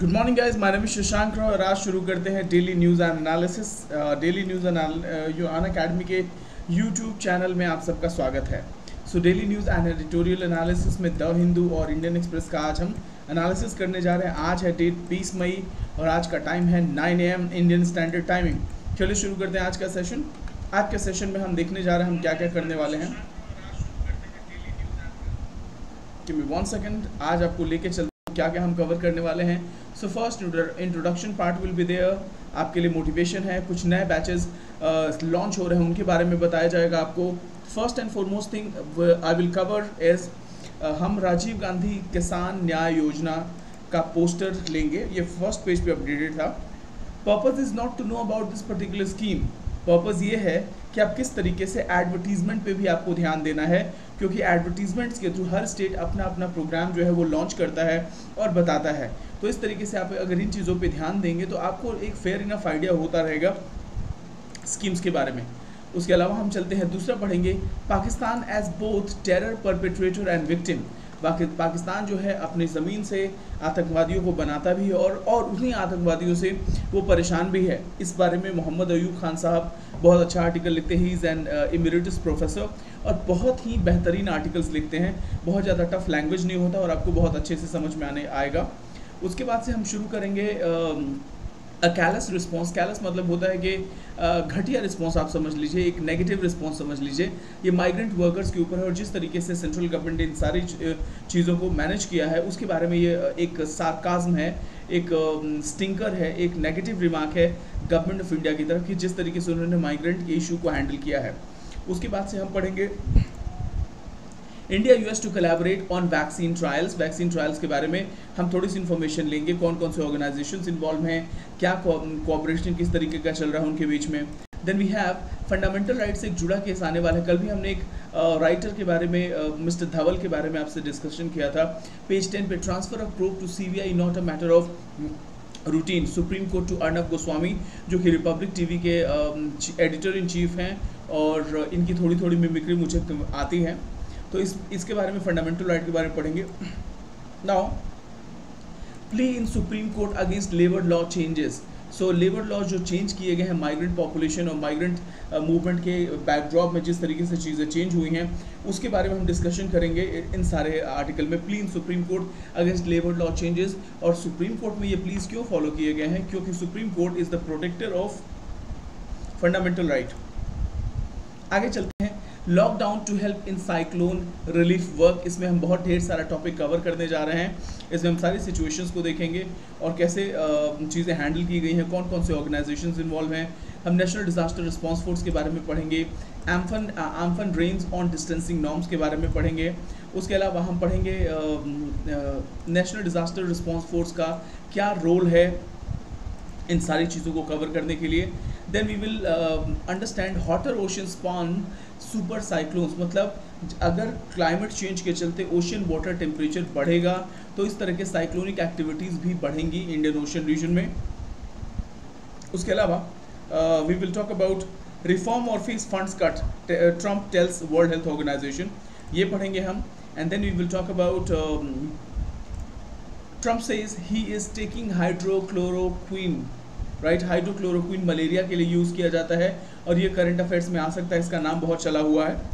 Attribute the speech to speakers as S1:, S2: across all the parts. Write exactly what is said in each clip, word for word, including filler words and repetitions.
S1: Good morning guys, my name is Shashank Rao और आज शुरू करते हैं daily news and analysis. Daily news and Unacademy के यूट्यूब चैनल में आप सबका स्वागत है। So daily news and editorial analysis में द हिंदू और इंडियन एक्सप्रेस का आज हम एनालिसिस करने जा रहे हैं। आज है डेट बीस मई और आज का टाइम है nine A M Indian standard timing. चलिए शुरू करते हैं आज का सेशन। आज के सेशन में हम देखने जा रहे हैं हम क्या क्या करने वाले हैं। गिव मी वन सेकंड, आज आपको लेके चलते क्या क्या हम कवर करने वाले हैं। So first introduction part will be there, आपके लिए मोटिवेशन है, कुछ नए बैचेस लॉन्च हो रहे हैं उनके बारे में बताया जाएगा आपको। First and foremost thing I will cover is हम राजीव गांधी किसान न्याय योजना का पोस्टर लेंगे। ये फर्स्ट पेज पे अपडेटेड था। Purpose is not to know about this particular scheme. Purpose ये है कि आप किस तरीके से एडवर्टीजमेंट पे भी आपको ध्यान देना है, क्योंकि एडवर्टीजमेंट्स के थ्रू हर स्टेट अपना अपना प्रोग्राम जो है वो लॉन्च करता है और बताता है। तो इस तरीके से आप अगर इन चीज़ों पे ध्यान देंगे तो आपको एक फेयर इनफ आइडिया होता रहेगा स्कीम्स के बारे में। उसके अलावा हम चलते हैं, दूसरा पढ़ेंगे Pakistan as both terror perpetrator and victim. Pakistan जो है अपनी ज़मीन से आतंकवादियों को बनाता भी है और और उन्हीं आतंकवादियों से वो परेशान भी है। इस बारे में मोहम्मद अयूब खान साहब बहुत अच्छा आर्टिकल लिखते हैं। He is an emeritus professor और बहुत ही बेहतरीन आर्टिकल्स लिखते हैं। बहुत ज़्यादा टफ लैंग्वेज नहीं होता और आपको बहुत अच्छे से समझ में आने आएगा। उसके बाद से हम शुरू करेंगे अ कैलस रिस्पॉन्स। कैलस मतलब होता है कि घटिया रिस्पॉन्स आप समझ लीजिए, एक नेगेटिव रिस्पॉन्स समझ लीजिए। ये माइग्रेंट वर्कर्स के ऊपर है और जिस तरीके से सेंट्रल गवर्नमेंट ने इन सारी चीज़ों को मैनेज किया है उसके बारे में ये एक सार्काज्म है, एक स्टिंकर है, एक नेगेटिव रिमार्क है गवर्नमेंट ऑफ इंडिया की तरफ कि जिस तरीके से उन्होंने माइग्रेंट के इशू को हैंडल किया है। उसके बाद से हम पढ़ेंगे India US to collaborate on vaccine trials. Vaccine trials के बारे में हम थोड़ी सी इन्फॉर्मेशन लेंगे, कौन कौन से ऑर्गेनाइजेशंस इन्वॉल्व हैं, क्या कोऑपरेशन किस तरीके का चल रहा है उनके बीच में। Then we have fundamental right से एक जुड़ा केस आने वाला है। कल भी हमने एक राइटर uh, के बारे में मिस्टर uh, धवल के बारे में आपसे डिस्कशन किया था। पेज टेन पे transfer of proof to CBI not a matter of routine. Supreme court to Arnab Goswami जो कि रिपब्लिक टीवी के एडिटर इन चीफ हैं और इनकी थोड़ी थोड़ी मिमिक्री मुझे आती है, तो इस इसके बारे में फंडामेंटल राइट के बारे में पढ़ेंगे। Now plea in supreme court against labour law changes. So labour law जो चेंज किए गए हैं माइग्रेंट पॉपुलेशन और माइग्रेंट मूवमेंट के बैकड्रॉप में जिस तरीके से चीज़ें चेंज हुई हैं उसके बारे में हम डिस्कशन करेंगे इन सारे आर्टिकल में। Plea in supreme court against labour law changes. और सुप्रीम कोर्ट में ये प्लीज़ क्यों फॉलो किए गए हैं, क्योंकि supreme court is the protector of fundamental right. आगे चलते हैं, lockdown to help in cyclone relief work. इसमें हम बहुत ढेर सारा टॉपिक कवर करने जा रहे हैं। इसमें हम सारी सिचुएशंस को देखेंगे और कैसे चीज़ें हैंडल की गई हैं, कौन कौन से ऑर्गेनाइजेशंस इन्वॉल्व हैं। हम नेशनल डिजास्टर रिस्पांस फोर्स के बारे में पढ़ेंगे। Amphan Amphan range on distancing norms के बारे में पढ़ेंगे। उसके अलावा हम पढ़ेंगे नेशनल डिजास्टर रिस्पांस फोर्स का क्या रोल है इन सारी चीज़ों को कवर करने के लिए। Then we will understand hotter ocean spawn super cyclones. मतलब अगर क्लाइमेट चेंज के चलते ओशन वाटर टेम्परेचर बढ़ेगा तो इस तरह के साइक्लोनिक एक्टिविटीज़ भी बढ़ेंगी इंडियन ओशन रीजन में। उसके अलावा we will talk about reform और face funds cut, Trump tells world health organisation, ये पढ़ेंगे हम। And then we will talk about Trump says he is taking hydroxychloroquine. Right, hydroxychloroquine malaria के लिए use किया जाता है और ये करंट अफेयर्स में आ सकता है, इसका नाम बहुत चला हुआ है।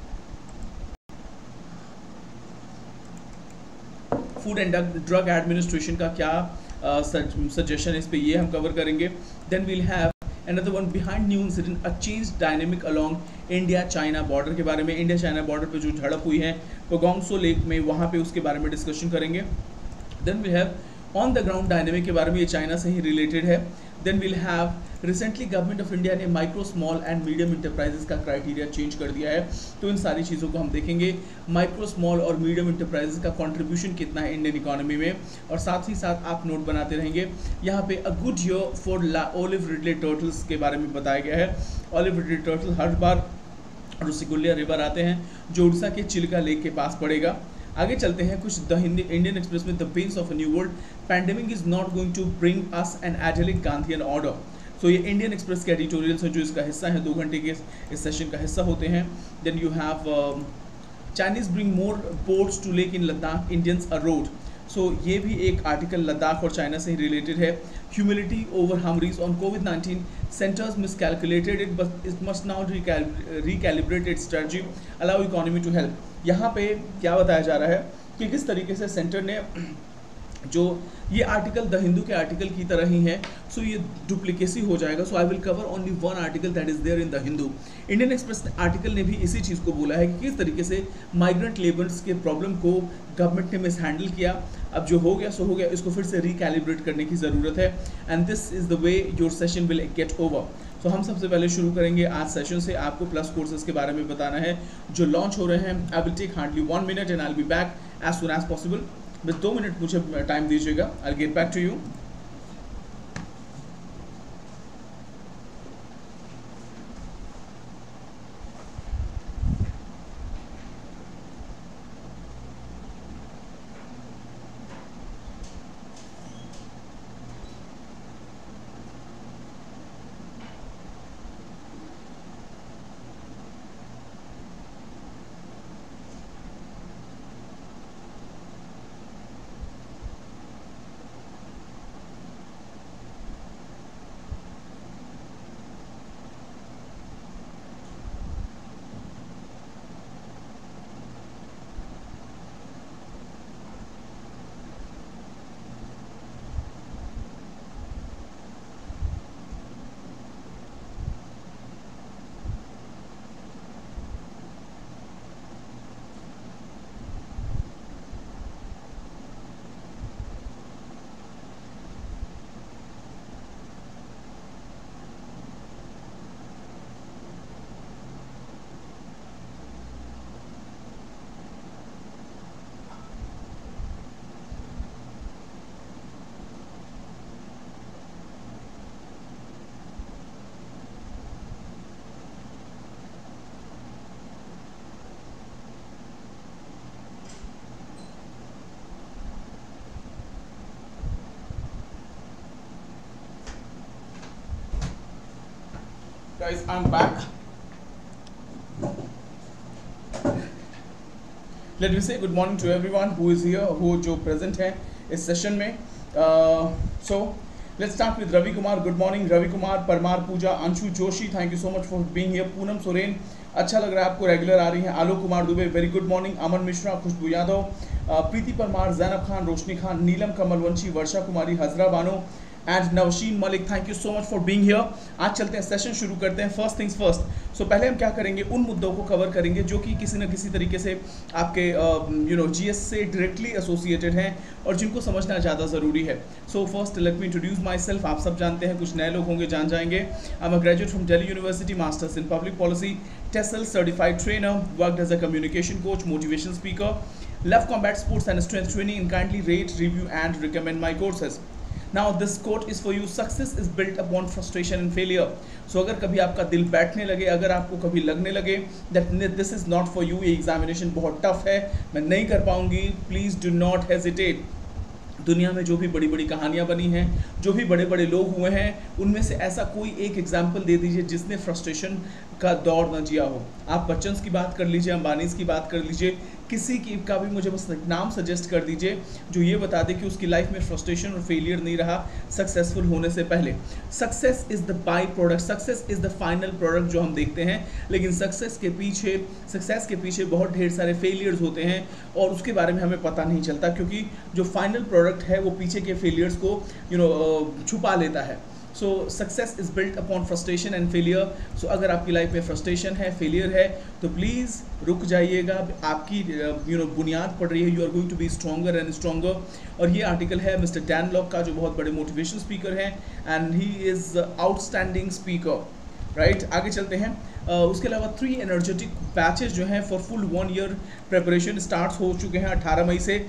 S1: फूड एंड ड्रग एडमिनिस्ट्रेशन का क्या सजेशन है इस पे, ये हम कवर करेंगे। Then we'll have another one behind new incident, a change dynamic along India China border के बारे में। इंडिया चाइना बॉर्डर पे जो झड़प हुई है पोगोंगसो लेक में, वहाँ पे उसके बारे में डिस्कशन करेंगे। Then we have on the ground dynamic के बारे में, ये चाइना से ही रिलेटेड है। Then will have recently government of India ने micro small and medium enterprises का क्राइटेरिया चेंज कर दिया है, तो इन सारी चीज़ों को हम देखेंगे। माइक्रो स्मॉल और मीडियम इंटरप्राइजेस का कंट्रीब्यूशन कितना है इंडियन इकोनॉमी में, और साथ ही साथ आप नोट बनाते रहेंगे। यहाँ पे a good year for olive ridley turtles के बारे में बताया गया है। ओलिव रिडले टर्टल हर बार रुसिकुलिया रिवर आते हैं जो उड़ीसा के चिल्का लेक के पास पड़ेगा। आगे चलते हैं कुछ द हिंदी इंडियन एक्सप्रेस में, the pains of a new world, pandemic is not going to bring us an idyllic Gandhian order. So ये इंडियन एक्सप्रेस के एडिटोरियल्स हैं जो इसका हिस्सा है, दो घंटे के इस सेशन का हिस्सा होते हैं। Then you have Chinese bring more boats to lake in Ladakh, Indians a road. So so, ये भी एक आर्टिकल लद्दाख और चाइना से ही रिलेटेड है। Humility over hubris on COVID nineteen, centre's miscalculated it but it must now recalibrate its strategy, allow economy to help. यहाँ पे क्या बताया जा रहा है कि किस तरीके से सेंटर ने जो ये आर्टिकल द हिंदू के आर्टिकल की तरह ही है, सो so ये डुप्लीकेसी हो जाएगा। So I will cover only one article that is there in the Hindu. Indian Express article ने भी इसी चीज़ को बोला है कि किस तरीके से माइग्रेंट लेबर्स के प्रॉब्लम को गवर्नमेंट ने मिस हैंडल किया। अब जो हो गया सो हो गया, इसको फिर से रिकैलिब्रेट करने की ज़रूरत है, and this is the way your session will get over. तो हम सबसे पहले शुरू करेंगे आज सेशन से। आपको प्लस कोर्सेज के बारे में बताना है जो लॉन्च हो रहे हैं। I will take hardly one minute and I will be back as soon as possible. बस दो मिनट मुझे टाइम दीजिएगा, I will get back to you. Guys, I'm back. Let me say good morning to everyone who is here, who जो present है इस session में. Uh, so let's start with Ravi Kumar. Good morning, Ravi Kumar, Parmar Pooja, Anshu Joshi. Thank you so much for being here. Poonam Soren, अच्छा लग रहा है आपको, regular आ रही हैं। Alok Kumar Dubey, very good morning. Aman Mishra, Khushboo Yadav, Preeti Parmar, Zainab Khan, Roshni Khan, Neelam Kamalvanshi, Varsha Kumari, Hajra Bano and Navsheen Malik, thank you so much for being here. आज चलते हैं, सेशन शुरू करते हैं। First things first. सो पहले हम क्या करेंगे, उन मुद्दों को कवर करेंगे जो कि किसी न किसी तरीके से आपके यू नो जीएस से डायरेक्टली एसोसिएटेड हैं और जिनको समझना ज़्यादा ज़रूरी है। So first let me introduce myself. आप सब जानते हैं, कुछ नए लोग होंगे, जान जाएंगे। I am a graduate from Delhi university, masters in public policy, TESOL certified trainer, worked as a communication coach, motivation speaker, love combat sports and strength training, and kindly rate, review and recommend my courses. Now this quote is for you: success is built upon frustration and failure. So अगर कभी आपका दिल बैठने लगे, अगर आपको कभी लगने लगे that this is not for you, ये एग्जामिनेशन बहुत टफ है, मैं नहीं कर पाऊंगी, प्लीज़ डू नॉट हेजिटेट। दुनिया में जो भी बड़ी बड़ी कहानियाँ बनी हैं, जो भी बड़े बड़े लोग हुए हैं, उनमें से ऐसा कोई एक एग्जाम्पल दे दीजिए जिसने फ्रस्ट्रेशन का दौर न जिया हो। आप बच्चन की बात कर लीजिए, अंबानीज की बात कर लीजिए, किसी की का भी मुझे बस नाम सजेस्ट कर दीजिए जो ये बता दे कि उसकी लाइफ में फ्रस्ट्रेशन और फेलियर नहीं रहा सक्सेसफुल होने से पहले। Success is the by product, success is the final product जो हम देखते हैं, लेकिन सक्सेस के पीछे सक्सेस के पीछे बहुत ढेर सारे फेलियर्स होते हैं और उसके बारे में हमें पता नहीं चलता, क्योंकि जो फाइनल प्रोडक्ट है वो पीछे के फेलियर्स को यू नो छुपा लेता है। So success is built upon frustration and failure. So अगर आपकी लाइफ में फ्रस्ट्रेशन है, फेलियर है, तो प्लीज़ रुक जाइएगा, आपकी यू नो बुनियाद पड़ रही है, you are going to be stronger and stronger. और ये आर्टिकल है मिस्टर डैन लॉक का, जो बहुत बड़े मोटिवेशन स्पीकर हैं and he is outstanding speaker, right. आगे चलते हैं। uh, उसके अलावा थ्री एनर्जेटिक बैचेज जो हैं for full one year preparation start हो चुके हैं अठारह मई से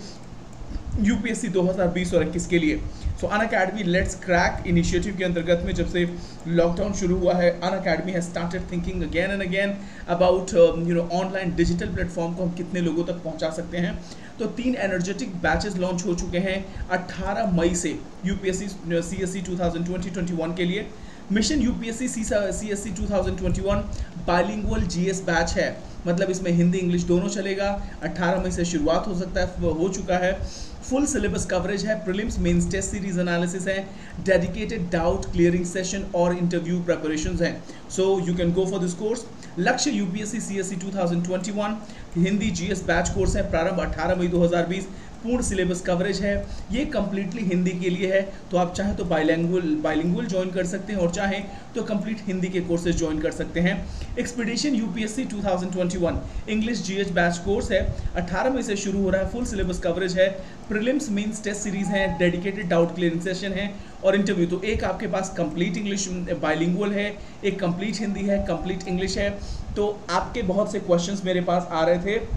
S1: यूपीएससी दो हज़ार बीस और इक्कीस के लिए। So Unacademy let's crack initiative के अंतर्गत में जब से लॉकडाउन शुरू हुआ है, Unacademy has started thinking again and again about you know online digital platform को हम कितने लोगों तक पहुंचा सकते हैं। तो तीन एनर्जेटिक बैचेस लॉन्च हो चुके हैं अट्ठारह मई से UPSC CSC two thousand twenty twenty one के लिए। Mission UPSC CSC two thousand twenty one bilingual GS batch है। मतलब इसमें हिंदी इंग्लिश दोनों चलेगा। अट्ठारह मई से शुरुआत हो सकता है, हो चुका है। फुल सिलेबस कवरेज है, prelims mains test series analysis है, डेडिकेटेड डाउट क्लियरिंग सेशन और इंटरव्यू प्रिपरेशंस हैं। So you can go for this course. Lakshya UPSC CSC two thousand twenty one Hindi GS batch course है, प्रारंभ अठारह मई दो हज़ार बीस, पूर्ण सिलेबस कवरेज है। ये कम्प्लीटली हिंदी के लिए है, तो आप चाहें तो बाइलिंगुअल बाइलिंगुअल ज्वाइन कर सकते हैं और चाहें तो कंप्लीट हिंदी के कोर्सेज ज्वाइन कर सकते हैं। Expedition UPSC two thousand twenty one English GH batch course है, अठारह मई से शुरू हो रहा है, फुल सिलेबस कवरेज है, प्रीलिम्स मेंस टेस्ट सीरीज है, डेडिकेटेड डाउट क्लियरिंग सेशन है और इंटरव्यू। तो एक आपके पास कंप्लीट इंग्लिश बाइलिंगुअल है, एक कंप्लीट हिंदी है, कंप्लीट इंग्लिश है। तो आपके बहुत से क्वेश्चंस मेरे पास आ रहे थे।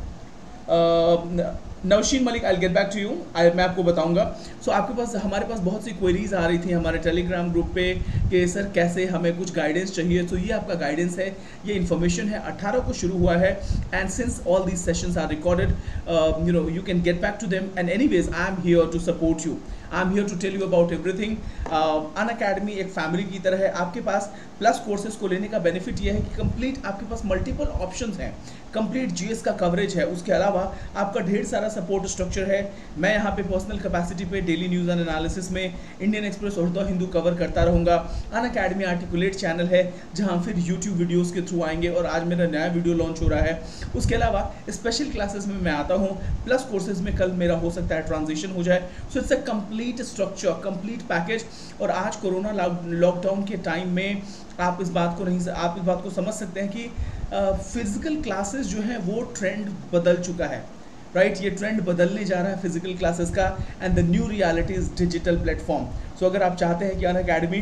S1: uh, Naushin Malik, I get back to you, मैं आपको बताऊंगा। सो so, आपके पास हमारे पास बहुत सी क्वेरीज आ रही थी हमारे टेलीग्राम ग्रुप पे कि सर कैसे हमें कुछ गाइडेंस चाहिए। तो ये आपका गाइडेंस है, ये इन्फॉर्मेशन है। अठारह को शुरू हुआ है and since all these sessions are recorded, you know you can get back to them and anyways I am here to support you, I am here to tell you about everything. Unacademy एक family की तरह है। आपके पास plus courses को लेने का benefit ये है कि कंप्लीट आपके पास मल्टीपल ऑप्शंस हैं, कंप्लीट जीएस का कवरेज है, उसके अलावा आपका ढेर सारा सपोर्ट स्ट्रक्चर है। मैं यहाँ पे पर्सनल कैपेसिटी पे डेली न्यूज़ एंड एनालिसिस में Indian Express Urdu Hindu cover करता रहूँगा। अनअकैडमी आर्टिकुलेट चैनल है जहाँ फिर यूट्यूब वीडियोज़ के थ्रू आएंगे और आज मेरा नया वीडियो लॉन्च हो रहा है। उसके अलावा स्पेशल क्लासेस में मैं आता हूँ, प्लस कोर्सेज में कल मेरा हो सकता है ट्रांजिशन हो जाए। So it's a complete structure, complete package. और आज कोरोना लॉकडाउन के टाइम में आप इस बात को नहीं आप इस बात को समझ सकते हैं कि फिजिकल uh, क्लासेस जो है वो ट्रेंड बदल चुका है, राइट right? ये ट्रेंड बदलने जा रहा है फिजिकल क्लासेस का and the new reality is digital platform. So अगर आप चाहते हैं कि अनअकैडमी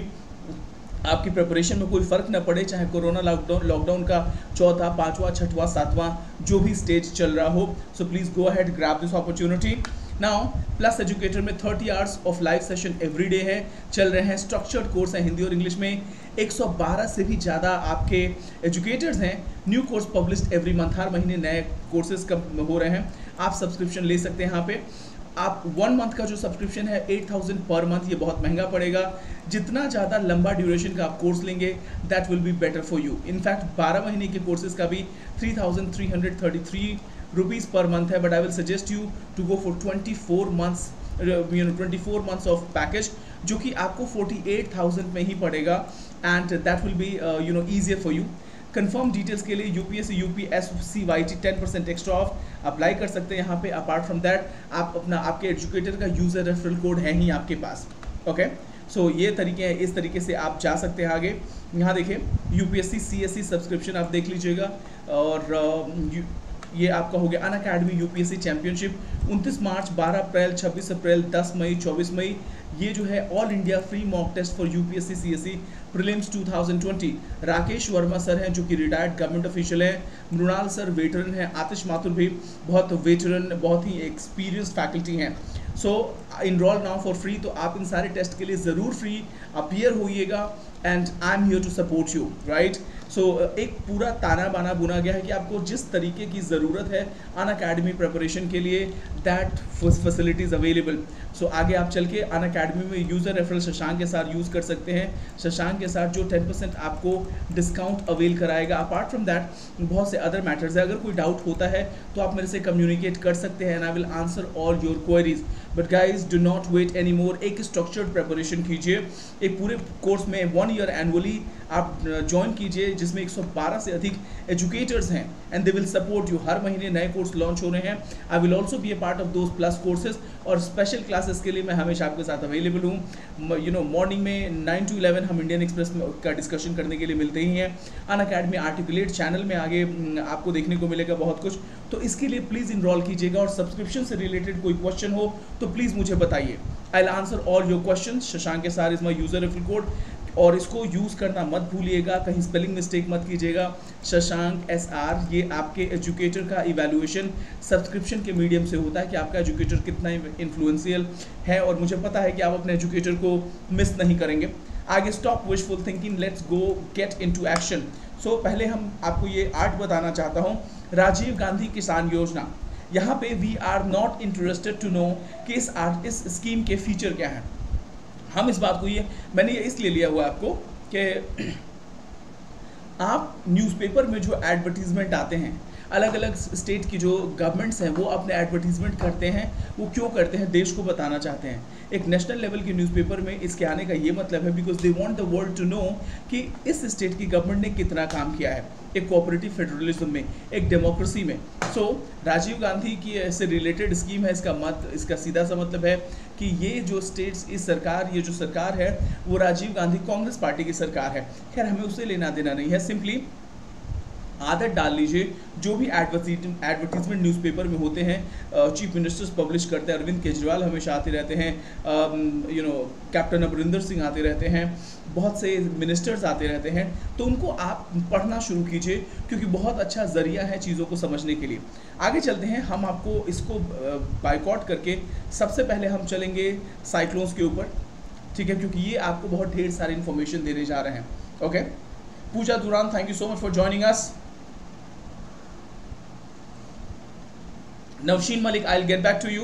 S1: आपकी प्रिपरेशन में कोई फ़र्क न पड़े, चाहे कोरोना लॉकडाउन लॉकडाउन का चौथा पाँचवा छठवां सातवां जो भी स्टेज चल रहा हो, so please go ahead grab this opportunity. Now plus educator में thirty hours of live session every day है, चल रहे हैं। स्ट्रक्चर्ड कोर्स है हिंदी और इंग्लिश में, एक सौ बारह से भी ज़्यादा आपके एजुकेटर्स हैं। New course published every month, हर महीने नए कोर्सेज कब हो रहे हैं। आप सब्सक्रिप्शन ले सकते हैं यहाँ पे। आप वन मंथ का जो सब्सक्रिप्शन है एट थाउजेंड पर मंथ, ये बहुत महंगा पड़ेगा। जितना ज़्यादा लंबा ड्यूरेशन का आप कोर्स लेंगे that will be better for you. In fact बारह महीने के कोर्सेज का भी three thousand three hundred thirty three rupees per month है, but I will suggest you to go for twenty four months you know twenty four months of package, जो कि आपको forty eight thousand में ही पड़ेगा and that will be you know easier for you. Confirm details के लिए UPSC UPSCYT ten percent extra off apply कर सकते हैं यहाँ पे। अपार्ट फ्रॉम दैट आप अपना आपके एजुकेटर का यूज़र रेफरल कोड है ही आपके पास, ओके okay? सो so, ये तरीके हैं, इस तरीके से आप जा सकते हैं आगे। यहाँ देखिए यूपीएससी सीएससी सब्सक्रिप्शन आप देख लीजिएगा और uh, ये आपका हो गया अनअकैडमी यूपीएससी चैंपियनशिप उनतीस मार्च, बारह अप्रैल, छब्बीस अप्रैल, दस मई, चौबीस मई। ये जो है all India free mock test for UPSC CSC prelims two thousand twenty. Rakesh Verma sir हैं जो कि रिटायर्ड गवर्नमेंट ऑफिशियल हैं, मृणाल सर वेटरन हैं, आतिश माथुर भी बहुत वेटरन, बहुत ही एक्सपीरियंस्ड फैकल्टी हैं। So enroll now for free. तो आप इन सारे टेस्ट के लिए ज़रूर फ्री अपीयर होइएगा and I am here to support you, right. So एक पूरा ताना बाना बुना गया है कि आपको जिस तरीके की ज़रूरत है अनअकैडमी प्रिपरेशन के लिए दैट फैसिलिटीज़ अवेलेबल। सो आगे आप चल के अनअकैडमी में यूज़र रेफरल शशांक के साथ यूज़ कर सकते हैं, शशांक के साथ जो टेन परसेंट आपको डिस्काउंट अवेल कराएगा। अपार्ट फ्रॉम दैट बहुत से अदर मैटर्स है, अगर कोई डाउट होता है तो आप मेरे से कम्युनिकेट कर सकते हैं and I will answer all your queries. But guys do not wait any more, एक स्ट्रक्चर्ड प्रिपरेशन कीजिए, एक पूरे कोर्स में वन ईयर एनुअली आप ज्वाइन कीजिए जिसमें एक सौ बारह से अधिक एजुकेटर्स हैं and they will support you. हर महीने नए कोर्स लॉन्च हो रहे हैं। I will also be a part of those plus courses और स्पेशल क्लासेस के लिए मैं हमेशा आपके साथ अवेलेबल हूँ। यू नो मॉर्निंग में नाइन टू इलेवन हम इंडियन एक्सप्रेस का डिस्कशन करने के लिए मिलते ही हैं। अनअकैडमी आर्टिकुलेट चैनल में आगे आपको देखने को मिलेगा बहुत कुछ, तो इसके लिए प्लीज़ इनरोल कीजिएगा और सब्सक्रिप्शन से रिलेटेड कोई क्वेश्चन हो तो प्लीज़ मुझे बताइए। I will answer all your question. Shashank के साथ is my user referral code और इसको यूज़ करना मत भूलिएगा, कहीं स्पेलिंग मिस्टेक मत कीजिएगा। शशांक एस आर, ये आपके एजुकेटर का इवैल्यूएशन सब्सक्रिप्शन के मीडियम से होता है कि आपका एजुकेटर कितना इन्फ्लुएंशियल है और मुझे पता है कि आप अपने एजुकेटर को मिस नहीं करेंगे। आगे stop wishful thinking, let's go get into action. So पहले हम आपको ये आर्ट बताना चाहता हूँ, राजीव गांधी किसान योजना। यहाँ पे we are not interested to know कि इस आर्ट इस स्कीम के फीचर क्या हैं। हम इस बात को ये मैंने ये इसलिए लिया हुआ आपको कि आप न्यूज़पेपर में जो एडवर्टीजमेंट आते हैं, अलग अलग स्टेट की जो गवर्नमेंट्स हैं वो अपने एडवर्टीजमेंट करते हैं, वो क्यों करते हैं? देश को बताना चाहते हैं। एक नेशनल लेवल के न्यूज़पेपर में इसके आने का ये मतलब है because they want the world to know कि इस स्टेट की गवर्नमेंट ने कितना काम किया है एक कोऑपरेटिव फेडरलिज्म में, एक डेमोक्रेसी में। सो so, राजीव गांधी की ऐसे रिलेटेड स्कीम है, इसका मत इसका सीधा सा मतलब है कि ये जो स्टेट्स, इस सरकार, ये जो सरकार है वो राजीव गांधी कांग्रेस पार्टी की सरकार है। खैर हमें उससे लेना देना नहीं है, सिंपली आदत डाल लीजिए जो भी एडवर्टीजमेंट न्यूज़पेपर में होते हैं, चीफ मिनिस्टर्स पब्लिश करते हैं, अरविंद केजरीवाल हमेशा आते रहते हैं, you know captain Amarinder Singh आते रहते हैं, बहुत से मिनिस्टर्स आते रहते हैं, तो उनको आप पढ़ना शुरू कीजिए क्योंकि बहुत अच्छा ज़रिया है चीज़ों को समझने के लिए। आगे चलते हैं, हम आपको इसको बाइकआउट करके सबसे पहले हम चलेंगे साइक्लोन्स के ऊपर, ठीक है, क्योंकि ये आपको बहुत ढेर सारी इन्फॉर्मेशन देने जा रहे हैं। Okay, Pooja Duran, thank you so much for joining us. Navsheen Malik, I'll get back to you.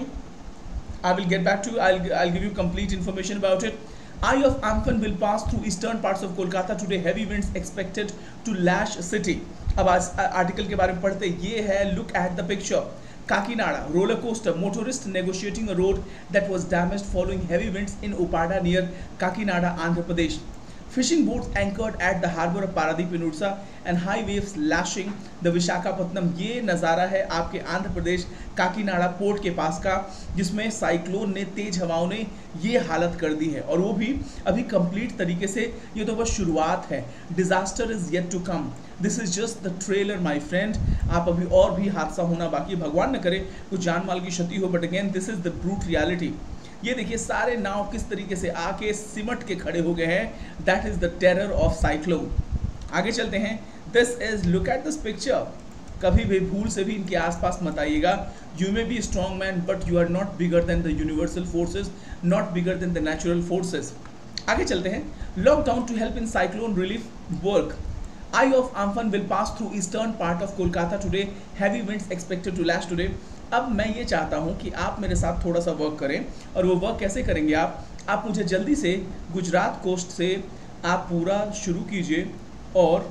S1: I will get back to you. I'll, I'll give you complete information about it. Eye of Amphan will pass through eastern parts of Kolkata today. Heavy winds expected to lash city. अब आज article के बारे में पढ़ते ये है, look at the picture. Kakinada, roller coaster, motorist negotiating a road that was damaged following heavy winds in Upada near Kakinada, Andhra Pradesh. Fishing boats anchored at the harbour of Paradip in Odisha and high waves lashing the Visakhapatnam. ये नज़ारा है आपके Andhra Pradesh Kakinada port के पास का, जिसमें cyclone ने, तेज हवाओं ने ये हालत कर दी है, और वो भी अभी कंप्लीट तरीके से, ये तो बस शुरुआत है। Disaster is yet to come, this is just the trailer my friend. आप अभी और भी हादसा होना बाकी, भगवान न करे कुछ जान माल की क्षति हो, but again this is the brute reality. ये देखिए सारे नाव किस तरीके से आके सिमट के खड़े हो गए हैं, that is the terror of cyclone. आगे चलते हैं, this is, look at this picture. कभी भी भूल से भी इनके आसपास मत आइएगा। You may be strong man but you are not bigger than the universal forces, not bigger than the natural forces. आगे चलते हैं, lockdown to help in cyclone relief work. Eye of Amphan will pass through eastern part of Kolkata today. Heavy winds expected to lash today. अब मैं ये चाहता हूँ कि आप मेरे साथ थोड़ा सा वर्क करें, और वो वर्क कैसे करेंगे आप आप मुझे जल्दी से गुजरात कोस्ट से आप पूरा शुरू कीजिए और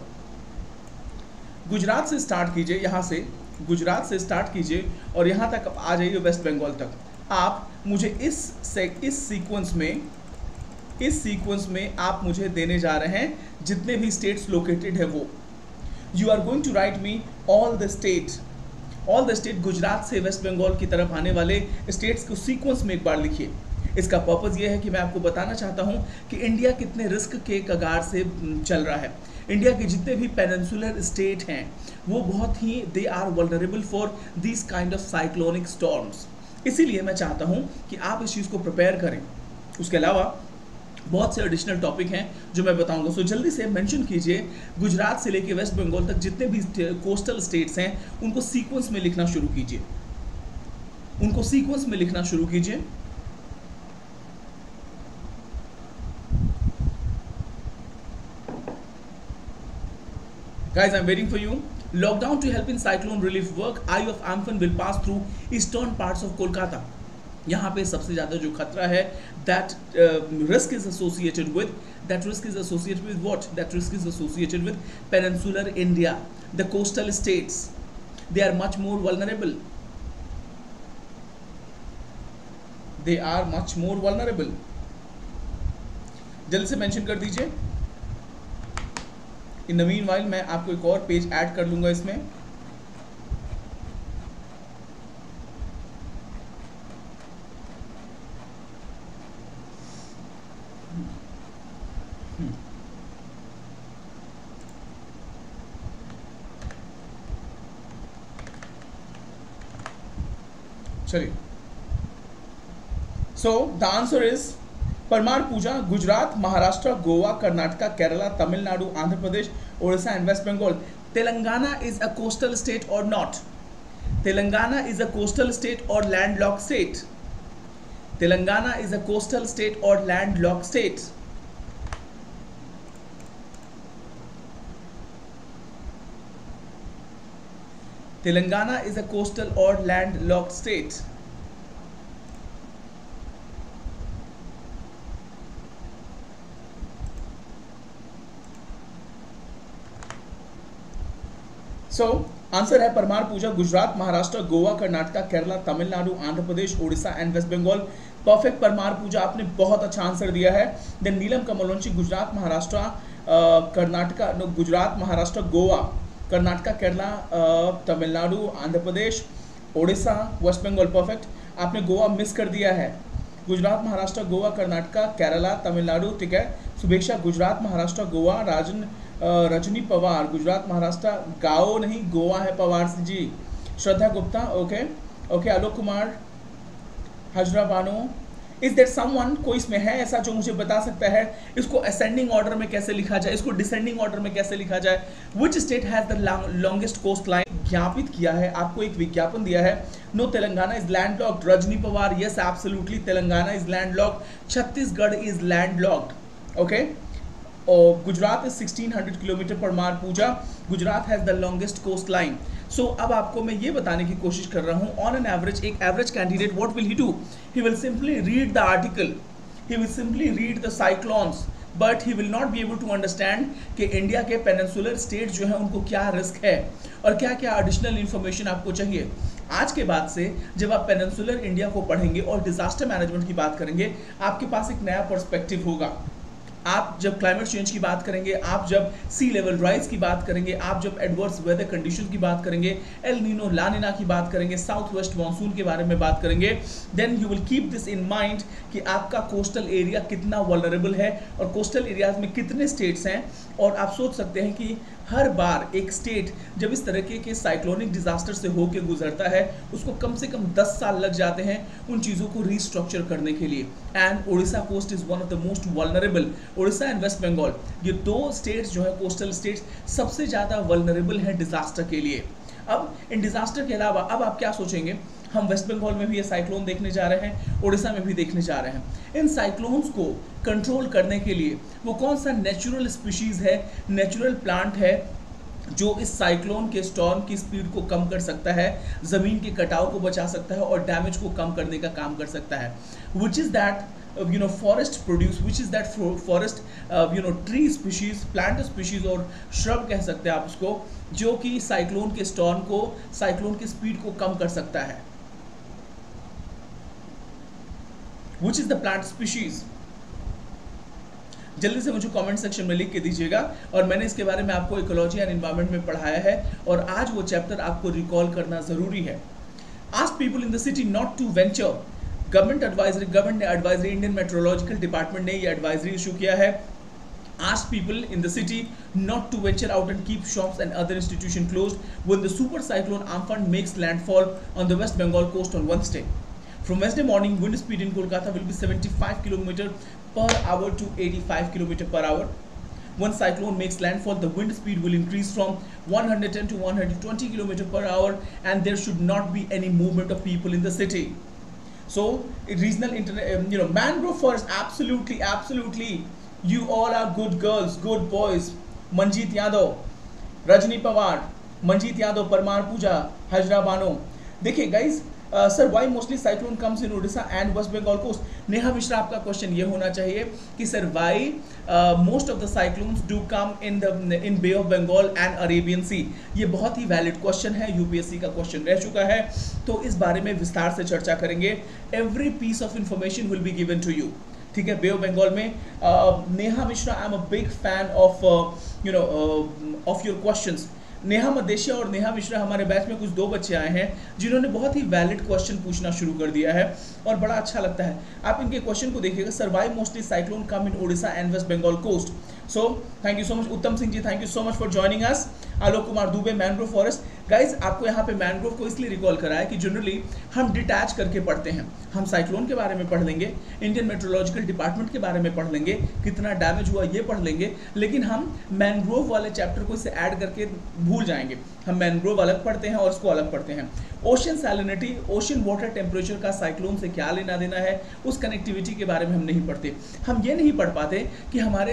S1: गुजरात से स्टार्ट कीजिए, यहाँ से गुजरात से स्टार्ट कीजिए और यहाँ तक आ जाइए वेस्ट बंगाल तक। आप मुझे इस से इस सीक्वेंस में इस सीक्वेंस में आप मुझे देने जा रहे हैं जितने भी स्टेट्स लोकेटेड है वो। You are going to write me all the state all the state Gujarat से वेस्ट बंगाल की तरफ आने वाले स्टेट्स को सीक्वेंस में एक बार लिखिए। इसका पर्पज़ ये है कि मैं आपको बताना चाहता हूँ कि इंडिया कितने रिस्क के कगार से चल रहा है। इंडिया के जितने भी पेनिनसुलर स्टेट हैं वो बहुत ही, they are vulnerable for this kind of cyclonic storms. इसीलिए मैं चाहता हूँ कि आप इस चीज़ को प्रिपेयर करें। उसके अलावा बहुत से एडिशनल टॉपिक हैं जो मैं बताऊंगा, सो जल्दी से मेंशन कीजिए गुजरात से लेके वेस्ट बंगाल तक जितने भी कोस्टल स्टेट्स हैं उनको सीक्वेंस में लिखना शुरू कीजिए उनको सीक्वेंस में लिखना शुरू कीजिए। Guys, I'm waiting for you. Lockdown to help in cyclone relief work. Eye of Amphan will pass through eastern parts of Kolkata. यहाँ पे सबसे ज़्यादा जो खतरा है, that uh, risk is associated with that risk is associated with what? That risk is associated with peninsular India, the coastal states. They are much more vulnerable. They are much more vulnerable. जल्दी से mention कर दीजिए। In the meanwhile मैं आपको एक और page add कर लूंगा इसमें। चलिए, so the answer is Parmar Pooja, Gujarat, Maharashtra, Goa, Karnataka, Kerala, Tamil Nadu, Andhra Pradesh, Odisha and west Bengal. Telangana is a coastal state और not? Telangana is a coastal state और landlock state? Telangana is a coastal state और landlock state? Telangana is a coastal और लैंडलॉक स्टेट? सो आंसर है Parmar Pooja Gujarat, Maharashtra, Goa, Karnataka, Kerala, Tamil Nadu, Andhra Pradesh, Orissa and west Bengal. Perfect Parmar Pooja, आपने बहुत अच्छा answer दिया है। Then Neelam Kamalvanshi Gujarat, Maharashtra, Karnataka, Gujarat, Maharashtra, Goa, Karnataka, Kerala, Tamil Nadu, Andhra Pradesh, Orissa, west Bengal. Perfect, आपने गोवा मिस कर दिया है। गुजरात, महाराष्ट्र, गोवा, कर्नाटका, केरला, तमिलनाडु, ठीक है। शुभेच्छा, गुजरात, महाराष्ट्र, गोवा। राजन रजनी पवार, गुजरात, महाराष्ट्र, गाओ नहीं गोवा है Pawar ji. Shraddha Gupta, okay okay. Alok Kumar, Hazra Bano, is there someone, कोई इसमें है ऐसा जो मुझे बता सकता है इसको असेंडिंग ऑर्डर में कैसे लिखा जाए, इसको डिसेंडिंग ऑर्डर में कैसे लिखा जाए। Which state has the longest coast line, ज्ञापित किया है, आपको एक विज्ञापन दिया है। No, Telangana is landlocked. Rajni Pawar, yes absolutely, Telangana is landlocked. Chhattisgarh is landlocked, okay. और Gujarat is sixteen hundred kilometer Parmar Pooja. Gujarat has the longest coast line. So अब आपको मैं ये बताने की कोशिश कर रहा हूँ, ऑन एन एवरेज एक average candidate what will he do, he will simply read the article, he will simply read the cyclones, but he will not be able to understand कि इंडिया के पेनिनसुलर स्टेट जो है उनको क्या risk है और क्या क्या एडिशनल इन्फॉर्मेशन आपको चाहिए। आज के बाद से जब आप पेनिनसुलर इंडिया को पढ़ेंगे और डिजास्टर मैनेजमेंट की बात करेंगे, आपके पास एक नया पर्सपेक्टिव होगा। आप जब क्लाइमेट चेंज की बात करेंगे, आप जब सी लेवल राइज की बात करेंगे, आप जब एडवर्स वेदर कंडीशन की बात करेंगे, एल नीनो ला नीना की बात करेंगे, साउथ वेस्ट मानसून के बारे में बात करेंगे, then you will keep this in mind कि आपका कोस्टल एरिया कितना वल्नरेबल है और कोस्टल एरियाज में कितने स्टेट्स हैं। और आप सोच सकते हैं कि हर बार एक स्टेट जब इस तरीके के साइक्लोनिक डिजास्टर से होकर गुजरता है, उसको कम से कम दस साल लग जाते हैं उन चीज़ों को रीस्ट्रक्चर करने के लिए। And Orissa coast is one of the most vulnerable, Orissa and west Bengal, ये दो स्टेट्स जो है कोस्टल स्टेट्स सबसे ज़्यादा वल्नरेबल हैं डिजास्टर के लिए। अब इन डिजास्टर के अलावा अब आप क्या सोचेंगे, हम वेस्ट बंगाल में भी ये साइक्लोन देखने जा रहे हैं, उड़ीसा में भी देखने जा रहे हैं। इन साइक्लोन्स को कंट्रोल करने के लिए वो कौन सा नेचुरल स्पीशीज़ है, नेचुरल प्लांट है जो इस साइक्लोन के स्टॉर्म की स्पीड को कम कर सकता है, ज़मीन के कटाव को बचा सकता है और डैमेज को कम करने का काम कर सकता है। Which is that you know forest produce, which is that forest uh, you know tree species, plant species और shrub कह सकते हैं आप उसको, जो कि साइक्लोन के स्टॉर्म को, साइक्लोन की स्पीड को कम कर सकता है। Which is the plant species? जल्दी से मुझे कमेंट सेक्शन में लिख के दीजिएगा। और मैंने इसके बारे में आपको इकोलॉजी एंड एनवायरनमेंट में पढ़ाया है और आज वो चैप्टर आपको रिकॉल करना जरूरी है। Ask people in the city not to venture। Government advisory, government ने एडवाइजरी, इंडियन मेट्रोलॉजिकल डिपार्टमेंट ने ये एडवाइजरी इशू किया है। Ask people in the city not to venture out and keep shops and other institutions closed when the super cyclone Amphan makes landfall on the West Bengal coast on Wednesday. From Wednesday morning, wind speed in Kolkata will be seventy-five kilometers per hour to eighty-five kilometers per hour. When cyclone makes landfall, the wind speed will increase from one hundred ten to one hundred twenty kilometers per hour, and there should not be any movement of people in the city. So, regional internet, you know, mangrove forest, absolutely, absolutely. You all are good girls, good boys. Manjeet Yadav, Rajni Pawar, Manjeet Yadav, Parmar Pooja, Hajra Bano. देखिए guys, sir why mostly cyclone comes in Orissa and west Bengal coast. Neha Mishra, आपका question ये होना चाहिए कि sir why most of the cyclones do come in the in bay of Bengal and Arabian sea. ये बहुत ही valid question है, यूपीएससी का क्वेश्चन रह चुका है, तो इस बारे में विस्तार से चर्चा करेंगे। Every piece of information will be given to you, ठीक है। बे ऑफ बंगाल में uh, Neha Mishra, I am a big fan of you know of your questions. Neha Madeshia और नेहा मिश्रा, हमारे बैच में कुछ दो बच्चे आए हैं जिन्होंने बहुत ही वैलिड क्वेश्चन पूछना शुरू कर दिया है और बड़ा अच्छा लगता है। आप इनके क्वेश्चन को देखिएगा, sir why mostly cyclone come in Odisha and west Bengal coast. So thank you so much Uttam Singh ji, thank you so much for joining us. Alok Kumar Dubey, mangrove forest. Guys, आपको यहाँ पे मैंग्रोव को इसलिए रिकॉल कराया कि जनरली हम डिटैच करके पढ़ते हैं। हम साइक्लोन के बारे में पढ़ लेंगे, इंडियन मेट्रोलॉजिकल डिपार्टमेंट के बारे में पढ़ लेंगे, कितना डैमेज हुआ ये पढ़ लेंगे, लेकिन हम मैंग्रोव वाले चैप्टर को इससे ऐड करके भूल जाएंगे। हम मैंग्रोव अलग पढ़ते हैं और इसको अलग पढ़ते हैं। Ocean salinity, ocean water temperature का साइक्लोन से क्या लेना देना है, उस कनेक्टिविटी के बारे में हम नहीं पढ़ते। हम ये नहीं पढ़ पाते कि हमारे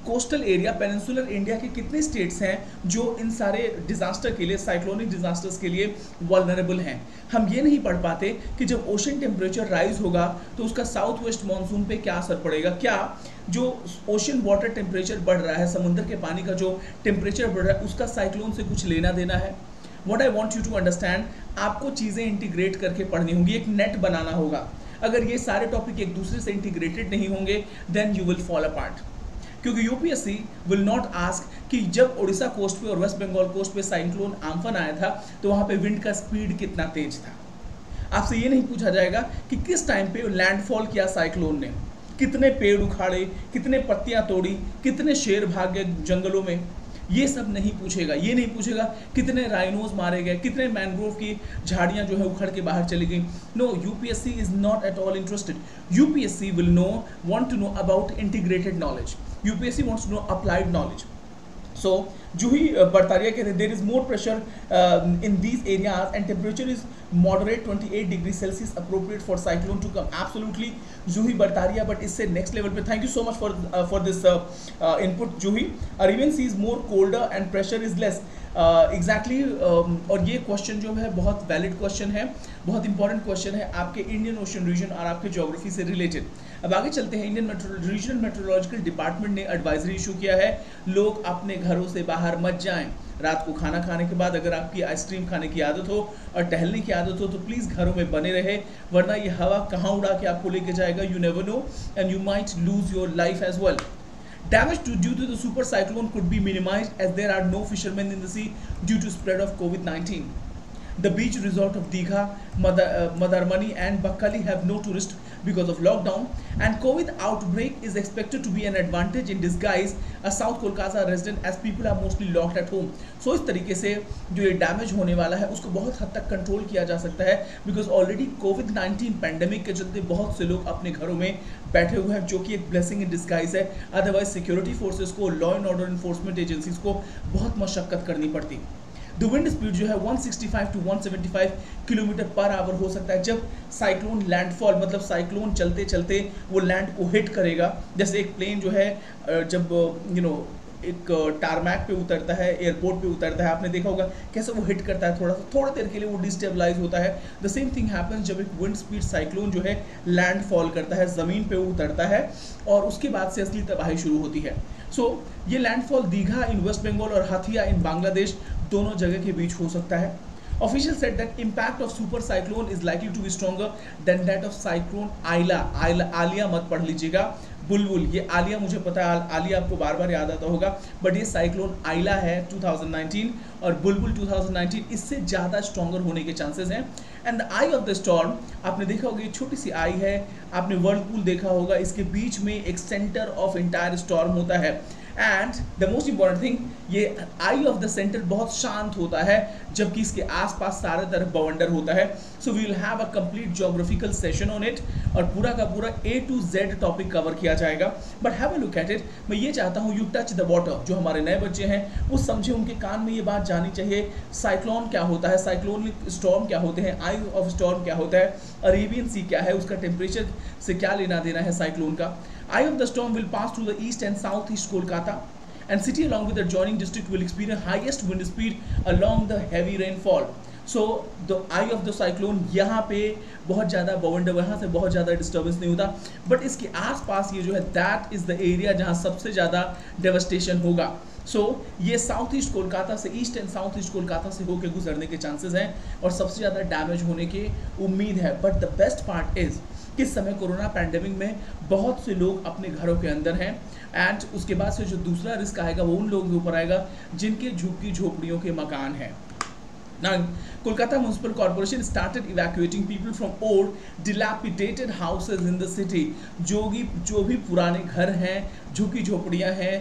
S1: कोस्टल एरिया पेनिनसुलर इंडिया के कितने स्टेट्स हैं जो इन सारे डिजास्टर के लिए, साइक्लोनिक डिजास्टर्स के लिए वल्नरेबल हैं। हम ये नहीं पढ़ पाते कि जब ओशन टेम्परेचर राइज होगा तो उसका साउथ वेस्ट मानसून पे क्या असर पड़ेगा। क्या जो ओशन वाटर टेम्परेचर बढ़ रहा है, समुद्र के पानी का जो टेम्परेचर बढ़ रहा है, उसका साइक्लोन से कुछ लेना देना है। What I want you to understand, आपको चीज़ें इंटीग्रेट करके पढ़नी होंगी, एक नेट बनाना होगा। अगर ये सारे टॉपिक एक दूसरे से इंटीग्रेटेड नहीं होंगे then you will fall apart. क्योंकि यूपीएससी विल नॉट आस्क कि जब उड़ीसा कोस्ट पे और वेस्ट बंगाल कोस्ट पे साइक्लोन आम्फन आया था तो वहाँ पे विंड का स्पीड कितना तेज था। आपसे ये नहीं पूछा जाएगा कि किस टाइम पे लैंडफॉल किया साइक्लोन ने, कितने पेड़ उखाड़े, कितने पत्तियां तोड़ी, कितने शेर भाग गए जंगलों में। ये सब नहीं पूछेगा। ये नहीं पूछेगा कितने राइनोज मारे गए, कितने मैनग्रोव की झाड़ियां जो है उखड़ के बाहर चली गई। No, UPSC is not at all interested. UPSC will no want to know about integrated knowledge. UPSC wants to know applied knowledge. So, Juhi uh, Bartaria कहते हैं there is more pressure uh, in these areas and temperature is moderate twenty-eight degrees Celsius appropriate for cyclone to come. Absolutely, Juhi Bartaria, but इससे next level पे thank you so much for uh, for this uh, uh, input, Juhi. Aravind sea is more colder and pressure is less. Exactly uh, exactly, um, और ये question जो है बहुत valid question है, बहुत important question है आपके इंडियन ओशन रीजन और आपके ज्योग्राफी से रिलेटेड। अब आगे चलते हैं। इंडियन रीजनल मेट्रोलॉजिकल डिपार्टमेंट ने एडवाइजरी इशू किया है, लोग अपने घरों से बाहर मत जाएं। रात को खाना खाने के बाद अगर आपकी आइसक्रीम खाने की आदत हो और टहलने की आदत हो तो प्लीज़ घरों में बने रहे, वरना ये हवा कहाँ उड़ा के आपको लेके जाएगा, you never know and you might lose your life as well. Damage to, due to the super cyclone could be minimized as there are no fishermen in the sea due to spread of COVID nineteen. The beach resort of Digha, Madar, uh, Madarmani and Bakkali have no tourists because of lockdown and COVID outbreak is expected to be an advantage in disguise a South Kolkata resident as people are mostly locked at home. So इस तरीके से जो ये damage होने वाला है उसको बहुत हद तक कंट्रोल किया जा सकता है because already covid nineteen pandemic के चलते बहुत से लोग अपने घरों में बैठे हुए हैं, जो कि एक ब्लेसिंग इन डिस्गाइज है। अदरवाइज सिक्योरिटी फोर्सेस को, law and order enforcement agencies को बहुत मशक्कत करनी पड़ती। द विंड स्पीड जो है one sixty-five to one seventy-five kilometer per hour हो सकता है जब साइक्लोन लैंडफॉल, मतलब साइक्लोन चलते चलते वो लैंड को हिट करेगा। जैसे एक प्लेन जो है जब यू नो एक टारमैक पे उतरता है, एयरपोर्ट पे उतरता है, आपने देखा होगा कैसे वो हिट करता है, थोड़ा सा थोड़ी देर के लिए वो डिस्टेबलाइज होता है। द सेम थिंग हैपन्स जब एक विंड स्पीड साइक्लोन जो है लैंडफॉल करता है, ज़मीन पे उतरता है और उसके बाद से असली तबाही शुरू होती है। सो so, ये landfall Digha in west Bengal और हथिया इन बांग्लादेश दोनों जगह के बीच हो सकता है। Officials said that impact of super cyclone is likely to be stronger than that of cyclone Aila. Aila Alia मत पढ़ लीजिएगा, बुलबुल। ये आलिया मुझे पता है, आलिया आपको बार बार याद आता होगा, बट ये साइक्लोन आइला है टू थाउजेंड नाइनटीन और बुलबुल टू थाउजेंड नाइनटीन इससे ज़्यादा स्ट्रॉन्गर होने के चांसेस हैं। And the eye of the storm, आपने देखा होगा ये छोटी सी आई है, आपने वर्लपूल देखा होगा, इसके बीच में एक सेंटर ऑफ इंटायर स्टॉर्म होता है। And the most important thing, ये आई ऑफ द सेंटर बहुत शांत होता है जबकि इसके आसपास सारे तरफ बवंडर होता है। So we will have a complete geographical session on it और पूरा का पूरा A to Z topic cover किया जाएगा। But have a look at it. मैं ये चाहता हूँ यू टच द वाटर। जो हमारे नए बच्चे हैं वो समझे, उनके कान में ये बात जानी चाहिए, साइक्लोन क्या होता है, साइक्लोनिक स्टॉर्म क्या होते हैं, आई ऑफ स्टॉर्म क्या होता है, अरेबियन सी क्या है, उसका टेम्परेचर से क्या लेना देना है साइक्लोन का। Eye of the storm will pass through the east and southeast Kolkata, and city along with the adjoining district will experience highest wind speed along the heavy rainfall. So the eye of the cyclone, यहाँ पे बहुत ज़्यादा बवंडर, यहाँ से बहुत ज़्यादा disturbance नहीं होता, बट इसके आसपास ये जो है दैट इज़ द एरिया जहाँ सबसे ज़्यादा डेवस्टेशन होगा। सो so, ये साउथ ईस्ट कोलकाता से, east and south east Kolkata से होकर गुजरने के चांसेस हैं और सबसे ज़्यादा डैमेज होने की उम्मीद है। But the best part is किस समय कोरोना पैंडेमिक में बहुत से लोग अपने घरों के अंदर हैं एंड उसके बाद से जो दूसरा रिस्क आएगा वो उन लोगों के ऊपर आएगा जिनके झुग्गी झोपड़ियों के मकान हैं। Now, Kolkata Municipal Corporation started evacuating people from old, dilapidated houses in the city. जो भी जो भी पुराने घर हैं, झुग्गी झोपड़ियाँ हैं,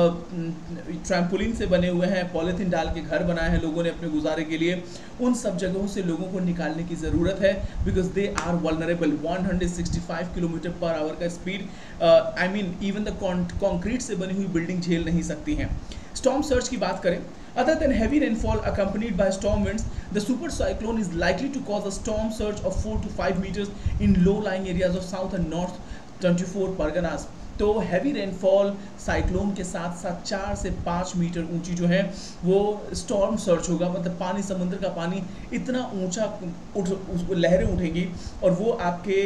S1: ट्रैम्पोलिन से बने हुए हैं, पॉलीथीन डाल के घर बनाए हैं लोगों ने अपने गुजारे के लिए, उन सब जगहों से लोगों को निकालने की ज़रूरत है because they are vulnerable. one sixty-five kilometre per hour का speed, I mean even the concrete से बनी हुई बिल्डिंग झेल नहीं सकती हैं। स्टॉर्म सर्च की बात करें, other than heavy rainfall accompanied by storm winds, the super cyclone is likely to cause a storm surge of four to five meters in low-lying areas of south and north twenty-four Parganas. तो heavy rainfall cyclone के साथ साथ चार से पाँच metre ऊंची जो है वो स्टॉर्म सर्च होगा, मतलब पानी, समुद्र का पानी इतना ऊंचा उठ लहरें उठेंगी और वो आपके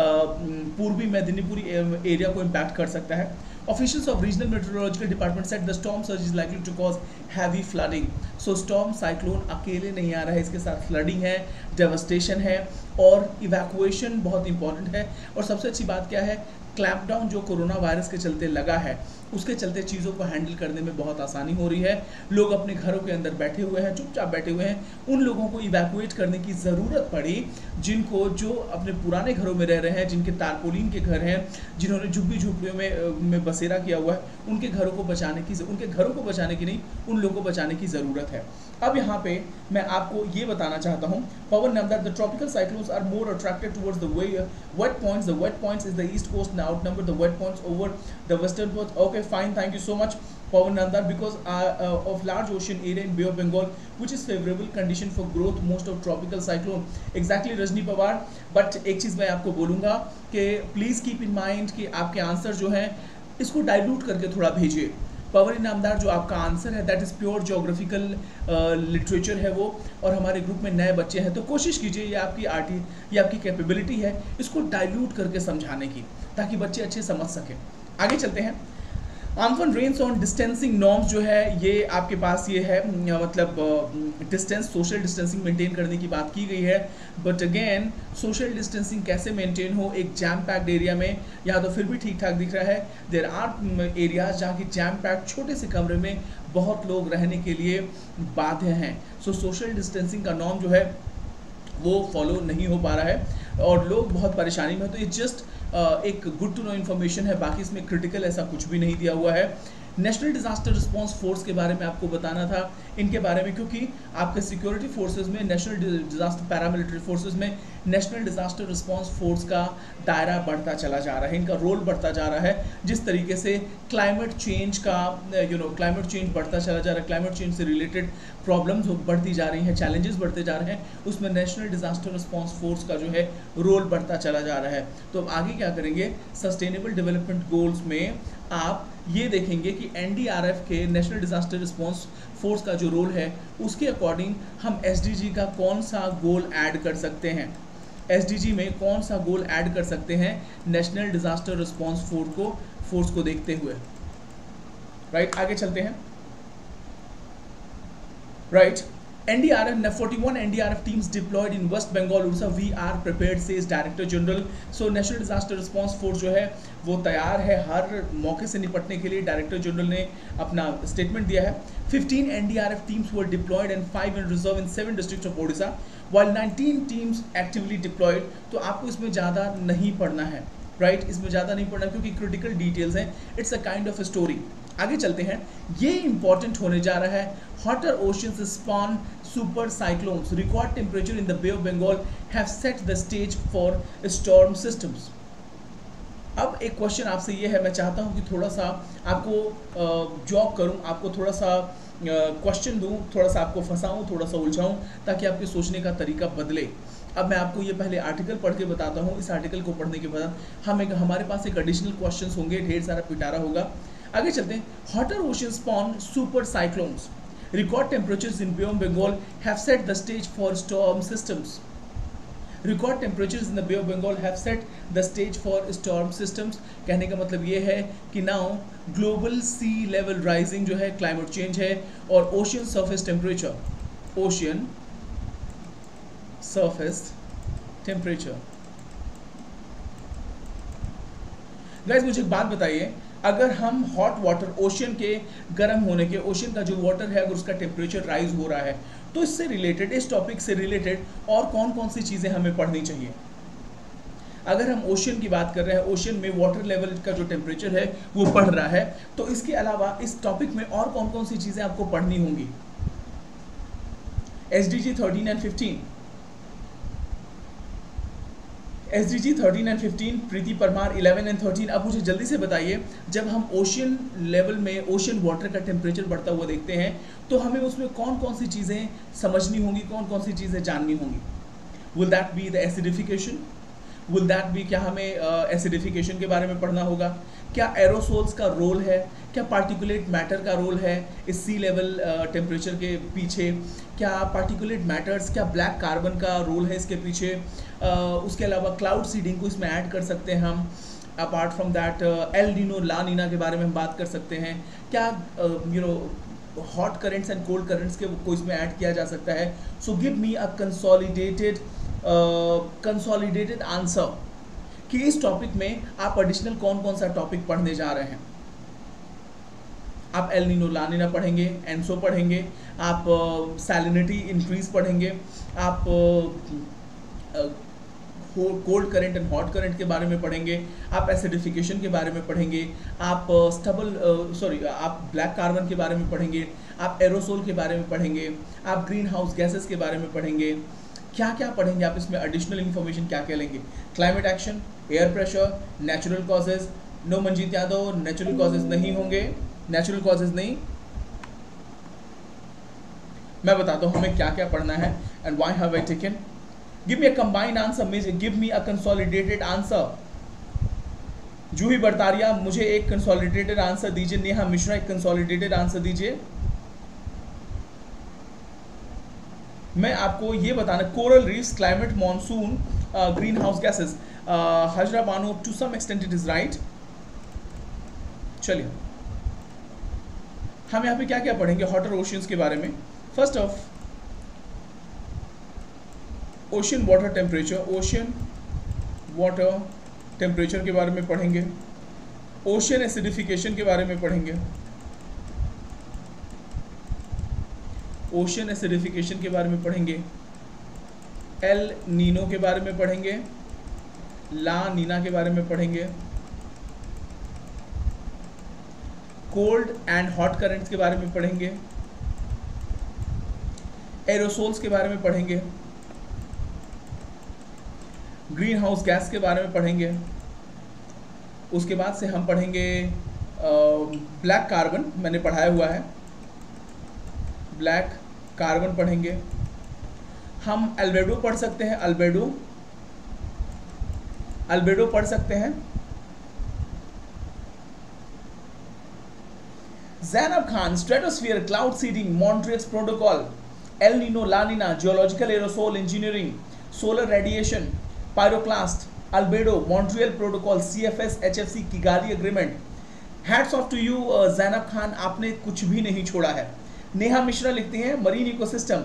S1: पूर्वी मेदिनीपुरी एरिया को इम्पैक्ट कर सकता है। Officials of regional meteorological department said the storm surge is likely to cause heavy flooding. So storm cyclone अकेले नहीं आ रहा है, इसके साथ flooding है, devastation है और evacuation बहुत important है। और सबसे अच्छी बात क्या है, क्लैंपडाउन जो कोरोना वायरस के चलते लगा है उसके चलते चीज़ों को हैंडल करने में बहुत आसानी हो रही है। लोग अपने घरों के अंदर बैठे हुए हैं, चुपचाप बैठे हुए हैं। उन लोगों को इवैक्यूएट करने की ज़रूरत पड़ी जिनको जो अपने पुराने घरों में रह रहे हैं, जिनके तारपोलिन के घर हैं, जिन्होंने झुग्गी झोपड़ियों में में बसेरा किया हुआ है, उनके घरों को बचाने की उनके घरों को बचाने की नहीं उन लोगों को बचाने की ज़रूरत है। अब यहाँ पे मैं आपको ये बताना चाहता हूँ, Pawan Nanda, the tropical cyclones are more attracted towards the wet points, the wet points is the east coast now outnumber the wet points over the western coast. Okay fine, thank you so much Pawan Nandar, because uh, uh, of large ocean area in Bay of Bengal, which is favorable condition for growth most of tropical cyclone. Exactly Rajni Pawar, but एक चीज़ मैं आपको बोलूँगा कि please keep in mind कि आपके answer जो हैं इसको डाइल्यूट करके थोड़ा भेजिए। पवन नामदार जो आपका आंसर है that is pure geographical literature है वो, और हमारे ग्रुप में नए बच्चे हैं तो कोशिश कीजिए, ये आपकी आर्टी ये आपकी कैपेबिलिटी है इसको डाइल्यूट करके समझाने की, ताकि बच्चे अच्छे समझ सकें। आगे चलते हैं। Amphan rains on distancing norms जो है ये आपके पास ये है, मतलब डिस्टेंस, सोशल डिस्टेंसिंग मेंटेन करने की बात की गई है। बट अगेन सोशल डिस्टेंसिंग कैसे मेंटेन हो एक जैम पैक्ड एरिया में, यहाँ तो फिर भी ठीक ठाक दिख रहा है। देयर आर एरियाज जहाँ की जैम पैक्ड छोटे से कमरे में बहुत लोग रहने के लिए बाध्य हैं। सो सोशल डिस्टेंसिंग का नॉर्म जो है वो फॉलो नहीं हो पा रहा है और लोग बहुत परेशानी में। तो ये जस्ट एक गुड टू नो इन्फॉर्मेशन है, बाकी इसमें क्रिटिकल ऐसा कुछ भी नहीं दिया हुआ है। नेशनल डिजास्टर रिस्पांस फोर्स के बारे में आपको बताना था इनके बारे में, क्योंकि आपके सिक्योरिटी फोर्सेस में, नेशनल डिजास्टर पैरामिलिट्री फोर्सेस में नेशनल डिजास्टर रिस्पांस फोर्स का दायरा बढ़ता चला जा रहा है, इनका रोल बढ़ता जा रहा है। जिस तरीके से क्लाइमेट चेंज का यू नो क्लाइमेट चेंज बढ़ता चला जा रहा है, क्लाइमेट चेंज से रिलेटेड प्रॉब्लम्स बढ़ती जा रही हैं, चैलेंजेस बढ़ते जा रहे हैं, उसमें नेशनल डिजास्टर रिस्पांस फोर्स का जो है रोल बढ़ता चला जा रहा है। तो अब आगे क्या करेंगे, सस्टेनेबल डेवलपमेंट गोल्स में आप ये देखेंगे कि एन डी आर एफ के नेशनल डिजास्टर रिस्पांस फोर्स का जो रोल है उसके अकॉर्डिंग हम एस डी जी का कौन सा गोल ऐड कर सकते हैं, एस डी जी में कौन सा गोल ऐड कर सकते हैं नेशनल डिजास्टर रिस्पांस फोर्स को फोर्स को देखते हुए। राइट, आगे चलते हैं। Right, N D R F, forty-one N D R F teams deployed in West Bengal, Odisha. We are prepared, says Director General. So National Disaster Response Force जो है वो तैयार है हर मौके से निपटने के लिए। डायरेक्टर जनरल ने अपना स्टेटमेंट दिया है। fifteen N D R F teams were deployed and five in reserve in seven districts of Odisha, while nineteen teams actively deployed. तो आपको इसमें ज़्यादा नहीं पढ़ना है, राइट right? इसमें ज़्यादा नहीं पढ़ना क्योंकि क्रिटिकल डिटेल्स हैं, it's a kind of story. आगे चलते हैं, ये इंपॉर्टेंट होने जा रहा है। Hotter oceans spawn super cyclones, record temperature in the bay of Bengal have set the stage for storm systems. अब एक क्वेश्चन आपसे ये है, मैं चाहता हूँ कि थोड़ा सा आपको जॉब करूँ, आपको थोड़ा सा क्वेश्चन दूँ, थोड़ा सा आपको फंसाऊँ, थोड़ा सा उलझाऊँ, ताकि आपके सोचने का तरीका बदले। अब मैं आपको ये पहले आर्टिकल पढ़ के बताता हूँ। इस आर्टिकल को पढ़ने के बाद हम एक हमारे पास एक एडिशनल क्वेश्चंस होंगे, ढेर सारा पिटारा होगा। आगे चलते हैं। Hotter ocean spawn super cyclones, record temperatures in bay of Bengal have set the stage for storm systems. Record temperatures in the bay of Bengal have set the stage for storm systems. कहने का मतलब ये है कि now global sea level rising जो है, climate change है, और ocean surface temperature, ocean surface temperature. Guys मुझे एक बात बताइए, अगर हम हॉट वाटर, ओशियन के गर्म होने के, ओशियन का जो वाटर है अगर उसका टेम्परेचर राइज हो रहा है, तो इससे रिलेटेड, इस टॉपिक से रिलेटेड और कौन कौन सी चीज़ें हमें पढ़नी चाहिए। अगर हम ओशियन की बात कर रहे हैं, ओशियन में वाटर लेवल का जो टेम्परेचर है वो बढ़ रहा है, तो इसके अलावा इस टॉपिक में और कौन कौन सी चीज़ें आपको पढ़नी होंगी। S D G thirteen and fifteen, S D G thirteen and fifteen, Preeti Parmar eleven and thirteen. अब मुझे जल्दी से बताइए, जब हम ओशियन लेवल में ओशियन वाटर का टेम्परेचर बढ़ता हुआ देखते हैं तो हमें उसमें कौन कौन सी चीज़ें समझनी होंगी, कौन कौन सी चीज़ें जाननी होंगी। Will that be the acidification, will that be, क्या हमें एसिडिफिकेशन uh, के बारे में पढ़ना होगा? क्या एरोसोल्स का रोल है? क्या पार्टिकुलेट मैटर का रोल है इस सी लेवल टेम्परेचर के पीछे? क्या पार्टिकुलेट मैटर्स, क्या ब्लैक कार्बन का रोल है इसके पीछे? uh, उसके अलावा क्लाउड सीडिंग को इसमें ऐड कर सकते हैं हम। Apart from that El Nino La Nina के बारे में हम बात कर सकते हैं। क्या you know hot currents and cold currents के को इसमें ऐड किया जा सकता है? So give me a consolidated consolidated answer कि इस टॉपिक में आप एडिशनल कौन कौन सा टॉपिक पढ़ने जा रहे हैं। आप एल नीनो ला नीना पढ़ेंगे, एनसो पढ़ेंगे, आप सैलिनिटी uh, इंक्रीज पढ़ेंगे, आप cold current and hot current के बारे में पढ़ेंगे, आप एसिडिफिकेशन के बारे में पढ़ेंगे, आप स्टबल सॉरी आप ब्लैक कार्बन के बारे में पढ़ेंगे, आप एरोसोल के बारे में पढ़ेंगे, आप ग्रीन हाउस गैसेस के बारे में पढ़ेंगे। क्या क्या पढ़ेंगे आप इसमें? एडिशनल इन्फॉर्मेशन क्या क्या लेंगे? Climate action, air pressure, natural causes. No Manjeet Yadav, natural causes नहीं होंगे, नेचुरल कॉजेज नहीं। मैं बताता हूँ हमें क्या क्या पढ़ना है and why have I taken. Give me a combined answer, give me a consolidated answer. Juhi Bartaria, मुझे एक कंसोलिडेटेड आंसर दीजिए। नेहा मिश्रा, एक कंसोलिडेटेड आंसर दीजिए। मैं आपको ये बताना, coral reefs, climate, monsoon, green house gases. Hazra Bano, to some extent it is right. चलिए हम यहाँ पे क्या क्या पढ़ेंगे हॉटर ओशियंस के बारे में। First of ocean water temperature, ocean water temperature के बारे में पढ़ेंगे। ओशियन एसिडिफिकेशन के बारे में पढ़ेंगे। ओशियन एसिडिफिकेशन के बारे में पढ़ेंगे। एल नीनो के बारे में पढ़ेंगे। ला नीना के बारे में पढ़ेंगे। कोल्ड एंड हॉट करंट्स के बारे में पढ़ेंगे। एरोसोल्स के बारे में पढ़ेंगे। ग्रीन हाउस गैस के बारे में पढ़ेंगे। उसके बाद से हम पढ़ेंगे ब्लैक कार्बन, मैंने पढ़ाया हुआ है, ब्लैक कार्बन पढ़ेंगे। हम अल्बेडो पढ़ सकते हैं, अल्बेडो अल्बेडो पढ़ सकते हैं। Zainab Khan, stratosphere, cloud seeding, Montreal protocol, El Nino, La Nina, geological aerosol engineering, solar radiation, pyroclast, albedo, Montreal protocol, CFS, HFC, Kigali agreement. Hats off to you Zainab Khan, आपने कुछ भी नहीं छोड़ा है। नेहा मिश्रा लिखती हैं marine ecosystem,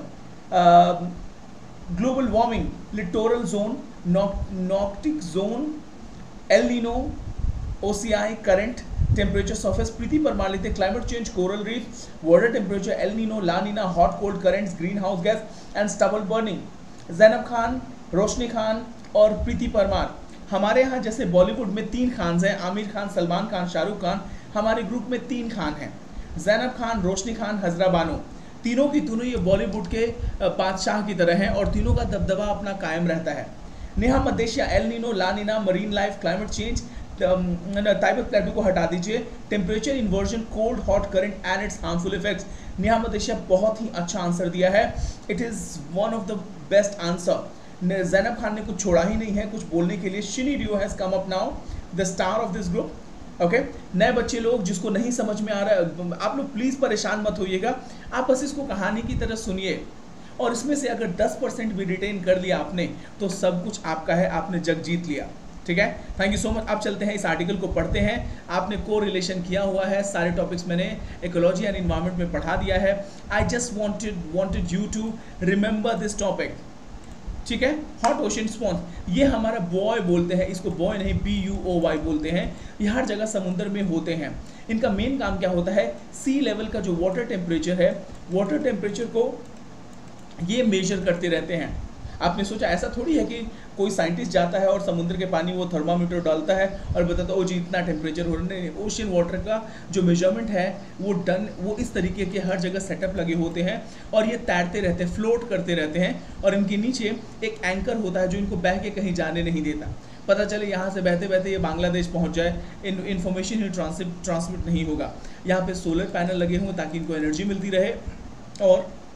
S1: global warming, littoral zone, neritic zone, El Nino, OCI, current, temperature, surface. Preeti Parmar लिखते हैं climate change, coral reef, water temperature, El Nino, La Nina, hot cold currents, green house gas and stubble burning. Zainab Khan, Roshni Khan और प्रीति परमार। हमारे यहाँ जैसे बॉलीवुड में तीन खान हैं, आमिर खान, सलमान खान, शाहरुख खान, हमारे ग्रुप में तीन खान हैं, ज़ैनब खान, रोशनी खान, हजरा बानो। तीनों की तीनों ये बॉलीवुड के बादशाह की तरह हैं और तीनों का दबदबा अपना कायम रहता है। Neha Madeshiya, El Nino, La Nina, marine life, climate change, Tibetan plateau को हटा दीजिए, temperature inversion, cold hot current and its harmful effects. Neha Madeshiya बहुत ही अच्छा आंसर दिया है, it is one of the best answer. Zainab Khan ने कुछ छोड़ा ही नहीं है कुछ बोलने के लिए। Shini Deo has come up now, the star of this group. Okay, नए बच्चे लोग जिसको नहीं समझ में आ रहा है, आप लोग प्लीज़ परेशान मत होइएगा, आप बस इसको कहानी की तरह सुनिए और इसमें से अगर दस परसेंट भी रिटेन कर लिया आपने तो सब कुछ आपका है, आपने जग जीत लिया। ठीक है, थैंक यू सो मच। आप चलते हैं इस आर्टिकल को पढ़ते हैं। आपने को रिलेशन किया हुआ है, सारे टॉपिक्स मैंने इकोलॉजी एंड इन्वायरमेंट में पढ़ा दिया है। I just wanted wanted you to remember this topic. ठीक है, हॉट ओशन स्पॉन्ज, ये हमारा बॉय बोलते हैं, इसको बॉय नहीं बी यू ओ वाई बोलते हैं। ये हर जगह समुद्र में होते हैं। इनका मेन काम क्या होता है, सी लेवल का जो वाटर टेम्परेचर है, वाटर टेम्परेचर को ये मेजर करते रहते हैं। आपने सोचा ऐसा थोड़ी है कि कोई साइंटिस्ट जाता है और समुद्र के पानी वो थर्मामीटर डालता है और बताता है ओ जी इतना टेम्परेचर हो रहा है। नहीं, ओशियन वाटर का जो मेजरमेंट है वो डन वो इस तरीके के हर जगह सेटअप लगे होते हैं और ये तैरते रहते हैं, फ्लोट करते रहते हैं और इनके नीचे एक एंकर होता है जो इनको बह के कहीं जाने नहीं देता। पता चले यहाँ से बहते बहते ये बांग्लादेश पहुँच जाए, इन इन्फॉर्मेशन ही ट्रांसमिट ट्रांसमिट नहीं होगा। यहाँ पे सोलर पैनल लगे हों ताकि इनको एनर्जी मिलती रहे और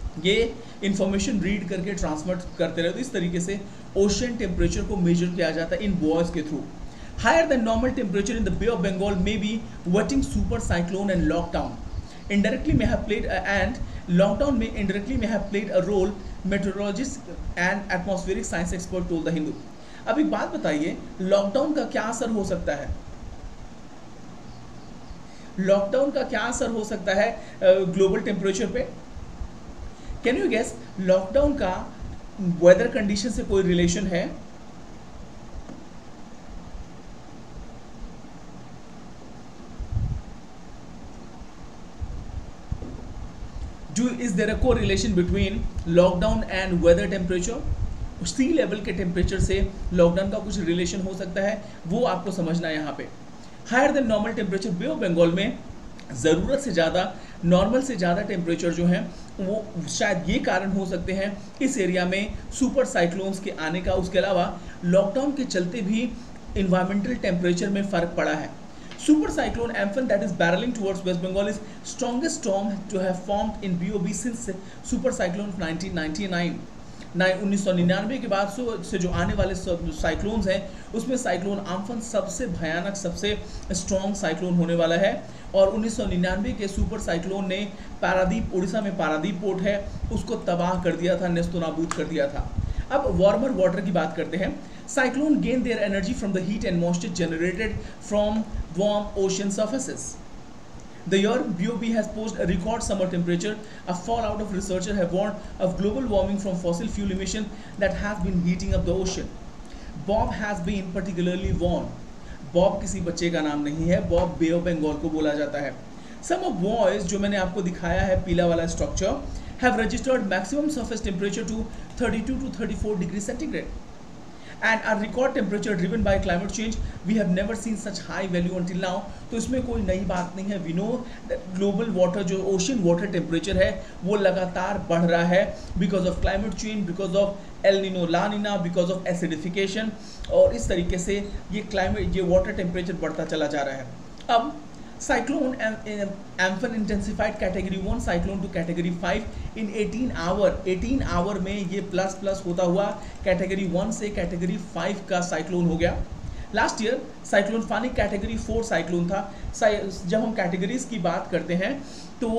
S1: ये इंफॉर्मेशन रीड करके ट्रांसमिट करते रहे। तो इस तरीके से ओशन टेम्परेचर को मेजर किया जाता है इन बुओयज के through. Higher than normal temperature in the bay of Bengal may be waiting super cyclone and lockdown indirectly may have played uh, and lockdown may indirectly may have played a role, meteorologists and atmospheric science expert told the Hindu। अब एक बात बताइए, lockdown का क्या असर हो सकता है? लॉकडाउन का क्या असर हो सकता है ग्लोबल टेम्परेचर पे? कैन यू गेस लॉकडाउन का वेदर कंडीशन से कोई रिलेशन है? Do, is there a correlation between lockdown and weather temperature? Sea level के टेम्परेचर से लॉकडाउन का कुछ रिलेशन हो सकता है, वो आपको समझना है यहाँ पे। Higher than normal temperature, bay of Bengal में ज़रूरत से ज़्यादा, नॉर्मल से ज़्यादा टेम्परेचर जो है वो शायद ये कारण हो सकते हैं इस एरिया में सुपर साइक्लोन्स के आने का। उसके अलावा लॉकडाउन के चलते भी इन्वायरमेंटल टेम्परेचर में फ़र्क पड़ा है। Super cyclone Amphan that is barreling towards West Bengal is strongest storm to have formed in B O B since super cyclone nineteen ninety-nine। उन्नीस सौ निन्यानवे के बाद से जो आने वाले साइक्लोन्स हैं उसमें साइक्लोन आम्फन सबसे भयानक, सबसे स्ट्रॉन्ग साइक्लोन होने वाला है। और उन्नीस सौ निन्यानवे के सुपर साइक्लोन ने पारादीप, उड़ीसा में पारादीप पोर्ट है, उसको तबाह कर दिया था, नेस्तो नाबूद कर दिया था। अब वार्मर वाटर की बात करते हैं। Cyclone gain their energy from the heat and moisture generated from warm ocean surfaces. The year B O B has posed a record summer temperature. A fallout of researchers have warned of global warming from fossil fuel emission that has been heating up the ocean. Bob has been particularly warned. Bob किसी बच्चे का नाम नहीं है, Bob Bay of Bengal को बोला जाता है। Some of boys जो मैंने आपको दिखाया है पीला वाला structure have registered maximum surface temperature to thirty-two to thirty-four degrees centigrade. And a record temperature driven by climate change, we have never seen such high value until now। तो इसमें कोई नई बात नहीं है। We know that global water, जो ocean water temperature है वो लगातार बढ़ रहा है because of climate change, because of El Nino, La Nina, because of acidification। और इस तरीके से ये climate, ये water temperature बढ़ता चला जा रहा है। अब cyclone Amphan intensified category one cyclone to category five in eighteen hour eighteen hour में ये प्लस प्लस होता हुआ कैटेगरी वन से कैटेगरी फाइव का साइक्लोन हो गया। Last year cyclone Fani category four cyclone था। जब हम कैटेगरीज की बात करते हैं तो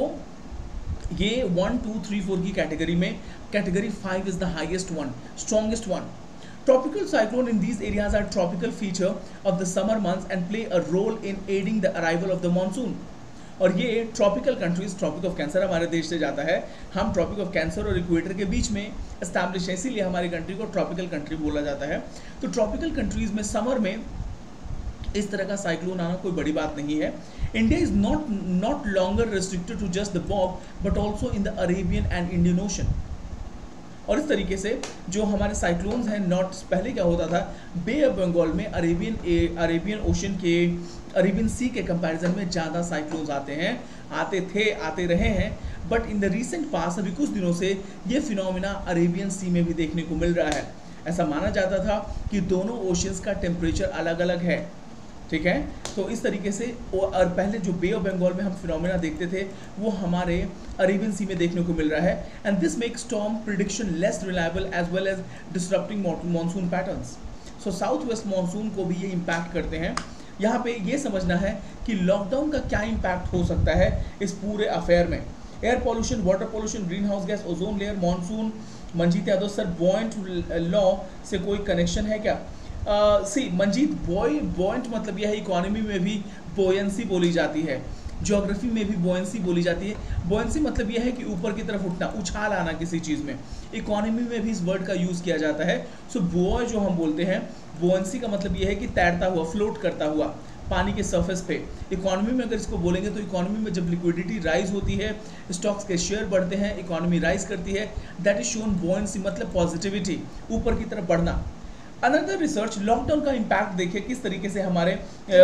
S1: ये वन टू थ्री फोर की कैटेगरी में category five is the highest one, strongest one. Tropical cyclone in these areas are tropical feature of the summer months and play a role in aiding the arrival of the monsoon। और ये tropical countries, tropic of cancer हमारे देश से जाता है, हम tropic of cancer और equator के बीच में एस्टैब्लिश है, इसीलिए हमारी कंट्री को ट्रॉपिकल कंट्री बोला जाता है। तो ट्रॉपिकल कंट्रीज में समर में इस तरह का साइक्लोन आना कोई बड़ी बात नहीं है। India is not not longer restricted to just the BoB but also in the Arabian and Indian ocean. और इस तरीके से जो हमारे साइक्लोन्स हैं नॉर्थ, पहले क्या होता था बे ऑफ बंगाल में अरेबियन अरेबियन ओशन के, अरेबियन सी के कंपैरिजन में ज़्यादा साइक्लोन्स आते हैं, आते थे, आते रहे हैं। But in the recent past अभी कुछ दिनों से ये फिनोमिना अरेबियन सी में भी देखने को मिल रहा है। ऐसा माना जाता था कि दोनों ओशंस का टेम्परेचर अलग अलग है, ठीक है। तो इस तरीके से और पहले जो बे ऑफ बंगाल में हम फिनोमेना देखते थे वो हमारे अरेबियन सी में देखने को मिल रहा है। And this make storm prediction less reliable as well as disrupting monsoon patterns. So south west monsoon को भी ये इम्पैक्ट करते हैं। यहाँ पे ये समझना है कि लॉकडाउन का क्या इम्पैक्ट हो सकता है इस पूरे अफेयर में। Air pollution, water pollution, green house gas, ozone layer, monsoon. Manjeet Yadav sir, buoyant law से कोई कनेक्शन है क्या? See uh, Manjeet, buoy buoyant मतलब यह है इकोनॉमी में भी बोयंसी बोली जाती है, ज्योग्राफी में भी बोयंसी बोली जाती है। बोयंसी मतलब यह है कि ऊपर की तरफ उठना, उछाल आना किसी चीज़ में। इकोनॉमी में भी इस वर्ड का यूज़ किया जाता है। सो so, बॉय जो हम बोलते हैं, बोयंसी का मतलब यह है कि तैरता हुआ, फ्लोट करता हुआ पानी के सरफेस पे। इकोनॉमी में अगर इसको बोलेंगे तो इकोनॉमी में जब लिक्विडिटी राइज होती है, स्टॉक्स के शेयर बढ़ते हैं, इकोनॉमी राइज करती है, दैट इज शोन बोयंसी मतलब पॉजिटिविटी, ऊपर की तरफ बढ़ना। अनदर रिसर्च, लॉकडाउन का इम्पैक्ट देखिए किस तरीके से हमारे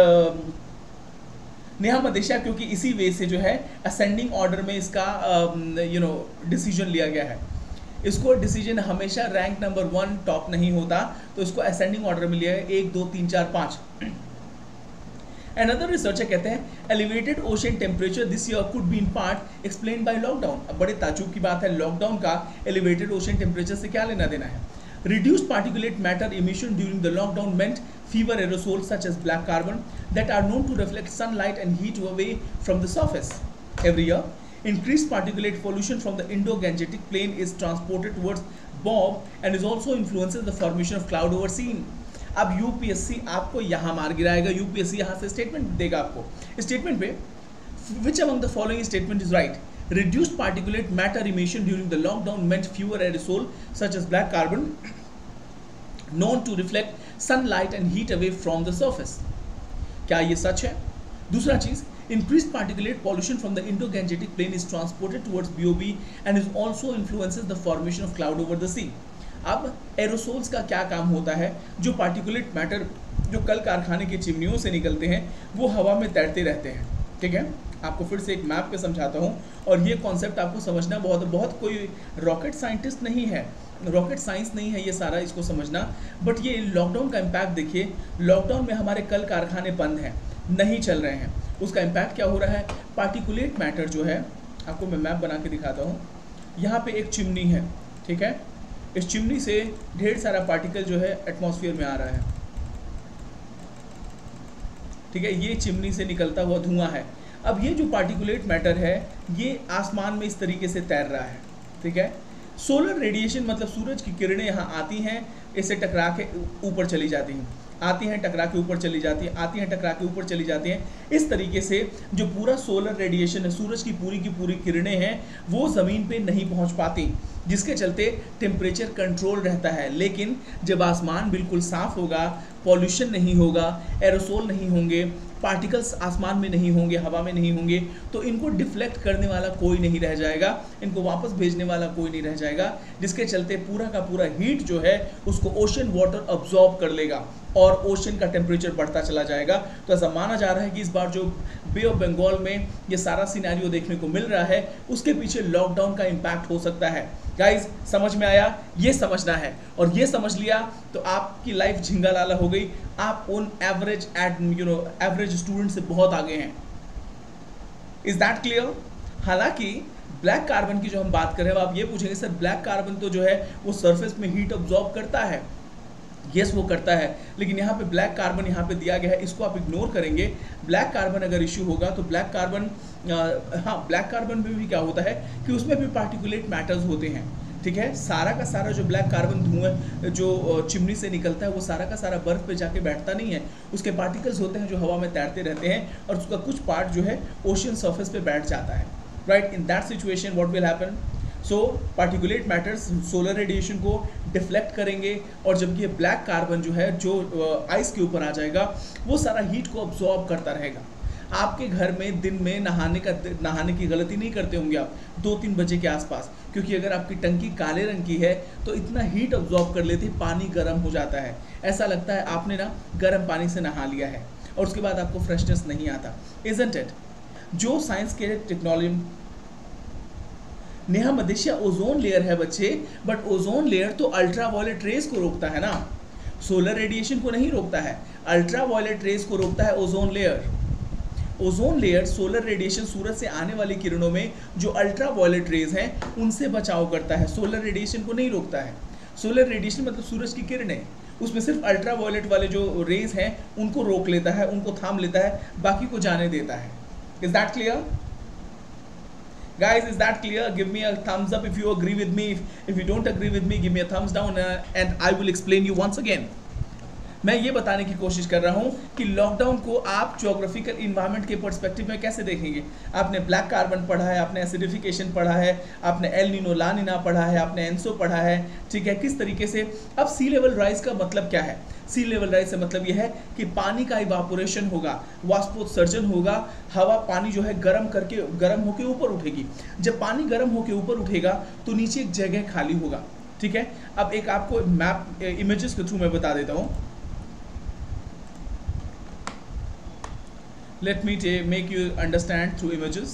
S1: नेहा मदेशिया, क्योंकि इसी वे से जो है असेंडिंग ऑर्डर में इसका यू नो डिसीजन लिया गया है। इसको डिसीजन हमेशा रैंक नंबर वन टॉप नहीं होता, तो इसको असेंडिंग ऑर्डर में लिया है, एक दो तीन चार पाँच। Another researcher कहते हैं elevated ocean temperature this year could be in part explained by lockdown. अब बड़े ताज्जुब की बात है, लॉकडाउन का elevated ocean temperature से क्या लेना देना है. Reduced particulate matter emission during the lockdown meant fewer aerosols such as black carbon that are known to reflect sunlight and heat away from the surface. Every year, increased particulate pollution from the Indo-Gangetic plain is transported towards B O B and is also influences the formation of cloud over sea. अब UPSC आपको यहाँ मार गिराएगा, UPSC यहाँ से statement देगा आपको. Statement पे which among the following statement is right? Reduced particulate matter emission during the lockdown meant fewer aerosol such as black carbon known to reflect sunlight and heat away from the surface. क्या ये सच है? दूसरा चीज, increased particulate pollution from the Indo-Gangetic plain is transported towards B O B and is also influences the formation of cloud over the sea. अब aerosols का क्या काम होता है? जो पार्टिकुलेट मैटर जो कल कारखाने की चिमनियों से निकलते हैं वो हवा में तैरते रहते हैं. ठीक है, आपको फिर से एक मैप पे समझाता हूँ और ये कॉन्सेप्ट आपको समझना बहुत बहुत कोई रॉकेट साइंटिस्ट नहीं है, रॉकेट साइंस नहीं है ये सारा, इसको समझना. बट ये लॉकडाउन का इम्पैक्ट देखिए, लॉकडाउन में हमारे कल कारखाने बंद हैं, नहीं चल रहे हैं, उसका इम्पैक्ट क्या हो रहा है? पार्टिकुलेट मैटर जो है, आपको मैं मैप बना के दिखाता हूँ. यहाँ पे एक चिमनी है, ठीक है, इस चिमनी से ढेर सारा पार्टिकल जो है एटमॉस्फेयर में आ रहा है. ठीक है, ये चिमनी से निकलता हुआ धुआं है. अब ये जो पार्टिकुलेट मैटर है ये आसमान में इस तरीके से तैर रहा है. ठीक है, सोलर रेडिएशन मतलब सूरज की किरणें यहाँ आती हैं, इससे टकरा के ऊपर चली जाती हैं, आती हैं टकरा के ऊपर चली जाती हैं, आती हैं टकरा के ऊपर चली जाती हैं. इस तरीके से जो पूरा सोलर रेडिएशन है, सूरज की पूरी की पूरी किरणें हैं, वो ज़मीन पे नहीं पहुंच पाती, जिसके चलते टेम्परेचर कंट्रोल रहता है. लेकिन जब आसमान बिल्कुल साफ होगा, पॉल्यूशन नहीं होगा, एरोसोल नहीं होंगे, पार्टिकल्स आसमान में नहीं होंगे, हवा में नहीं होंगे, तो इनको डिफ्लेक्ट करने वाला कोई नहीं रह जाएगा, इनको वापस भेजने वाला कोई नहीं रह जाएगा, जिसके चलते पूरा का पूरा हीट जो है उसको ओशन वाटर अब्जॉर्ब कर लेगा और ओशन का टेम्परेचर बढ़ता चला जाएगा. तो ऐसा माना जा रहा है कि इस बार जो बे ऑफ बंगाल में ये सारा सिनेरियो देखने को मिल रहा है उसके पीछे लॉकडाउन का इम्पैक्ट हो सकता है. गाइज समझ में आया? ये समझना है, और ये समझ लिया तो आपकी लाइफ झिंगा लाला हो गई. आप उन average at you know average student से बहुत आगे हैं. Is that clear? हालांकि ब्लैक कार्बन की जो हम बात कर रहे हैं, आप ये पूछेंगे सर ब्लैक कार्बन तो जो है वो सरफेस में हीट अब्जॉर्ब करता है. यस वो करता है, लेकिन यहाँ पे ब्लैक कार्बन यहाँ पे दिया गया है, इसको आप इग्नोर करेंगे. ब्लैक कार्बन अगर इश्यू होगा तो ब्लैक कार्बन हाँ ब्लैक कार्बन में भी क्या होता है कि उसमें भी पार्टिकुलेट मैटर्स होते हैं. ठीक है, सारा का सारा जो ब्लैक कार्बन धुआं जो चिमनी से निकलता है वो सारा का सारा बर्फ पे जाके बैठता नहीं है, उसके पार्टिकल्स होते हैं जो हवा में तैरते रहते हैं और उसका कुछ पार्ट जो है ओशन सरफेस पे बैठ जाता है. Right, in that situation what will happen? So particulate matters solar radiation को डिफ्लेक्ट करेंगे और जबकि ये ब्लैक कार्बन जो है जो आइस के ऊपर आ जाएगा वो सारा हीट को अब्जॉर्ब करता रहेगा. आपके घर में दिन में नहाने का नहाने की गलती नहीं करते होंगे आप दो तीन बजे के आसपास, क्योंकि अगर आपकी टंकी काले रंग की है तो इतना हीट अब्जॉर्ब कर लेती है, पानी गर्म हो जाता है, ऐसा लगता है आपने ना गर्म पानी से नहा लिया है और उसके बाद आपको फ्रेशनेस नहीं आता. Isn't it? जो साइंस के technology Neha Madeshiya ozone layer है बच्चे, बट ओजोन लेयर तो अल्ट्रा वायलेट रेज को रोकता है ना, सोलर रेडिएशन को नहीं रोकता है, अल्ट्रा वायलेट रेज को रोकता है ozone layer. Ozone layer solar radiation, सूरज से आने वाली किरणों में जो अल्ट्रा वायलेट रेज हैं उनसे बचाव करता है, सोलर रेडिएशन को नहीं रोकता है. सोलर रेडिएशन मतलब सूरज की किरणें, उसमें सिर्फ अल्ट्रा वायलेट वाले जो रेज हैं उनको रोक लेता है, उनको थाम लेता है, बाकी को जाने देता है. Is that clear? Guys, is that clear? Give me a thumbs up if you agree with me. If, if you don't agree with me, give me a thumbs down uh, and I will explain you once again. मैं ये बताने की कोशिश कर रहा हूँ कि lockdown को आप ज्योग्राफिकल इन्वायरमेंट के पर्सपेक्टिव में कैसे देखेंगे. आपने ब्लैक कार्बन पढ़ा है, आपने एसिडिफिकेशन पढ़ा है, आपने एल नीनो ला नीना पढ़ा है, आपने एंसो पढ़ा है. ठीक है, किस तरीके से. अब सी लेवल राइज का मतलब क्या है? सी लेवल राइज से मतलब यह है कि पानी का इवापोरेशन होगा, वाष्पोत्सर्जन होगा, हवा पानी जो है गर्म करके गर्म होकर ऊपर उठेगी. जब पानी गर्म होकर ऊपर उठेगा तो नीचे एक जगह खाली होगा. ठीक है, अब एक आपको मैप इमेजेस के थ्रू मैं बता देता हूँ. Let me make you understand through images.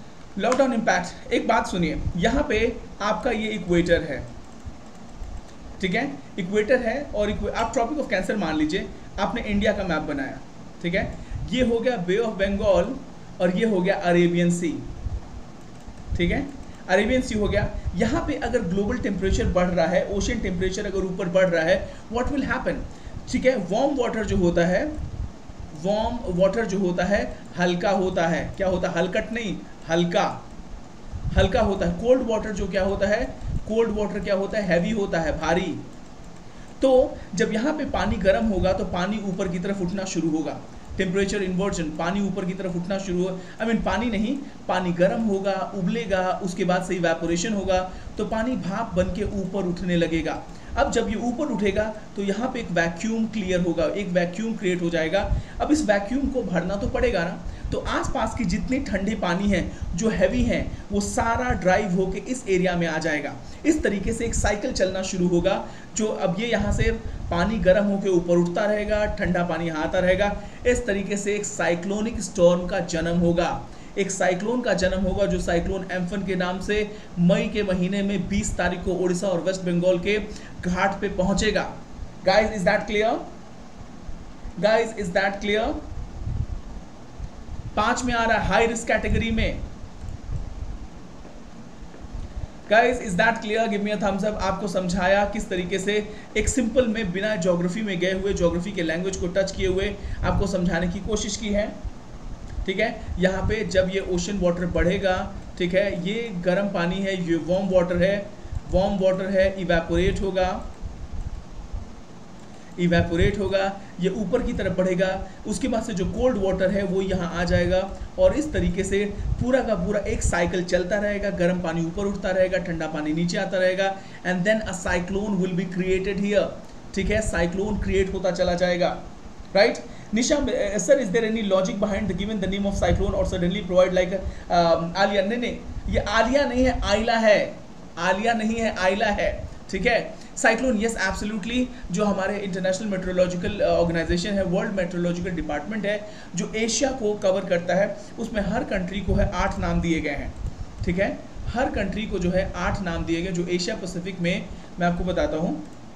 S1: Lockdown impact. एक बात सुनिए, यहाँ पे आपका ये इक्वेटर है, ठीक है, इक्वेटर है और आप ट्रॉपिक ऑफ कैंसर मान लीजिए, आपने इंडिया का मैप बनाया, ठीक है, ये हो गया बे ऑफ बंगाल और ये हो गया अरेबियन सी, ठीक है, अरेबियन सी हो गया। यहाँ पे अगर ग्लोबल टेम्परेचर बढ़ रहा है, ओशन टेम्परेचर अगर ऊपर बढ़ रहा है, व्हाट विल हैपन, ठीक है, वार्म वाटर जो होता है, वार्म वाटर जो होता है हल्का होता है, क्या होता है, हलकट नहीं, हल्का हल्का होता है। कोल्ड वाटर जो क्या होता है, कोल्ड वाटर क्या होता है, हैवी होता है, भारी। तो जब यहाँ पे पानी गर्म होगा तो पानी ऊपर की तरफ उठना शुरू होगा, टेम्परेचर इन्वर्जन, पानी ऊपर की तरफ उठना शुरू हो, आई मीन पानी नहीं, पानी गर्म होगा, उबलेगा, उसके बाद से इवेपोरेशन होगा, तो पानी भाप बन के ऊपर उठने लगेगा। अब जब ये ऊपर उठेगा तो यहाँ पे एक वैक्यूम क्लियर होगा, एक वैक्यूम क्रिएट हो जाएगा। अब इस वैक्यूम को भरना तो पड़ेगा ना, तो आसपास की जितने ठंडे पानी हैं जो हैवी हैं वो सारा ड्राइव होके इस एरिया में आ जाएगा। इस तरीके से एक साइकिल चलना शुरू होगा, जो अब ये यहाँ से पानी गर्म होके ऊपर उठता रहेगा, ठंडा पानी यहाँ आता रहेगा। इस तरीके से एक साइक्लोनिक स्टॉर्म का जन्म होगा, एक साइक्लोन का जन्म होगा, जो साइक्लोन एम्फन के नाम से मई के महीने में बीस तारीख को उड़ीसा और वेस्ट बंगाल के घाट पे पहुंचेगा। Guys is that clear, guys is that clear. पांच में आ रहा है हाई रिस्क कैटेगरी में, guys is that clear, give me a thumbs up. आपको समझाया किस तरीके से एक सिंपल में, बिना ज्योग्राफी में गए हुए, ज्योग्राफी के लैंग्वेज को टच किए हुए आपको समझाने की कोशिश की है, ठीक है। यहाँ पे जब ये ओशन वाटर बढ़ेगा, ठीक है, ये गर्म पानी है, ये वार्म वाटर है, वार्म वाटर है, इवेपोरेट होगा, इवेपोरेट होगा, ये ऊपर की तरफ बढ़ेगा, उसके बाद से जो कोल्ड वाटर है वो यहाँ आ जाएगा, और इस तरीके से पूरा का पूरा एक साइकिल चलता रहेगा, गर्म पानी ऊपर उठता रहेगा, ठंडा पानी नीचे आता रहेगा, and then a cyclone will be created here, ठीक है, साइक्लोन क्रिएट होता चला जाएगा, right. Nisha sir, is there any logic behind the given the name of cyclone और सडनली प्रोवाइड लाइक आलिया? नहीं नहीं, ये आलिया नहीं है, आइला है, आलिया नहीं है, आइला है, ठीक है। साइक्लोन, यस एब्सोल्युटली, जो हमारे इंटरनेशनल मेट्रोलॉजिकल ऑर्गेनाइजेशन है, वर्ल्ड मेट्रोलॉजिकल डिपार्टमेंट है, जो एशिया को कवर करता है, उसमें हर कंट्री को है आठ नाम दिए गए हैं, ठीक है, हर कंट्री को जो है आठ नाम दिए गए। जो एशिया पैसिफिक में, मैं आपको बताता हूँ,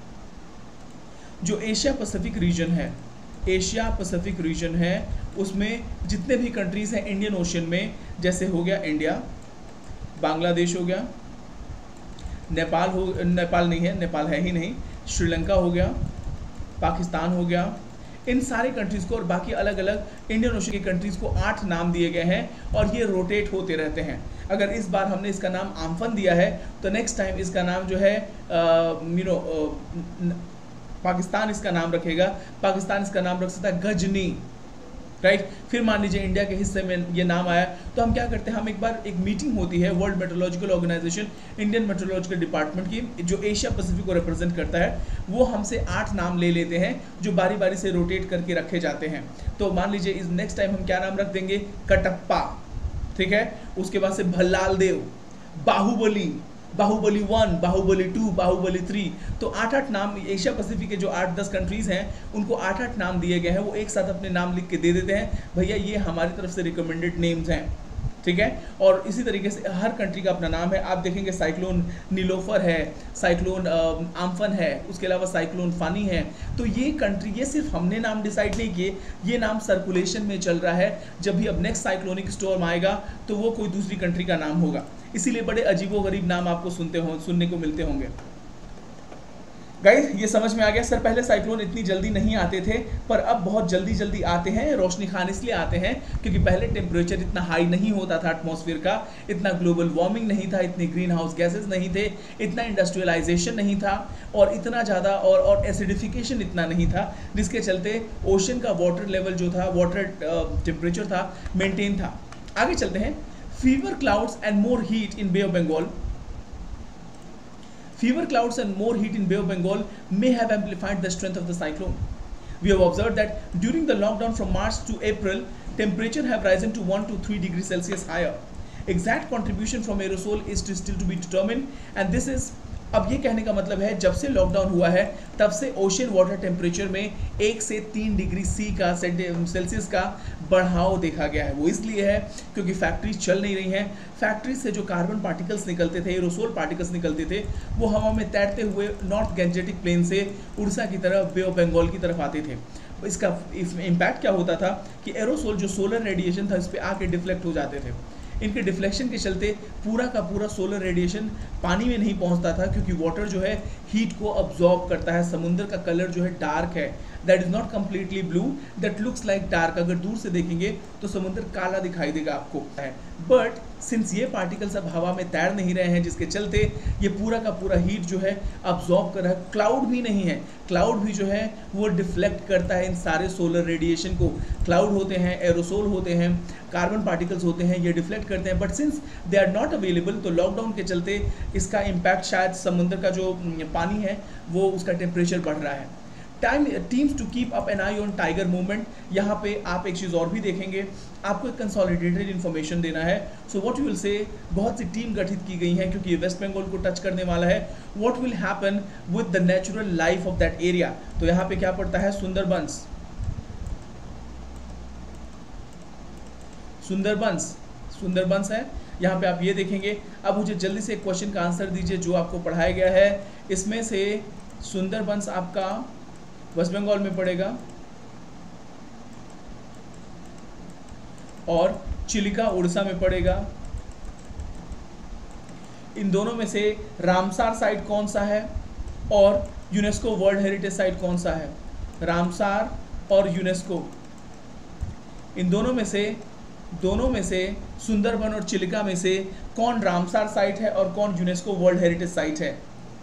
S1: जो एशिया पैसिफिक रीजन है, एशिया पैसिफिक रीजन है, उसमें जितने भी कंट्रीज हैं इंडियन ओशन में, जैसे हो गया इंडिया, बांग्लादेश हो गया, नेपाल हो, नेपाल नहीं है, नेपाल है ही नहीं, श्रीलंका हो गया, पाकिस्तान हो गया, इन सारे कंट्रीज़ को और बाकी अलग अलग इंडियन ओशन की कंट्रीज़ को आठ नाम दिए गए हैं, और ये रोटेट होते रहते हैं। अगर इस बार हमने इसका नाम आम्फन दिया है, तो नेक्स्ट टाइम इसका नाम जो है यू नो पाकिस्तान इसका नाम रखेगा, पाकिस्तान इसका नाम रख सकता है गजनी, राइट। फिर मान लीजिए इंडिया के हिस्से में ये नाम आया, तो हम क्या करते हैं, हम एक बार एक मीटिंग होती है world meteorological organisation, Indian meteorological department की, जो एशिया पैसिफिक को रिप्रेजेंट करता है, वो हमसे आठ नाम ले लेते हैं, जो बारी बारी से रोटेट करके रखे जाते हैं। तो मान लीजिए इस नेक्स्ट टाइम हम क्या नाम रख देंगे, कटप्पा, ठीक है, उसके बाद से Bhallal Dev, Baahubali, Baahubali one, Baahubali two, Baahubali three, तो आठ आठ नाम एशिया पैसिफिक के जो आठ दस कंट्रीज़ हैं उनको आठ आठ नाम दिए गए हैं। वो एक साथ अपने नाम लिख के दे देते हैं, भैया ये हमारी तरफ से रिकमेंडेड नेम्स हैं, ठीक है। और इसी तरीके से हर कंट्री का अपना नाम है। आप देखेंगे साइक्लोन नीलोफर है, साइक्लोन आम्फन है, उसके अलावा साइक्लोन फानी है। तो ये कंट्री, ये सिर्फ हमने नाम डिसाइड नहीं किए, ये नाम सर्कुलेशन में चल रहा है। जब भी अब नेक्स्ट साइक्लोनिक स्टॉर्म आएगा तो वो कोई दूसरी कंट्री का नाम होगा, इसीलिए बड़े अजीबोगरीब नाम आपको सुनते हो सुनने को मिलते होंगे। गाइस ये समझ में आ गया। सर पहले साइक्लोन इतनी जल्दी नहीं आते थे, पर अब बहुत जल्दी जल्दी आते हैं। रोशनी खान इसलिए आते हैं क्योंकि पहले टेम्परेचर इतना हाई नहीं होता था एटमॉस्फेयर का, इतना ग्लोबल वार्मिंग नहीं था, इतने ग्रीन हाउस गैसेज नहीं थे, इतना इंडस्ट्रियलाइजेशन नहीं था, और इतना ज़्यादा और और एसिडिफिकेशन इतना नहीं था, जिसके चलते ओशन का वाटर लेवल जो था, वाटर टेम्परेचर था, मेनटेन था। आगे चलते हैं। Fever clouds and more heat in bay of Bengal Fever clouds and more heat in Bay of Bengal may have amplified the strength of the cyclone. We have observed that during the lockdown from March to April, temperature have risen to one to three degrees Celsius higher. Exact contribution from aerosol is to still to be determined, and this is अब ये कहने का मतलब है जब से lockdown हुआ है तब से ओशन वाटर टेम्परेचर में एक से तीन डिग्री सी का सेल्सियस का बढ़ाव देखा गया है। वो इसलिए है क्योंकि फैक्ट्रीज चल नहीं रही हैं। फैक्ट्रीज से जो कार्बन पार्टिकल्स निकलते थे, एरोसोल पार्टिकल्स निकलते थे, वो हवा में तैरते हुए नॉर्थ गैंजेटिक प्लेन से उड़ीसा की तरफ, बे ऑफ बंगाल की तरफ आते थे। इसका इम्पैक्ट क्या होता था कि एरोसोल जो सोलर रेडिएशन था इस पर आके डिफ्लेक्ट हो जाते थे। इनके डिफ्लेक्शन के चलते पूरा का पूरा सोलर रेडिएशन पानी में नहीं पहुंचता था, क्योंकि वाटर जो है हीट को अब्जॉर्ब करता है। समुद्र का कलर जो है डार्क है, that is not completely blue, that looks like dark. अगर दूर से देखेंगे तो समुद्र काला दिखाई देगा आपको, बट सिंस ये पार्टिकल्स अब हवा में तैर नहीं रहे हैं, जिसके चलते ये पूरा का पूरा हीट जो है अब्जॉर्ब कर रहा है। क्लाउड भी नहीं है, क्लाउड भी जो है वो डिफ्लेक्ट करता है इन सारे सोलर रेडिएशन को। क्लाउड होते हैं, एरोसोल होते हैं, कार्बन पार्टिकल्स होते हैं, ये डिफ्लेक्ट करते हैं, but since they are not available तो लॉकडाउन के चलते इसका इम्पैक्ट शायद समुद्र का जो पानी है वो उसका टेम्परेचर बढ़ रहा है। Time teams to keep up an eye on tiger movement. यहाँ पे आप एक चीज़ और भी देखेंगे, आपको एक कंसोलिडेटेड इन्फॉर्मेशन देना है। So what you will say, बहुत सी टीम गठित की गई हैं क्योंकि ये वेस्ट बंगाल को टच करने वाला है। What will happen with the natural life of that area. तो यहाँ पे क्या पड़ता है, सुंदरबंस, सुंदरबंस सुंदरबंस है। यहाँ पे आप ये देखेंगे। अब मुझे जल्दी से एक क्वेश्चन का आंसर दीजिए जो आपको पढ़ाया गया है। इसमें से सुंदरबंस आपका वेस्ट बंगाल में पड़ेगा और चिलिका उड़ीसा में पड़ेगा। इन दोनों में से रामसार साइट कौन सा है और यूनेस्को वर्ल्ड हेरिटेज साइट कौन सा है? रामसार और यूनेस्को, इन दोनों में से दोनों में से सुंदरबन और चिलिका में से कौन रामसार साइट है और कौन यूनेस्को वर्ल्ड हेरिटेज साइट है?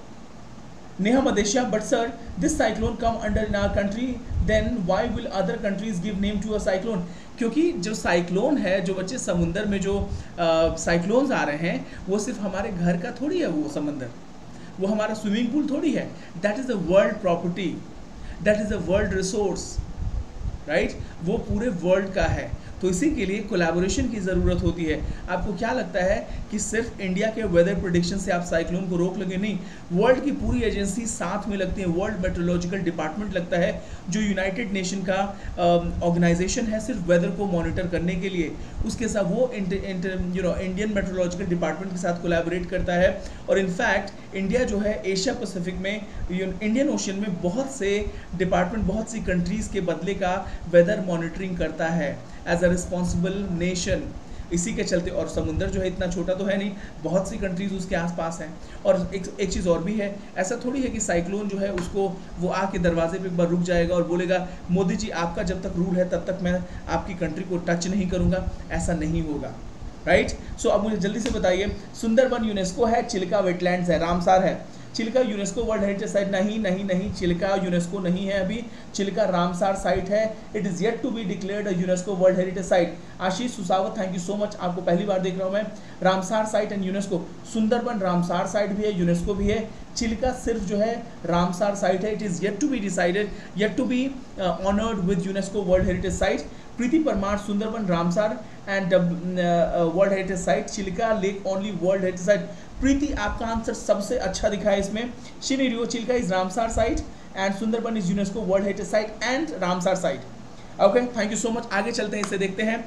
S1: Neha Madeshiya, but sir this cyclone come under in our country, then why will other countries give name to a cyclone? क्योंकि जो साइक्लोन है, जो बच्चे समुंदर में जो साइक्लोन्स आ रहे हैं, वो सिर्फ हमारे घर का थोड़ी है, वो समंदर, वो हमारा स्विमिंग पूल थोड़ी है। That is a world property, that is a world resource, right? वो पूरे वर्ल्ड का है। तो इसी के लिए कोलैबोरेशन की ज़रूरत होती है। आपको क्या लगता है कि सिर्फ इंडिया के वेदर प्रेडिक्शन से आप साइक्लोन को रोक लगे? नहीं, वर्ल्ड की पूरी एजेंसी साथ में लगती है। वर्ल्ड मेट्रोलॉजिकल डिपार्टमेंट लगता है, जो यूनाइटेड नेशन का ऑर्गेनाइजेशन है सिर्फ वेदर को मॉनिटर करने के लिए। उसके साथ वो you know Indian meteorological department के साथ कोलैबोरेट करता है। और इनफैक्ट इंडिया जो है एशिया पैसिफिक में, इंडियन ओशन में बहुत से डिपार्टमेंट, बहुत सी कंट्रीज़ के बदले का वेदर मॉनिटरिंग करता है एज अ रिस्पॉन्सिबल नेशन। इसी के चलते, और समुंदर जो है इतना छोटा तो है नहीं, बहुत सी कंट्रीज उसके आसपास हैं। और एक एक चीज़ और भी है, ऐसा थोड़ी है कि साइक्लोन जो है उसको वो आके दरवाजे पे एक बार रुक जाएगा और बोलेगा मोदी जी आपका जब तक रूल है तब तक मैं आपकी कंट्री को टच नहीं करूँगा। ऐसा नहीं होगा, राइट? सो अब मुझे जल्दी से बताइए, सुंदरबन यूनेस्को है, चिलिका वेटलैंड्स है, रामसार है। Chilika UNESCO world heritage site नहीं, नहीं नहीं चिलिका यूनेस्को नहीं है अभी, चिलिका रामसार साइट है। It is yet to be declared a UNESCO world heritage site. Ashish Susawat, thank you so much, आपको पहली बार देख रहा हूँ मैं। Ramsar site and UNESCO, Sundarban Ramsar site भी है, यूनेस्को भी है। चिलिका सिर्फ जो है रामसार साइट है। It is yet to be decided, yet to be honoured with UNESCO world heritage site. Preeti Parmar, Sundarban Ramsar and world heritage site, Chilika lake only world heritage site. Preeti आपका answer सबसे अच्छा दिखा है इसमें। Shini Rio, Chilika is Ramsar site and Sundarban is UNESCO world heritage site and Ramsar site. Okay, thank you so much. आगे चलते हैं, इसे देखते हैं।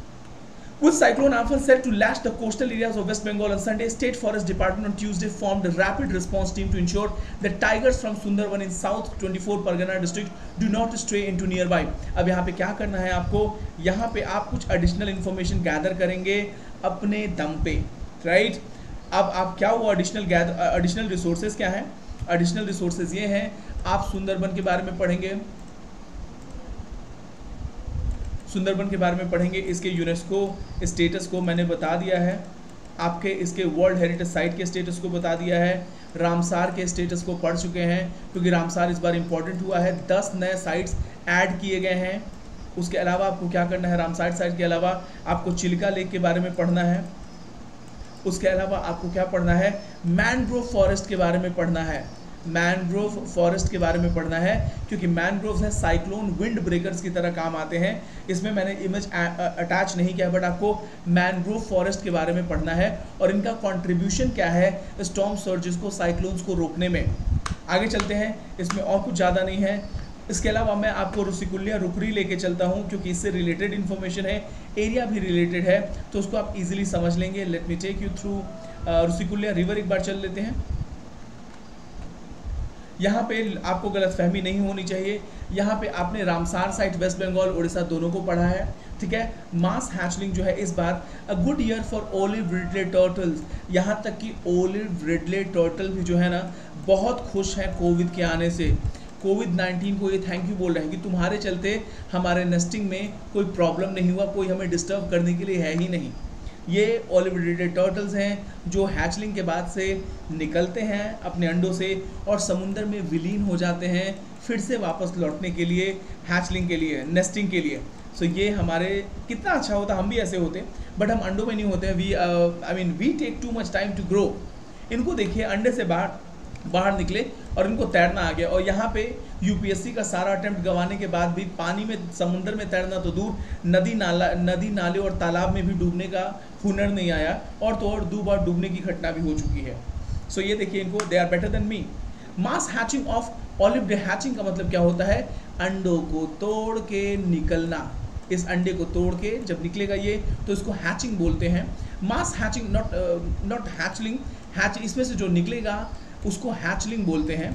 S1: With cyclone Amphan set to lash the coastal areas of West Bengal on Sunday, State Forest Department on Tuesday formed a rapid response team to ensure that tigers from Sundarban in South twenty-four Pargana district do not stray into nearby. अब यहाँ पे क्या करना है आपको? यहाँ पे आप कुछ एडिशनल इन्फॉर्मेशन गैदर करेंगे अपने दम पे, राइट? अब आप क्या वो एडिशनल गैदर एडिशनल रिसोर्सेज क्या है? एडिशनल रिसोर्सेज ये हैं, आप सुंदरबन के बारे में पढ़ेंगे, सुंदरबन के बारे में पढ़ेंगे। इसके यूनेस्को स्टेटस को मैंने बता दिया है, आपके इसके वर्ल्ड हेरिटेज साइट के स्टेटस को बता दिया है, रामसार के स्टेटस को पढ़ चुके हैं क्योंकि रामसार इस बार इंपॉर्टेंट हुआ है, दस नए साइट्स ऐड किए गए हैं। उसके अलावा आपको क्या करना है? रामसार साइट के अलावा आपको चिलिका लेक के बारे में पढ़ना है। उसके अलावा आपको क्या पढ़ना है? मैनग्रोव फॉरेस्ट के बारे में पढ़ना है। मैनग्रोव फॉरेस्ट के बारे में पढ़ना है, क्योंकि मैनग्रोव्स है साइक्लोन विंड ब्रेकर्स की तरह काम आते हैं। इसमें मैंने इमेज अटैच नहीं किया, बट आपको मैनग्रोव फॉरेस्ट के बारे में पढ़ना है और इनका कंट्रीब्यूशन क्या है स्टॉर्म सर्जेस को, साइक्लोन्स को रोकने में। आगे चलते हैं, इसमें और कुछ ज़्यादा नहीं है। इसके अलावा मैं आपको रुसिकुलिया रुकरी लेके चलता हूँ, क्योंकि इससे रिलेटेड इन्फॉर्मेशन है, एरिया भी रिलेटेड है, तो उसको आप इजीली समझ लेंगे। Let me take you through Rushikulya river. एक बार चल लेते हैं। यहाँ पे आपको गलतफहमी नहीं होनी चाहिए, यहाँ पे आपने Ramsar site west Bengal Orissa दोनों को पढ़ा है, ठीक है। मास हैचलिंग जो है इस बार a good year for olive ridley turtles, यहाँ तक कि ओलिव रिडले टर्टल भी जो है ना बहुत खुश हैं कोविड के आने से। कोविड नाइन्टीन को ये थैंक यू बोल रहे हैं कि तुम्हारे चलते हमारे नेस्टिंग में कोई प्रॉब्लम नहीं हुआ, कोई हमें डिस्टर्ब करने के लिए है ही नहीं। ये ओलिव रिडले टर्टल्स हैं जो हैचलिंग के बाद से निकलते हैं अपने अंडों से और समुद्र में विलीन हो जाते हैं, फिर से वापस लौटने के लिए हैचलिंग के लिए, नेस्टिंग के लिए। सो so, ये हमारे कितना अच्छा होता, हम भी ऐसे होते, बट हम अंडों में नहीं होते हैं। We I mean we take too much time to grow. इनको देखिए अंडे से बाहर बाहर निकले और इनको तैरना आ गया, और यहाँ पे यूपीएससी का सारा अटेम्प्ट गंवाने के बाद भी पानी में, समुद्र में तैरना तो दूर, नदी नाला नदी नाले और तालाब में भी डूबने का हुनर नहीं आया, और तो और दो बार डूबने की घटना भी हो चुकी है। सो so, ये देखिए इनको, they are better than me. Mass hatching of olive डे हैचिंग का मतलब क्या होता है? अंडों को तोड़ के निकलना। इस अंडे को तोड़ के जब निकलेगा ये, तो इसको हैचिंग बोलते हैं। Mass hatching, not not hatchling, hatch इसमें से जो निकलेगा उसको हैचलिंग बोलते हैं।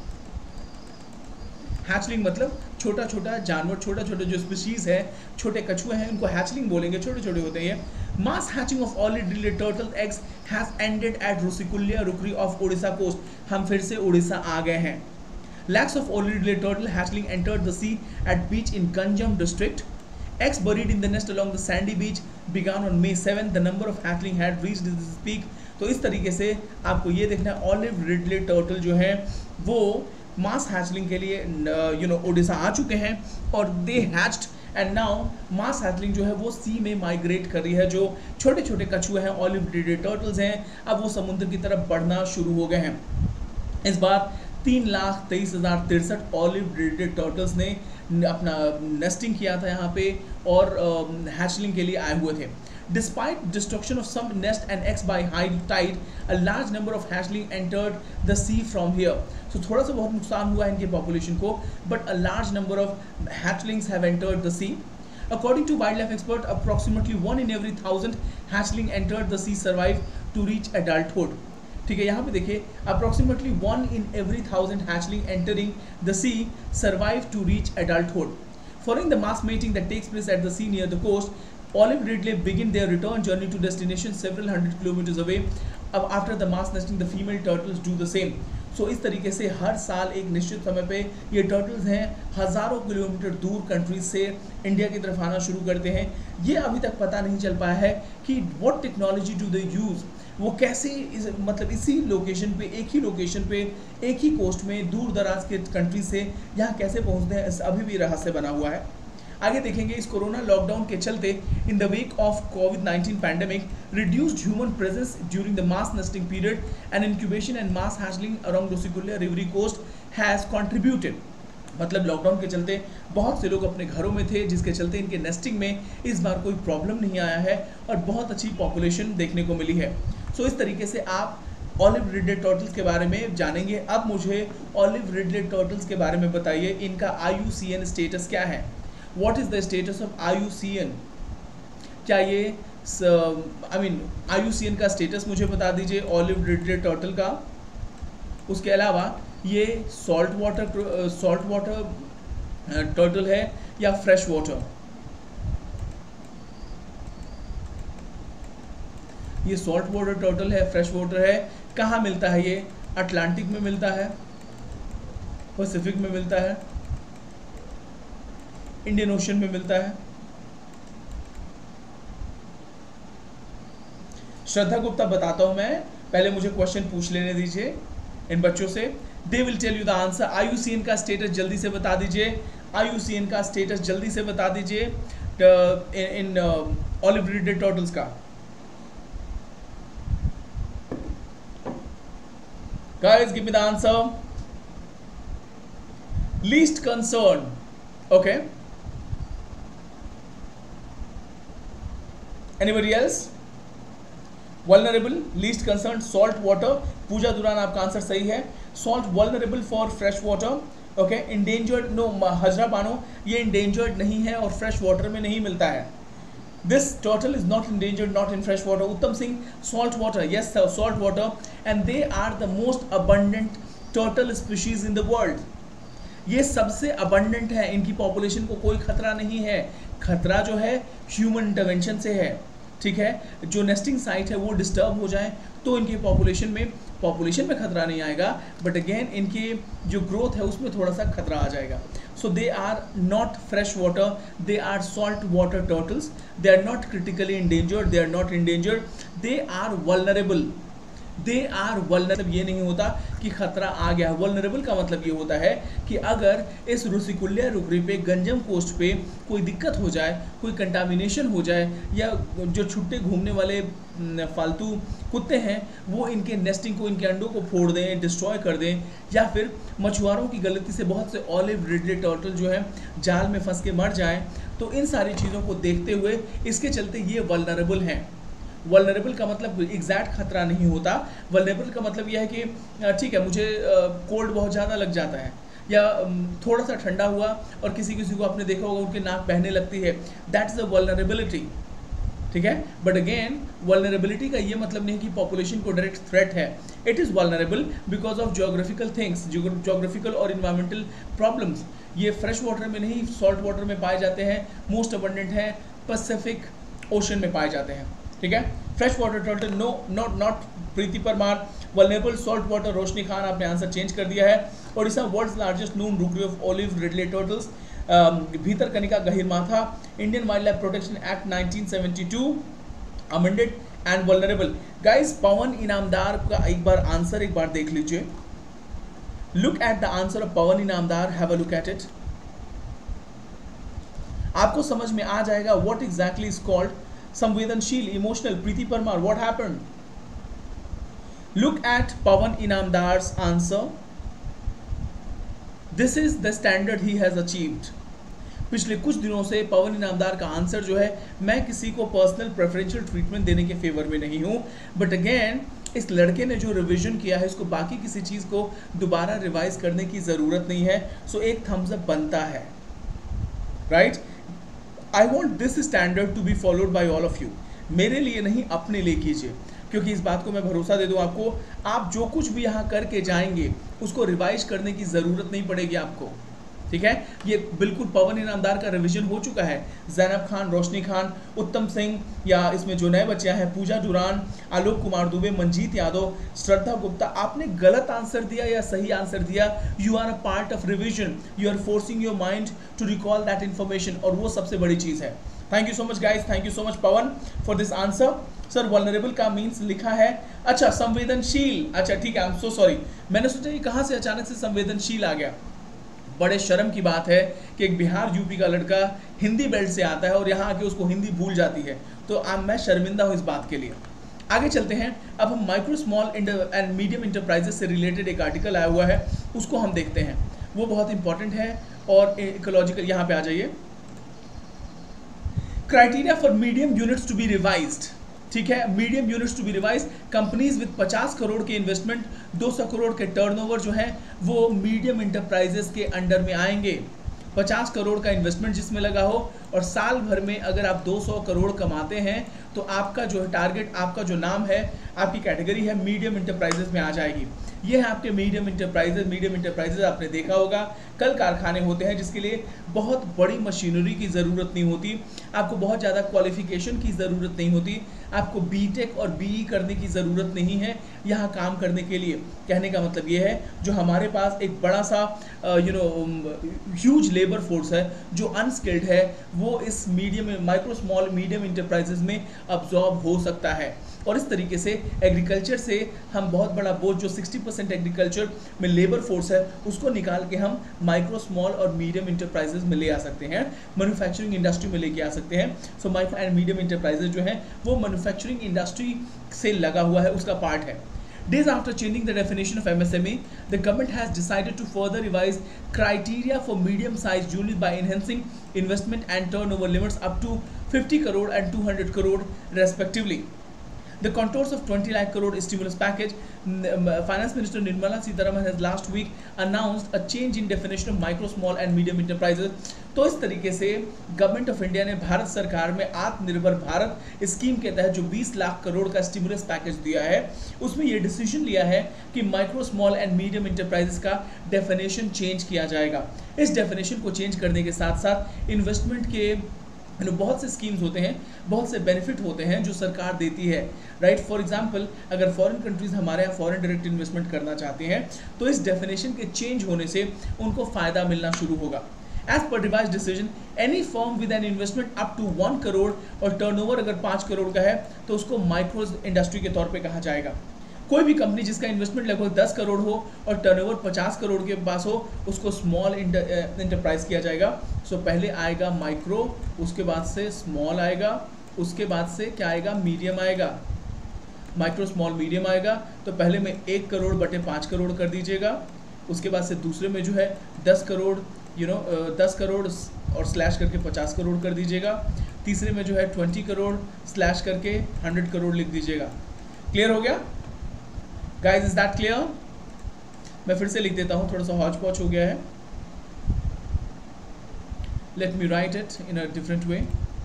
S1: हैचलिंग मतलब छोटा छोटा जानवर, छोटा छोटा जो स्पीशीज है, छोटे कछुए हैं, उनको हैचलिंग बोलेंगे, छोटे छोटे होते हैं। Mass hatching of olive ridley turtle eggs has ended at Rushikulya rookery of Odisha coast. हम फिर से उड़ीसा आ गए हैं। Lakhs of olive ridley turtle hatchling entered the sea at beach in Ganjam district. Eggs buried in the nest along the sandy beach began on May seventh. The number of hatchling had reached its peak. तो इस तरीके से आपको ये देखना है, olive Ridley turtle जो है वो मास हैचलिंग के लिए यू नो ओडिशा आ चुके हैं, और they hatched and now mass hatchling जो है वो सी में माइग्रेट कर रही है। जो छोटे छोटे कछुए हैं, ऑलिव रिडले टर्टल्स हैं, अब वो समुद्र की तरफ बढ़ना शुरू हो गए हैं। इस बार तीन लाख तेईस हज़ार तिरसठ ऑलिव रिडले टर्टल्स ने अपना नेस्टिंग किया था यहाँ पे और हैचलिंग के लिए आए हुए थे। Despite destruction of some nest and eggs by high tide, a large number of hatchling entered the sea from here. So थोड़ा सा बहुत नुकसान हुआ है इनके पॉपुलेशन को, but a large number of hatchlings have entered the sea. According to wildlife expert, approximately one in every thousand hatchling entered the sea survived to reach adulthood. ठीक है, यहाँ पे देखिए approximately one in every thousand hatchling entering the sea survive to reach adulthood. Following the mass mating that takes place at the sea near the coast, olive ridley begin their return journey to destination several hundred kilometers away. अब after the mass nesting, the female turtles do the same. So so, इस तरीके से हर साल एक निश्चित समय पे ये टर्टल्स हैं हज़ारों किलोमीटर दूर कंट्रीज से इंडिया की तरफ आना शुरू करते हैं। ये अभी तक पता नहीं चल पाया है कि what technology do they use, वो कैसे इस, मतलब इसी लोकेशन पे, एक ही लोकेशन पे, एक ही कोस्ट में दूर दराज के कंट्री से यहाँ कैसे पहुँचते हैं, अभी भी रहस्य बना हुआ है। आगे देखेंगे, इस कोरोना लॉकडाउन के चलते in the week of covid nineteen pandemic reduced human presence during the mass nesting period and incubation and mass hatchling around Rushikulya river coast has contributed. मतलब लॉकडाउन के चलते बहुत से लोग अपने घरों में थे, जिसके चलते इनके नेस्टिंग में इस बार कोई प्रॉब्लम नहीं आया है और बहुत अच्छी पॉपुलेशन देखने को मिली है। सो so, इस तरीके से आप ऑलिव रिडले टर्टल्स के बारे में जानेंगे। अब मुझे ऑलिव रिडले टर्टल्स के बारे में बताइए, इनका I U C N status क्या है? What is the status of I U C N? क्या ये I mean I U C N का स्टेटस मुझे बता दीजिए ऑलिव रिडले टर्टल का। उसके अलावा ये salt water salt water turtle है या फ्रेश वाटर? ये सॉल्ट वाटर टर्टल है, फ्रेश वाटर है। कहाँ मिलता है ये? अटलांटिक में मिलता है, पैसिफिक में मिलता है, इंडियन ओशन में मिलता है। श्रद्धा गुप्ता बताता हूं मैं, पहले मुझे क्वेश्चन पूछ लेने दीजिए इन बच्चों से। They will tell you the answer. I U C N का स्टेटस जल्दी से बता दीजिए, आई यू सी एन का स्टेटस जल्दी से बता दीजिए इन ऑलिव रिडले टर्टल्स का। Guys give me the answer. Least concern, okay, anybody else? Vulnerable, least concern, salt water. Pooja Duran आपका आंसर सही है। Salt vulnerable for fresh water, okay. Endangered, no, Hazra Bano ये इंडेंजर्ड नहीं है और फ्रेश वाटर में नहीं मिलता है। This turtle is not endangered, not in fresh water. Uttam Singh, salt water, yes sir, salt water, and they are the most abundant turtle species in the world. ये सबसे अबंडेंट है, इनकी पॉपुलेशन को कोई खतरा नहीं है। खतरा जो है ह्यूमन इंटरवेंशन से है, ठीक है। जो नेस्टिंग साइट है वो डिस्टर्ब हो जाए तो इनकी पॉपुलेशन में पॉपुलेशन में खतरा नहीं आएगा, बट अगेन इनकी जो ग्रोथ है उसमें थोड़ा सा खतरा आ जाएगा। So they are not fresh water, they are salt water turtles, they are not critically endangered, they are not endangered, they are vulnerable. They are vulnerable ये नहीं होता कि खतरा आ गया। वल्नरेबल का मतलब ये होता है कि अगर इस रुसिकुल्या रुकरी पे, गंजम कोस्ट पे कोई दिक्कत हो जाए, कोई कंटामिनेशन हो जाए, या जो छुट्टे घूमने वाले फालतू कुत्ते हैं वो इनके नेस्टिंग को, इनके अंडों को फोड़ दें, डिस्ट्रॉय कर दें, या फिर मछुआरों की गलती से बहुत से ऑलिव रिडले टर्टल जो है जाल में फंस के मर जाएं, तो इन सारी चीज़ों को देखते हुए इसके चलते ये वल्नरेबल हैं। वल्नरेबल का मतलब एग्जैक्ट खतरा नहीं होता। वल्नरेबल का मतलब यह है कि ठीक है, मुझे कोल्ड बहुत ज़्यादा लग जाता है, या थोड़ा सा ठंडा हुआ और किसी किसी को आपने देखा होगा उनके नाक बहने लगती है, दैट इज़ अ वल्नरेबिलिटी, ठीक है। बट अगेन वल्नरेबिलिटी का ये मतलब नहीं कि पॉपुलेशन को डायरेक्ट थ्रेट है। It is vulnerable because of geographical things, geographical और इन्वायरमेंटल प्रॉब्लम्स। ये फ्रेश वाटर में नहीं, सॉल्ट वाटर में पाए जाते हैं, मोस्ट अबंडेंट है पैसिफिक ओशन में पाए जाते हैं, ठीक है। Fresh water turtle, no, not not Preeti Parmar. Vulnerable salt water, Roshni Khan, आपने आंसर चेंज कर दिया है। Odisha world's largest known rookery of olive ridley turtles. भीतर कनिका गहिर माथा। Indian wildlife protection act nineteen seventy two amended and vulnerable. Guys, Pawan Inamdar का एक बार आंसर एक बार देख लीजिए। Look at the answer of Pawan Inamdar, have a look at it. आपको समझ में आ जाएगा व्हाट एग्जैक्टली इज कॉल्ड संवेदनशील, emotional. Preeti Parmar, what happened? Look at Pawan Inamdar's answer. This is the standard he has achieved. पिछले कुछ दिनों से पवन इनामदार का आंसर जो है, मैं किसी को पर्सनल प्रेफरेंशियल ट्रीटमेंट देने के फेवर में नहीं हूं, बट अगेन इस लड़के ने जो रिवीजन किया है इसको बाकी किसी चीज़ को दोबारा रिवाइज करने की ज़रूरत नहीं है। सो so एक थम्स अप बनता है, right. I want this standard to be followed by all of you. मेरे लिए नहीं, अपने लिए कीजिए, क्योंकि इस बात को मैं भरोसा दे दूं आपको, आप जो कुछ भी यहाँ करके जाएंगे उसको रिवाइज करने की ज़रूरत नहीं पड़ेगी आपको, ठीक है। ये बिल्कुल पवन इनामदार का रिवीजन हो चुका है। जैनब खान, रोशनी खान, उत्तम सिंह, या इसमें जो नए बच्चे हैं पूजा दुरान, आलोक कुमार दुबे, मंजीत यादव, श्रद्धा गुप्ता, आपने गलत आंसर दिया या सही आंसर दिया, you are a part of revision, you are forcing your mind to recall that information, और वो सबसे बड़ी चीज़ है। Thank you so much guys, thank you so much Pawan for this answer. Sir vulnerable का मीन्स लिखा है, अच्छा संवेदनशील, अच्छा ठीक है, आई एम सो सॉरी, मैंने सोचा ये कहाँ से अचानक से संवेदनशील आ गया। बड़े शर्म की बात है कि एक बिहार यूपी का लड़का हिंदी बेल्ट से आता है और यहाँ आके उसको हिंदी भूल जाती है, तो अब मैं शर्मिंदा हूँ इस बात के लिए। आगे चलते हैं, अब हम micro small and medium enterprises से रिलेटेड एक आर्टिकल आया हुआ है, उसको हम देखते हैं, वो बहुत इंपॉर्टेंट है और इकोलॉजिकल। यहाँ पे आ जाइए, criteria for medium units to be revised, ठीक है। Medium units to be revise, companies with पचास करोड़ के इन्वेस्टमेंट, दो सौ करोड़ के टर्नओवर जो है वो मीडियम इंटरप्राइजेस के अंडर में आएंगे। पचास करोड़ का इन्वेस्टमेंट जिसमें लगा हो और साल भर में अगर आप दो सौ करोड़ कमाते हैं तो आपका जो है टारगेट, आपका जो नाम है, आपकी कैटेगरी है मीडियम इंटरप्राइजेस में आ जाएगी। ये है आपके मीडियम इंटरप्राइजेज। मीडियम इंटरप्राइजेज आपने देखा होगा कल कारखाने होते हैं जिसके लिए बहुत बड़ी मशीनरी की ज़रूरत नहीं होती, आपको बहुत ज़्यादा क्वालिफिकेशन की ज़रूरत नहीं होती, आपको बीटेक और बीई करने की ज़रूरत नहीं है यहाँ काम करने के लिए। कहने का मतलब ये है, जो हमारे पास एक बड़ा सा you know huge labour force है जो अनस्किल्ड है, वो इस medium micro small medium enterprises में अब्जॉर्ब हो सकता है। और इस तरीके से एग्रीकल्चर से हम बहुत बड़ा बोझ, जो साठ परसेंट एग्रीकल्चर में लेबर फोर्स है, उसको निकाल के हम माइक्रो स्मॉल और मीडियम इंटरप्राइजेज में ले आ सकते हैं, मैन्युफैक्चरिंग इंडस्ट्री में लेके आ सकते हैं। So micro and medium enterprises जो हैं वो मैन्युफैक्चरिंग इंडस्ट्री से लगा हुआ है, उसका पार्ट है। Days after changing the definition of M S M E, the government has decided to further revise criteria for medium-sized jewelry by enhancing investment and turnover limits up to fifty crore and two hundred crore respectively. The contours of twenty lakh crore stimulus package. Finance Minister Nirmala Sitharaman has last week announced a change in definition of micro, small and medium enterprises. तो इस तरीके से government of India ने भारत सरकार में आत्मनिर्भर Bharat scheme के तहत जो बीस लाख करोड़ का स्टिमुलस पैकेज दिया है, उसमें ये डिसीजन लिया है कि micro, small and medium enterprises का डेफिनेशन चेंज किया जाएगा। इस डेफिनेशन को चेंज करने के साथ साथ इन्वेस्टमेंट के बहुत से स्कीम्स होते हैं, बहुत से बेनिफिट होते हैं जो सरकार देती है, राइट। फॉर एग्जांपल, अगर फॉरेन कंट्रीज हमारे यहाँ फॉरेन डायरेक्ट इन्वेस्टमेंट करना चाहते हैं तो इस डेफिनेशन के चेंज होने से उनको फ़ायदा मिलना शुरू होगा। As per revise decision, any firm with an investment up to one crore और टर्नओवर अगर पाँच करोड़ का है तो उसको माइक्रो इंडस्ट्री के तौर पर कहा जाएगा। कोई भी कंपनी जिसका इन्वेस्टमेंट लगभग दस करोड़ हो और टर्नओवर पचास करोड़ के पास हो, उसको स्मॉल इंटरप्राइज किया जाएगा। सो so, पहले आएगा माइक्रो, उसके बाद से स्मॉल आएगा, उसके बाद से क्या आएगा, मीडियम आएगा। माइक्रो, स्मॉल, मीडियम आएगा तो पहले में एक करोड़ बटे पाँच करोड़ कर दीजिएगा, उसके बाद से दूसरे में जो है दस करोड़ यू नो दस करोड़ और स्लैश करके पचास करोड़ कर दीजिएगा, तीसरे में जो है ट्वेंटी करोड़ स्लैश करके हंड्रेड करोड़ लिख दीजिएगा। क्लियर हो गया गाइज, इज दैट क्लियर? मैं फिर से लिख देता हूँ, थोड़ा सा हौच पौच हो गया है। Let me write it in a different way.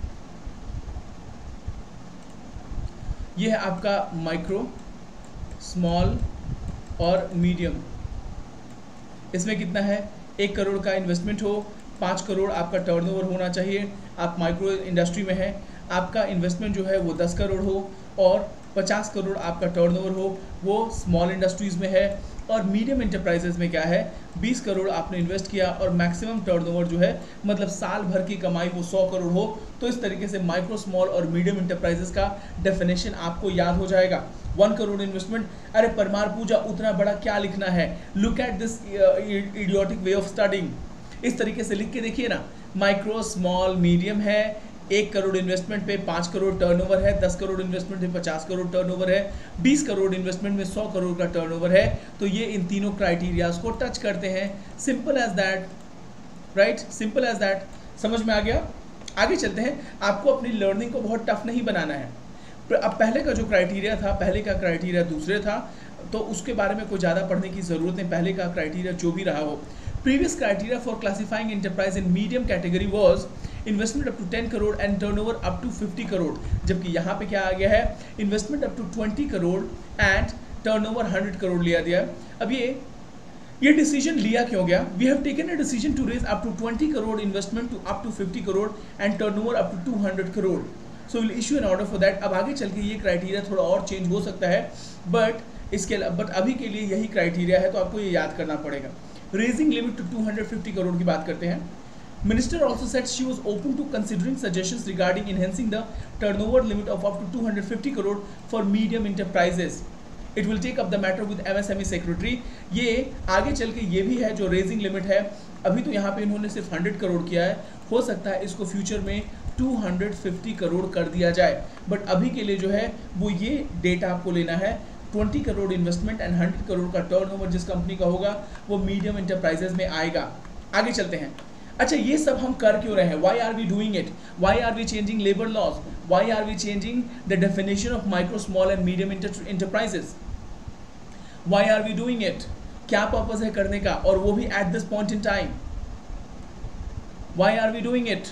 S1: ये है आपका माइक्रो, स्मॉल और मीडियम। इसमें कितना है, एक करोड़ का इन्वेस्टमेंट हो, पाँच करोड़ आपका टर्नओवर होना चाहिए। आप माइक्रो इंडस्ट्री में है, आपका इन्वेस्टमेंट जो है वो दस करोड़ हो और पचास करोड़ आपका टर्नओवर हो, वो स्मॉल इंडस्ट्रीज़ में है। और मीडियम इंटरप्राइजेज में क्या है, बीस करोड़ आपने इन्वेस्ट किया और मैक्सिमम टर्नओवर जो है मतलब साल भर की कमाई वो सौ करोड़ हो। तो इस तरीके से माइक्रो, स्मॉल और मीडियम इंटरप्राइजेज का डेफिनेशन आपको याद हो जाएगा। वन करोड़ इन्वेस्टमेंट, अरे परमार पूजा उतना बड़ा क्या लिखना है, look at this idiotic way of studying. इस तरीके से लिख के देखिए ना, माइक्रो, स्मॉल, मीडियम है, एक करोड़ इन्वेस्टमेंट पे पाँच करोड़ टर्नओवर है, दस करोड़ इन्वेस्टमेंट पे पचास करोड़ टर्नओवर है, बीस करोड़ इन्वेस्टमेंट में सौ करोड़ का टर्नओवर है। तो ये इन तीनों क्राइटेरियाज को टच करते हैं। Simple as that, right, simple as that. समझ में आ गया? आगे चलते हैं। आपको अपनी लर्निंग को बहुत टफ नहीं बनाना है। अब पहले का जो क्राइटेरिया था, पहले का क्राइटेरिया दूसरे था, तो उसके बारे में कोई ज़्यादा पढ़ने की ज़रूरत नहीं। पहले का क्राइटेरिया जो भी रहा हो। Previous criteria for classifying enterprise in medium category was investment up to ten crore and turnover up to fifty crore, जबकि यहाँ पे क्या आ गया है, investment up to twenty crore and turnover hundred crore लिया दिया। अब ये ये डिसीजन लिया क्यों गया? We have taken a decision to raise up to twenty crore investment to up to fifty crore and turnover up to two hundred crore. So will issue an order for that. अब आगे चल के ये क्राइटेरिया थोड़ा और चेंज हो सकता है, बट इसके बट अभी के लिए यही क्राइटेरिया है, तो आपको ये याद करना पड़ेगा। Raising limit to two hundred fifty crore की बात करते हैं। Minister also said she was open to considering suggestions regarding enhancing the turnover limit of up to two hundred fifty crore for medium enterprises. It will take up the matter with M S M E secretary. ये आगे चल के ये भी है जो raising limit है। अभी तो यहाँ पे इन्होंने सिर्फ हंड्रेड करोड़ किया है, हो सकता है इसको फ्यूचर में टू हंड्रेड फिफ्टी करोड़ कर दिया जाए, बट अभी के लिए जो है वो ये डेटा आपको लेना है। Twenty crore investment and hundred crore का टर्नओवर जिस कंपनी का होगा वो मीडियम एंटरप्राइजेज में आएगा। आगे चलते हैं। अच्छा, ये सब हम कर क्यों रहे हैं? Why are we doing it? Why are we changing labour laws? Why are we changing the definition of micro, small and medium enterprises? Why are we doing it? क्या पर्पज है करने का, और वो भी at this point in time? Why are we doing it?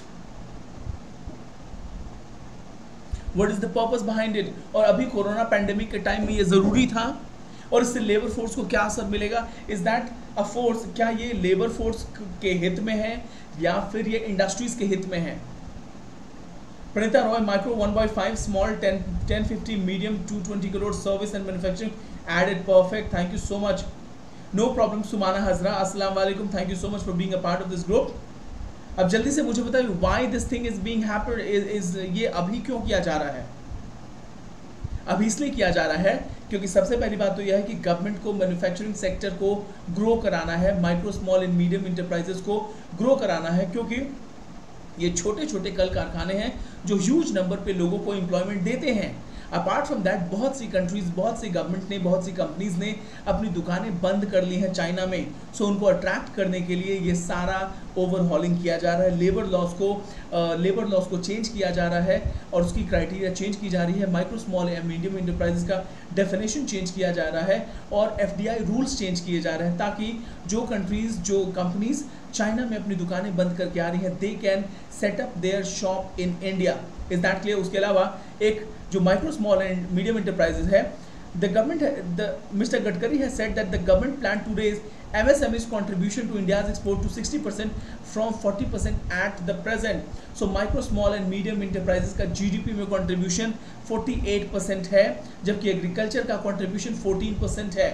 S1: What is the purpose behind it? और अभी corona pandemic के टाइम में ये जरूरी था, और इससे लेबर फोर्स को क्या असर मिलेगा? Is that a force? क्या ये लेबर फोर्स के हित में है या फिर ये इंडस्ट्रीज के हित में है? Praneeta Roy, micro one by five, small ten ten fifty, medium two twenty crore, service and manufacturing added, perfect, thank you so much, no problem. Sumana Hazra, अस्सलाम वालेकुम, thank you so much for being a part of this group. अब जल्दी से मुझे बताइए why this thing is being happened, is ये अभी क्यों किया जा रहा है? अभी इसलिए किया जा रहा है क्योंकि सबसे पहली बात तो यह है कि गवर्नमेंट को मैन्युफैक्चरिंग सेक्टर को ग्रो कराना है, micro, small and medium enterprises को ग्रो कराना है, क्योंकि ये छोटे छोटे कल कारखाने हैं जो ह्यूज नंबर पे लोगों को एम्प्लॉयमेंट देते हैं। अपार्ट फ्रॉम दैट बहुत सी कंट्रीज, बहुत सी गवर्नमेंट ने, बहुत सी कंपनीज ने अपनी दुकानें बंद कर ली हैं चाइना में। सो उनको अट्रैक्ट करने के लिए ये सारा ओवरहॉलिंग किया जा रहा है, लेबर लॉस को लेबर लॉस को चेंज किया जा रहा है और उसकी क्राइटेरिया चेंज की जा रही है, micro small and medium enterprises का डेफिनेशन चेंज किया जा रहा है और एफडीआई रूल्स चेंज किए जा रहे हैं, ताकि जो कंट्रीज, जो कंपनीज चाइना में अपनी दुकानें बंद करके आ रही हैं, they can set up their shop in India. Is that clear? उसके अलावा एक जो micro small and medium enterprises है, the government the mister Gadkari has said that the government plan to raise M S M E's contribution to India's export to sixty percent from forty percent at the present. So micro, small and medium enterprises का G D P में contribution forty-eight percent है, जबकि agriculture का contribution fourteen percent है।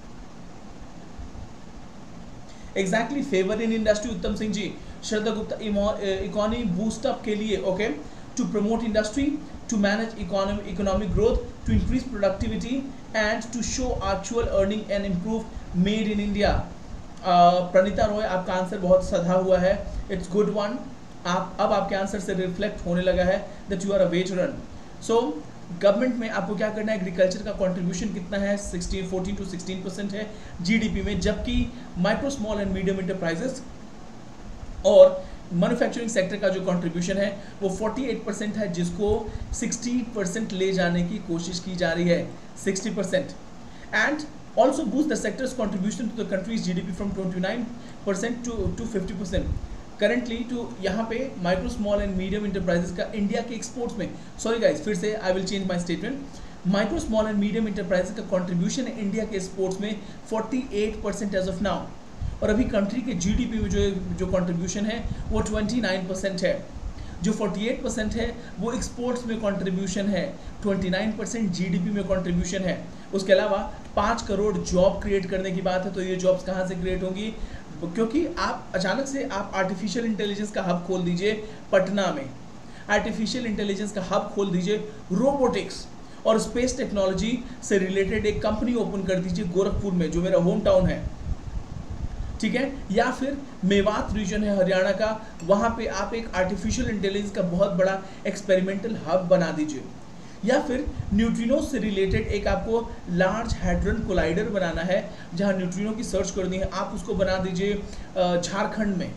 S1: Exactly, favor in industry, Uttam Singh ji, Shraddha Gupta, economy boost up के लिए, okay, to promote industry, to manage economic economic growth, to increase productivity and to show actual earning and improve made in India. Praneeta Roy, आपका answer बहुत सधा हुआ है, it's good one. आप अब आपके आंसर से रिफ्लेक्ट होने लगा है that you are a veteran. So government में आपको क्या करना है, एग्रीकल्चर का कंट्रीब्यूशन कितना है, sixteen fourteen to sixteen percent है जीडीपी में, जबकि micro small and medium enterprises और मैन्युफैक्चरिंग सेक्टर का जो कंट्रीब्यूशन है वो अड़तालीस परसेंट है, जिसको साठ परसेंट ले जाने की कोशिश की जा रही है, साठ percent. And also boost the sector's contribution to the country's G D P from twenty-nine percent to to fifty percent. Currently to यहाँ पे micro small and medium enterprises का इंडिया के एक्सपोर्ट्स में, सॉरी गाइस फिर से I will change my statement, micro small and medium enterprises का contribution है India के एक्सपोर्ट्स में अड़तालीस परसेंट एज ऑफ नाउ, और अभी कंट्री के जीडीपी में जो जो कंट्रीब्यूशन है वो उनतीस परसेंट है। जो अड़तालीस परसेंट है वो एक्सपोर्ट्स में कंट्रीब्यूशन है, उनतीस परसेंट जीडीपी में कंट्रीब्यूशन है। उसके अलावा पाँच करोड़ जॉब क्रिएट करने की बात है, तो ये जॉब्स कहाँ से क्रिएट होंगी, क्योंकि आप अचानक से आप आर्टिफिशियल इंटेलिजेंस का हब खोल दीजिए पटना में, आर्टिफिशियल इंटेलिजेंस का हब खोल दीजिए, रोबोटिक्स और स्पेस टेक्नोलॉजी से रिलेटेड एक कंपनी ओपन कर दीजिए गोरखपुर में, जो मेरा होम टाउन है, ठीक है, या फिर मेवात रीजन है हरियाणा का, वहाँ पे आप एक आर्टिफिशियल इंटेलिजेंस का बहुत बड़ा एक्सपेरिमेंटल हब बना दीजिए, या फिर न्यूट्रिनो से रिलेटेड एक आपको लार्ज हैड्रन कोलाइडर बनाना है, जहाँ न्यूट्रिनो की सर्च करनी है, आप उसको बना दीजिए झारखंड में,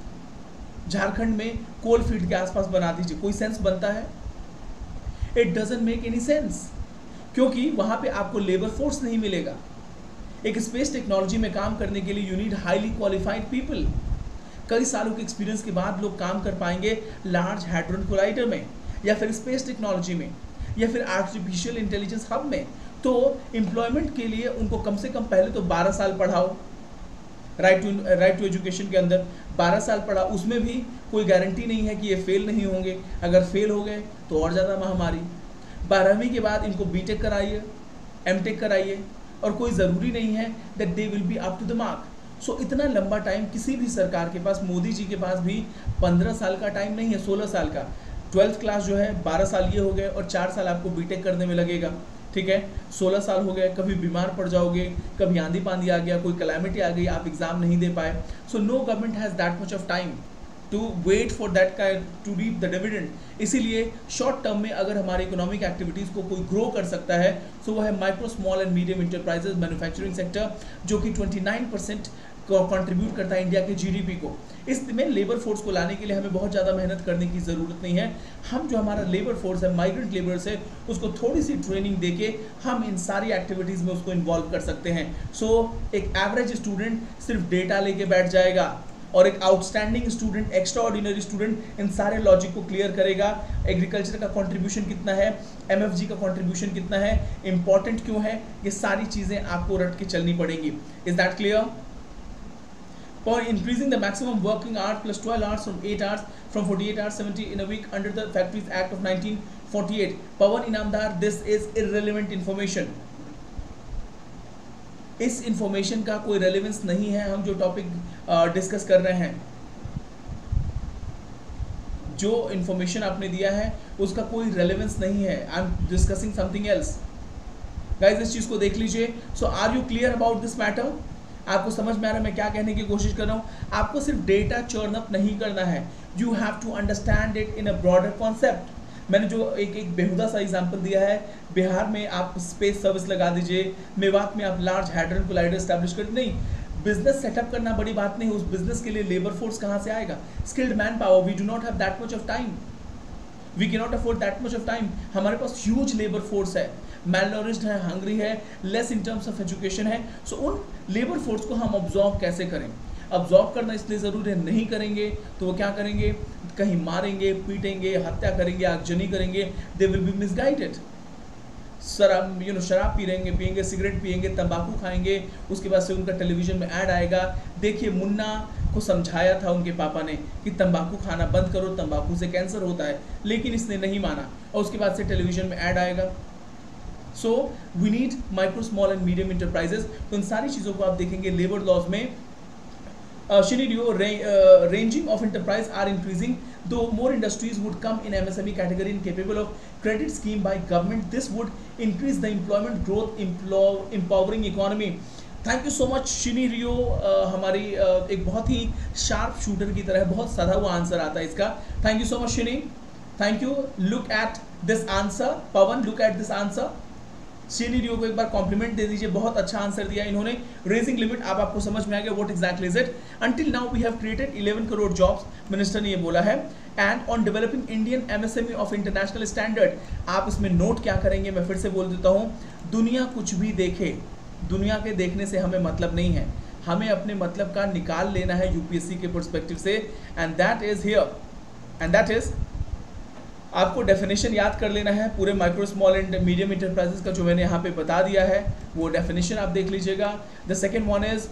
S1: झारखंड में कोल फील्ड के आसपास बना दीजिए। कोई सेंस बनता है? It doesn't make any sense, क्योंकि वहाँ पे आपको लेबर फोर्स नहीं मिलेगा। एक स्पेस टेक्नोलॉजी में काम करने के लिए you need highly qualified people. कई सालों के एक्सपीरियंस के बाद लोग काम कर पाएंगे लार्ज हैड्रन कोलाइडर में, या फिर स्पेस टेक्नोलॉजी में, या फिर आर्टिफिशियल इंटेलिजेंस हब में। तो एम्प्लॉयमेंट के लिए उनको कम से कम पहले तो बारह साल पढ़ाओ, right to right to education के अंदर बारह साल पढ़ा, उसमें भी कोई गारंटी नहीं है कि ये फेल नहीं होंगे, अगर फेल हो गए तो और ज़्यादा महामारी। बारहवीं के बाद इनको बीटेक कराइए, एमटेक कराइए, और कोई ज़रूरी नहीं है that they will be up to the mark. So इतना लंबा टाइम किसी भी सरकार के पास, मोदी जी के पास भी पंद्रह साल का टाइम नहीं है, सोलह साल का। ट्वेल्थ क्लास जो है बारह साल ये हो गए, और चार साल आपको बीटेक करने में लगेगा, ठीक है, सोलह साल हो गए। कभी बीमार पड़ जाओगे, कभी आंधी पांधी आ गया, कोई कैलामिटी आ गई, आप एग्जाम नहीं दे पाए। So no government has that much of time to wait for that kind to reap the dividend. इसीलिए शॉर्ट टर्म में अगर हमारी इकोनॉमिक एक्टिविटीज़ को कोई ग्रो कर सकता है तो वह है micro small and medium enterprises, manufacturing sector, जो कि उनतीस परसेंट कंट्रीब्यूट करता है इंडिया के जीडीपी को। इसमें लेबर फोर्स को लाने के लिए हमें बहुत ज़्यादा मेहनत करने की ज़रूरत नहीं है। हम जो हमारा लेबर फोर्स है, माइग्रेंट लेबर्स है, उसको थोड़ी सी ट्रेनिंग देके हम इन सारी एक्टिविटीज़ में उसको इन्वॉल्व कर सकते हैं। सो so, एक एवरेज स्टूडेंट सिर्फ डेटा लेके बैठ जाएगा, और एक outstanding student, extraordinary student इन सारे लॉजिक को क्लियर करेगा। एग्रीकल्चर का कंट्रीब्यूशन कितना है, एमएफजी का कंट्रीब्यूशन कितना है, इंपॉर्टेंट क्यों है, ये सारी चीज़ें आपको रट के चलनी पड़ेंगी। Is that clear? For increasing the maximum working hours plus twelve hours from eight hours from forty-eight hours seventy in a week under the Factories Act of nineteen forty-eight. Pawan Inamdar, this is irrelevant information. इस information का कोई relevance नहीं है। हम जो topic discuss कर रहे हैं, जो इंफॉर्मेशन आपने दिया है उसका कोई रेलेवेंस नहीं है। I am discussing something else. Guys इस चीज को देख लीजिए। So are you clear about this matter? आपको समझ में आ रहा है मैं क्या कहने की कोशिश कर रहा हूँ? आपको सिर्फ डेटा चर्न अप नहीं करना है, you have to understand it in a broader concept. मैंने जो एक एक बेहुदा सा एग्जांपल दिया है, बिहार में आप स्पेस सर्विस लगा दीजिए, मेवात में आप लार्ज हैड्रन कोलाइडर एस्टैब्लिश कर, नहीं, बिजनेस सेटअप करना बड़ी बात नहीं, उस बिजनेस के लिए लेबर फोर्स कहाँ से आएगा? Skilled man power, we do not have that much of time, we can not afford that much of time. हमारे पास ह्यूज लेबर फोर्स है, मैलनरिश्ड है, हंग्री है, less in terms of education है। सो so, उन लेबर फोर्स को हम absorb कैसे करें? ऑब्जॉर्व करना इसलिए ज़रूरी है, नहीं करेंगे तो वो क्या करेंगे? कहीं मारेंगे, पीटेंगे, हत्या करेंगे, आगजनी करेंगे, दे विल बी मिसगाइडेड। शराब यू नो शराब पी रहेंगे, पियेंगे, सिगरेट पियेंगे, तंबाकू खाएंगे, उसके बाद से उनका टेलीविजन में ऐड आएगा, देखिए मुन्ना को समझाया था उनके पापा ने कि तंबाकू खाना बंद करो, तंबाकू से कैंसर होता है, लेकिन इसने नहीं माना और उसके बाद से टेलीविजन में ऐड आएगा। So we need micro small and medium enterprises. तो इन सारी चीज़ों को आप देखेंगे लेबर लॉज में। Scenario uh, uh, ranging of enterprise are increasing, though more industries would come in M S M E category and capable of credit scheme by government. This would increase the employment growth, empowering economy. Thank you so much Shini Rio. हमारी uh, एक बहुत ही sharp shooter की तरह बहुत सधा हुआ answer आता है इसका। Thank you so much Shini, thank you. Look at this answer, Pawan look at this answer. Shini Rio को एक बार कॉम्प्लीमेंट दे दीजिए, बहुत अच्छा आंसर दिया इन्होंने। रेजिंग लिमिट आप आपको समझ में आ गया, what exactly is it. Until now we have created eleven crore jobs, minister ने ये बोला है। And on developing Indian MSME of international standard, आप इसमें नोट क्या करेंगे, मैं फिर से बोल देता हूँ, दुनिया कुछ भी देखे, दुनिया के देखने से हमें मतलब नहीं है, हमें अपने मतलब का निकाल लेना है यूपीएससी के पर्सपेक्टिव से, and that is here, and that is आपको डेफिनेशन याद कर लेना है पूरे micro small and medium enterprises का, जो मैंने यहाँ पे बता दिया है वो डेफिनेशन आप देख लीजिएगा। The second one is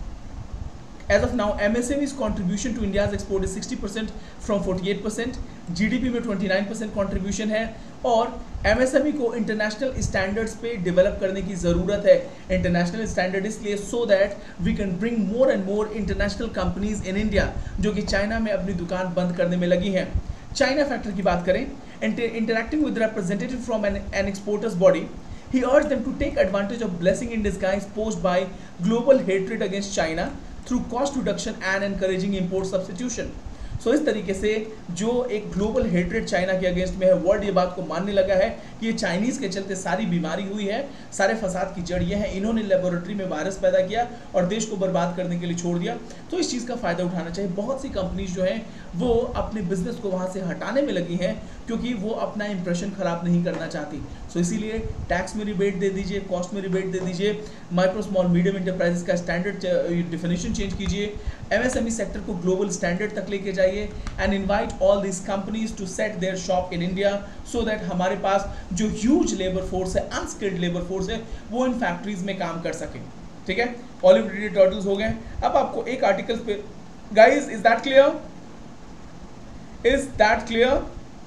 S1: as of now MSMEs contribution to India's export is sixty percent from forty eight percent, GDP में ट्वेंटी नाइन परसेंट कॉन्ट्रीब्यूशन है, और एमएसएमई को इंटरनेशनल स्टैंडर्ड्स पे डेवलप करने की ज़रूरत है। इंटरनेशनल स्टैंडर्ड इसलिए so that we can bring more and more international companies in India, जो कि चाइना में अपनी दुकान बंद करने में लगी हैं। चाइना फैक्टर की बात करें, interacting with representative from an, an exporters body, he urged them to take advantage of blessing in disguise posed by global hatred against China through cost reduction and encouraging import substitution. So so, इस तरीके से जो एक global hatred China के against में है, world ये बात को मानने लगा है कि ये चाइनीज़ के चलते सारी बीमारी हुई है, सारे फसाद की जड़ ये है, इन्होंने लेबोरेटरी में वायरस पैदा किया और देश को बर्बाद करने के लिए छोड़ दिया। तो इस चीज़ का फ़ायदा उठाना चाहिए। बहुत सी कंपनीज जो हैं वो अपने बिजनेस को वहाँ से हटाने में लगी हैं क्योंकि वो अपना इंप्रेशन ख़राब नहीं करना चाहती। सो so, इसीलिए टैक्स में रिबेट दे दीजिए, कॉस्ट में रिबेट दे दीजिए, माइक्रो स्मॉल मीडियम इंटरप्राइजेस का स्टैंडर्ड डिफिनेशन चेंज कीजिए, एमएसएमई सेक्टर को ग्लोबल स्टैंडर्ड तक लेके जाइए, and invite all this companies to set their shop in India so that हमारे पास जो ह्यूज लेबर फोर्स है, अनस्किल्ड लेबर फोर्स है, वो इन फैक्ट्रीज में काम कर सके। ठीक है, ऑलिव रिडली टर्टल्स हो गए। अब आपको एक आर्टिकल पे, guys is that clear, is that clear?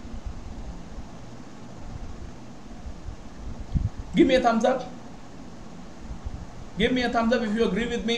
S1: Give me a thumbs up, give me a thumbs up if you agree with me.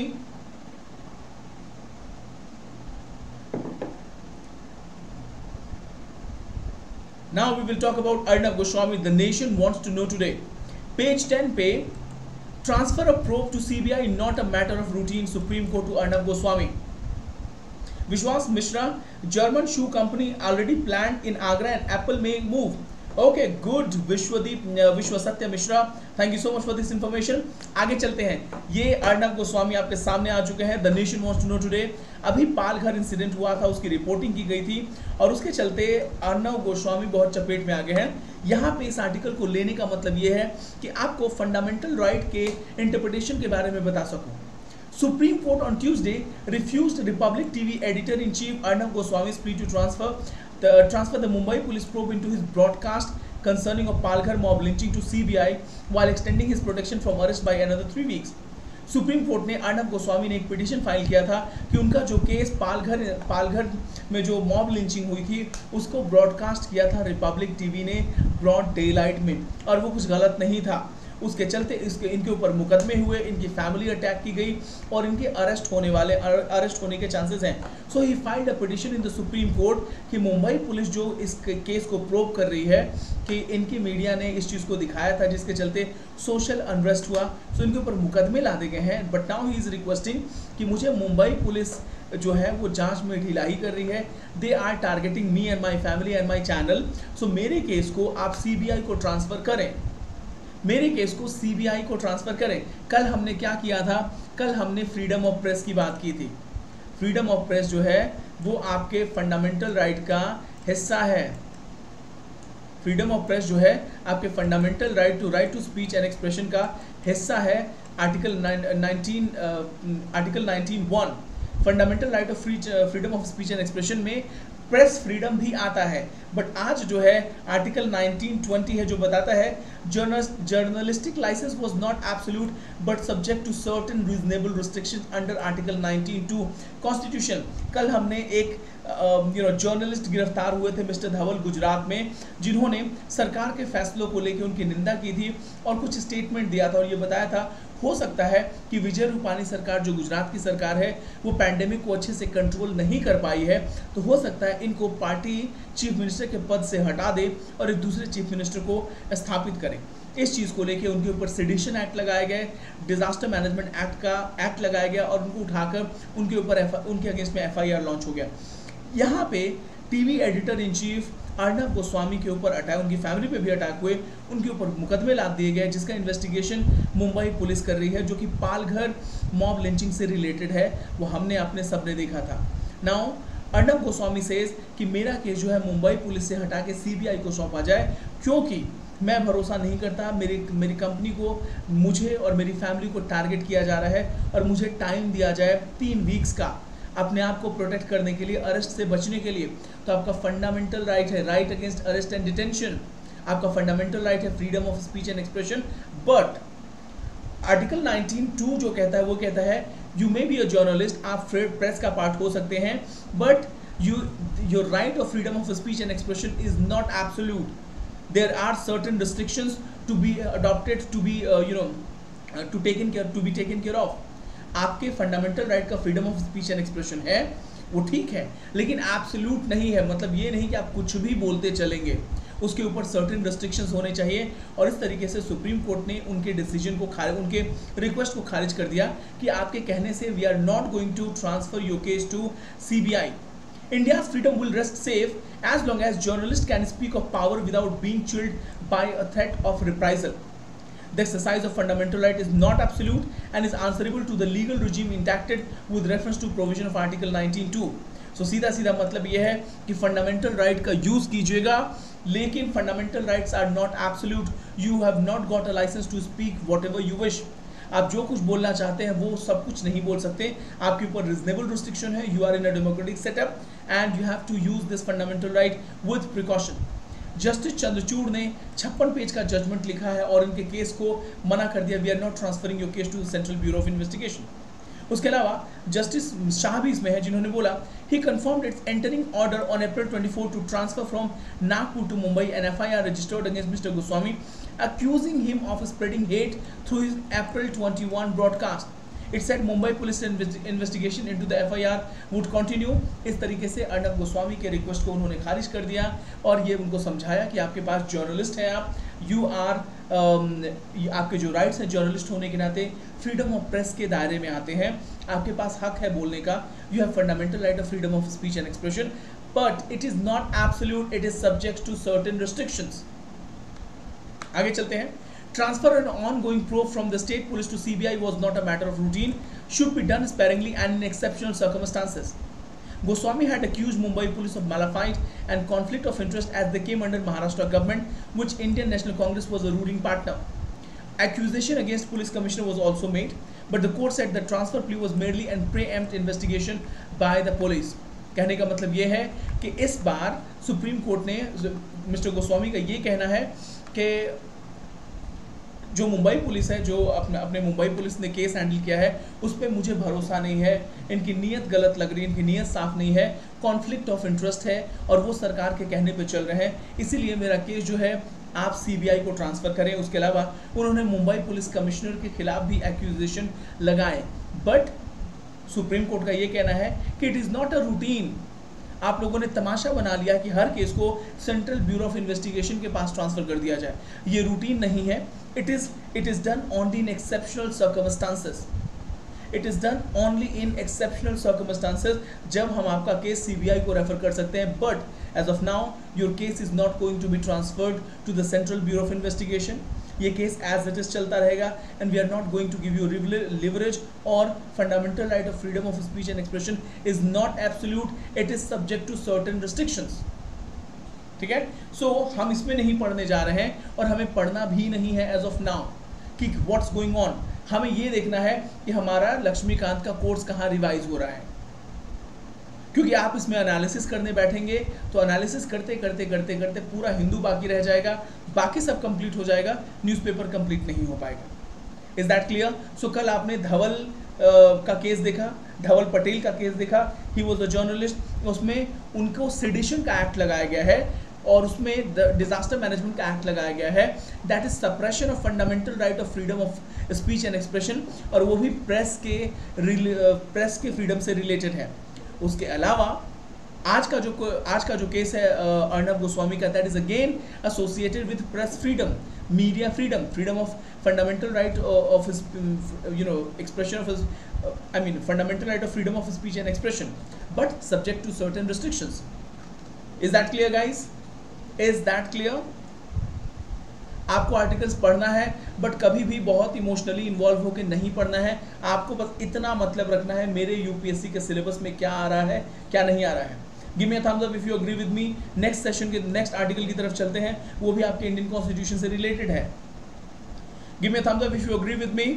S1: Now we will talk about Arnab Goswami. The nation wants to know today. Page ten पे, transfer of probe to C B I not a matter of routine. Supreme Court to Arnab Goswami. Vishwas Mishra, German shoe company already planned in Agra and Apple may move. Okay good Vishwadeep Vishwa Satya Mishra, thank you so much for this information. आगे चलते हैं, ये अर्नब गोस्वामी आपके सामने आ चुके हैं। The nation wants to know today. अभी पालघर इंसिडेंट हुआ था, उसकी रिपोर्टिंग की गई थी और उसके चलते अर्नब गोस्वामी बहुत चपेट में आ गए हैं। यहाँ पे इस आर्टिकल को लेने का मतलब ये है कि आपको फंडामेंटल राइट के इंटरप्रिटेशन के बारे में बता सकूँ। Supreme Court on Tuesday refused Republic T V editor-in-chief Arnab Goswami's plea to transfer the transfer the Mumbai police probe into his broadcast concerning of Palghar mob lynching to C B I while extending his protection from arrest by another three weeks. Supreme court ने अर्नब गोस्वामी ने एक petition file किया था कि उनका जो case Palghar Palghar में जो मॉब लिंचिंग हुई थी उसको ब्रॉडकास्ट किया था रिपब्लिक टीवी ने ब्रॉड डे लाइट में, और वो कुछ गलत नहीं था। उसके चलते इसके इनके ऊपर मुकदमे हुए, इनकी फैमिली अटैक की गई और इनके अरेस्ट होने वाले अरेस्ट होने के चांसेस हैं। So he filed a petition in the supreme court कि मुंबई पुलिस जो इस केस को प्रोब कर रही है कि इनकी मीडिया ने इस चीज़ को दिखाया था जिसके चलते सोशल अनरेस्ट हुआ, सो इनके ऊपर मुकदमे ला दिए गए हैं। But now he is requesting कि मुझे मुंबई पुलिस जो है वो जांच में ढिलाई कर रही है। They are targeting me and my family and my channel. So मेरे केस को आप सीबीआई को ट्रांसफर करें, मेरे केस को सीबीआई को ट्रांसफर करें। कल हमने क्या किया था, कल हमने फ्रीडम ऑफ प्रेस की बात की थी। फ्रीडम ऑफ प्रेस जो है वो आपके फंडामेंटल राइट का हिस्सा है। फ्रीडम ऑफ प्रेस जो है आपके fundamental right to right to speech and expression का हिस्सा है। Article nineteen article nineteen one fundamental right of free freedom of speech and expression में प्रेस फ्रीडम भी आता है। बट आज जो है आर्टिकल नाइनटीन ट्वेंटी है जो बताता है journalistic licence was not absolute but subject to certain reasonable restrictions under article nineteen two constitution. कल हमने एक यू नो जर्नलिस्ट गिरफ्तार हुए थे मिस्टर धवल गुजरात में, जिन्होंने सरकार के फैसलों को लेकर उनकी निंदा की थी और कुछ स्टेटमेंट दिया था और ये बताया था हो सकता है कि विजय रूपानी सरकार जो गुजरात की सरकार है वो पैंडेमिक को अच्छे से कंट्रोल नहीं कर पाई है, तो हो सकता है इनको पार्टी चीफ मिनिस्टर के पद से हटा दे और एक दूसरे चीफ मिनिस्टर को स्थापित करें। इस चीज़ को लेकर उनके ऊपर सेडिशन एक्ट लगाए गए, डिजास्टर मैनेजमेंट एक्ट का एक्ट लगाया गया और उनको उठाकर उनके ऊपर उनके अगेंस्ट में एफ आई आर लॉन्च हो गया। यहाँ पे TV editor in chief Arnab Goswami के ऊपर अटैक, उनकी फैमिली पे भी अटैक हुए, उनके ऊपर मुकदमे लाद दिए गए जिसका इन्वेस्टिगेशन मुंबई पुलिस कर रही है, जो कि पालघर मॉब लिंचिंग से रिलेटेड है। वो हमने अपने सबने देखा था। नाउ अर्नब गोस्वामी सेज कि मेरा केस जो है मुंबई पुलिस से हटा के सीबीआई को सौंपा जाए, क्योंकि मैं भरोसा नहीं करता, मेरी मेरी कंपनी को, मुझे और मेरी फैमिली को टारगेट किया जा रहा है और मुझे टाइम दिया जाए तीन वीक्स का अपने आप को प्रोटेक्ट करने के लिए, अरेस्ट से बचने के लिए। तो आपका फंडामेंटल राइट है right against arrest and detention, आपका फंडामेंटल राइट है freedom of speech and expression. But article nineteen two जो कहता है वो कहता है you may be a journalist, आप प्रेस का पार्ट हो सकते हैं, but you your right of freedom of speech and expression is not absolute. There are certain restrictions to be adopted, to be you know to taken care to be taken care of. आपके fundamental right का freedom of speech and expression है, वो ठीक है, लेकिन absolute नहीं है। मतलब ये नहीं कि आप कुछ भी बोलते चलेंगे, उसके ऊपर सर्टेन रेस्ट्रिक्शंस होने चाहिए। और इस तरीके से सुप्रीम कोर्ट ने उनके डिसीजन को खारिज, उनके रिक्वेस्ट को खारिज कर दिया कि आपके कहने से we are not going to transfer your case to CBI. India's freedom will rest safe as long as journalists can speak of power without being chilled by a threat of reprisal. The exercise of fundamental right is not absolute and is answerable to the legal regime enacted with reference to provision of Article nineteen two. So सीधा सीधा मतलब यह है कि fundamental right का use कीजिएगा, लेकिन fundamental rights are not absolute. You have not got a licence to speak whatever you wish. आप जो कुछ बोलना चाहते हैं वो सब कुछ नहीं बोल सकते, आपके ऊपर रिजनेबल रिस्ट्रिक्शन है। You are in a democratic setup and you have to use this fundamental right with precaution. Justice Chandrachud ने छप्पन पेज का जजमेंट लिखा है और इनके केस को मना कर दिया, we are not transferring your case to central bureau of investigation. उसके अलावा जस्टिस शाह भी इसमें है, जिन्होंने बोला he confirmed its entering order on April twenty four to transfer from Nagpur to Mumbai an F I R registered against mister Goswami accusing him of spreading hate through his April twenty-one broadcast. It said Mumbai police investigation into the F I R would continue. इस तरीके से अर्नब गोस्वामी के request को उन्होंने खारिज कर दिया और ये उनको समझाया कि आपके पास जर्नलिस्ट है, आप यू आर um, आपके जो राइट्स हैं जर्नलिस्ट होने के नाते फ्रीडम ऑफ प्रेस के दायरे में आते हैं, आपके पास हक है बोलने का, you have fundamental right of freedom of speech and expression, but it is not absolute, it is subject to certain restrictions. आगे चलते हैं। Transfer an ongoing probe from the state police to CBI was not a matter of routine, should be done sparingly and in exceptional circumstances. Goswami had accused Mumbai police of malafide and conflict of interest as they came under Maharashtra government, which Indian National Congress was a ruling partner. Accusation against police commissioner was also made, but the court said the transfer plea was merely an preempt investigation by the police. कहने का मतलब ये है कि इस बार supreme court ने, mister Goswami का ये कहना है कि जो मुंबई पुलिस है, जो अपने अपने मुंबई पुलिस ने केस हैंडल किया है, उस पर मुझे भरोसा नहीं है, इनकी नीयत गलत लग रही है, इनकी नीयत साफ नहीं है, कॉन्फ्लिक्ट ऑफ इंटरेस्ट है और वो सरकार के कहने पे चल रहे हैं, इसीलिए मेरा केस जो है आप सीबीआई को ट्रांसफ़र करें। उसके अलावा उन्होंने मुंबई पुलिस कमिश्नर के खिलाफ भी एक्यूजेशन लगाए, बट सुप्रीम कोर्ट का ये कहना है कि it is not a routine. आप लोगों ने तमाशा बना लिया कि हर केस को सेंट्रल ब्यूरो ऑफ इन्वेस्टिगेशन के पास ट्रांसफर कर दिया जाए, ये रूटीन नहीं है। It is it is done only in exceptional circumstances. It is done only in exceptional circumstances, जब हम आपका केस सीबीआई को रेफर कर सकते हैं. But as of now your case is not going to be transferred to the central bureau of investigation. ये case as it is चलता रहेगा and we are not going to give you leverage. और fundamental right of freedom of speech and expression is not absolute, it is subject to certain restrictions. ठीक है, so so, हम इसमें नहीं पढ़ने जा रहे हैं और हमें पढ़ना भी नहीं है एज ऑफ नाउ कि व्हाट्स गोइंग ऑन. हमें ये देखना है कि हमारा लक्ष्मीकांत का कोर्स कहाँ रिवाइज हो रहा है, क्योंकि आप इसमें एनालिसिस करने बैठेंगे तो एनालिसिस करते करते करते करते पूरा हिंदू बाकी रह जाएगा, बाकी सब कंप्लीट हो जाएगा, न्यूज़पेपर कंप्लीट नहीं हो पाएगा. Is that clear? सो कल आपने धवल Uh, का केस देखा, धवल पटेल का केस देखा, ही वॉज अ जर्नलिस्ट. उसमें उनको सेडिशन का एक्ट लगाया गया है और उसमें डिजास्टर मैनेजमेंट का एक्ट लगाया गया है. That is suppression of fundamental right of freedom of speech and expression, और वो भी प्रेस के प्रेस के फ्रीडम से रिलेटेड है. उसके अलावा आज का जो आज का जो केस है अर्णब गोस्वामी का, that is again associated with press freedom, media freedom, freedom of fundamental right of his, you know, expression of his, uh, I mean, fundamental right of freedom of speech and expression, but subject to certain restrictions. Is that clear, guys? Is that clear? आपको articles पढ़ना है, but कभी भी बहुत emotionally involve होकर नहीं पढ़ना है. आपको बस इतना मतलब रखना है मेरे यूपीएससी के सिलेबस में क्या आ रहा है, क्या नहीं आ रहा है. Give me a thumbs up if you agree with me. Next session के नेक्स्ट आर्टिकल की तरफ चलते हैं, वो भी आपके इंडियन कॉन्स्टिट्यूशन से रिलेटेड है. Give me a thumbs up if you agree with me.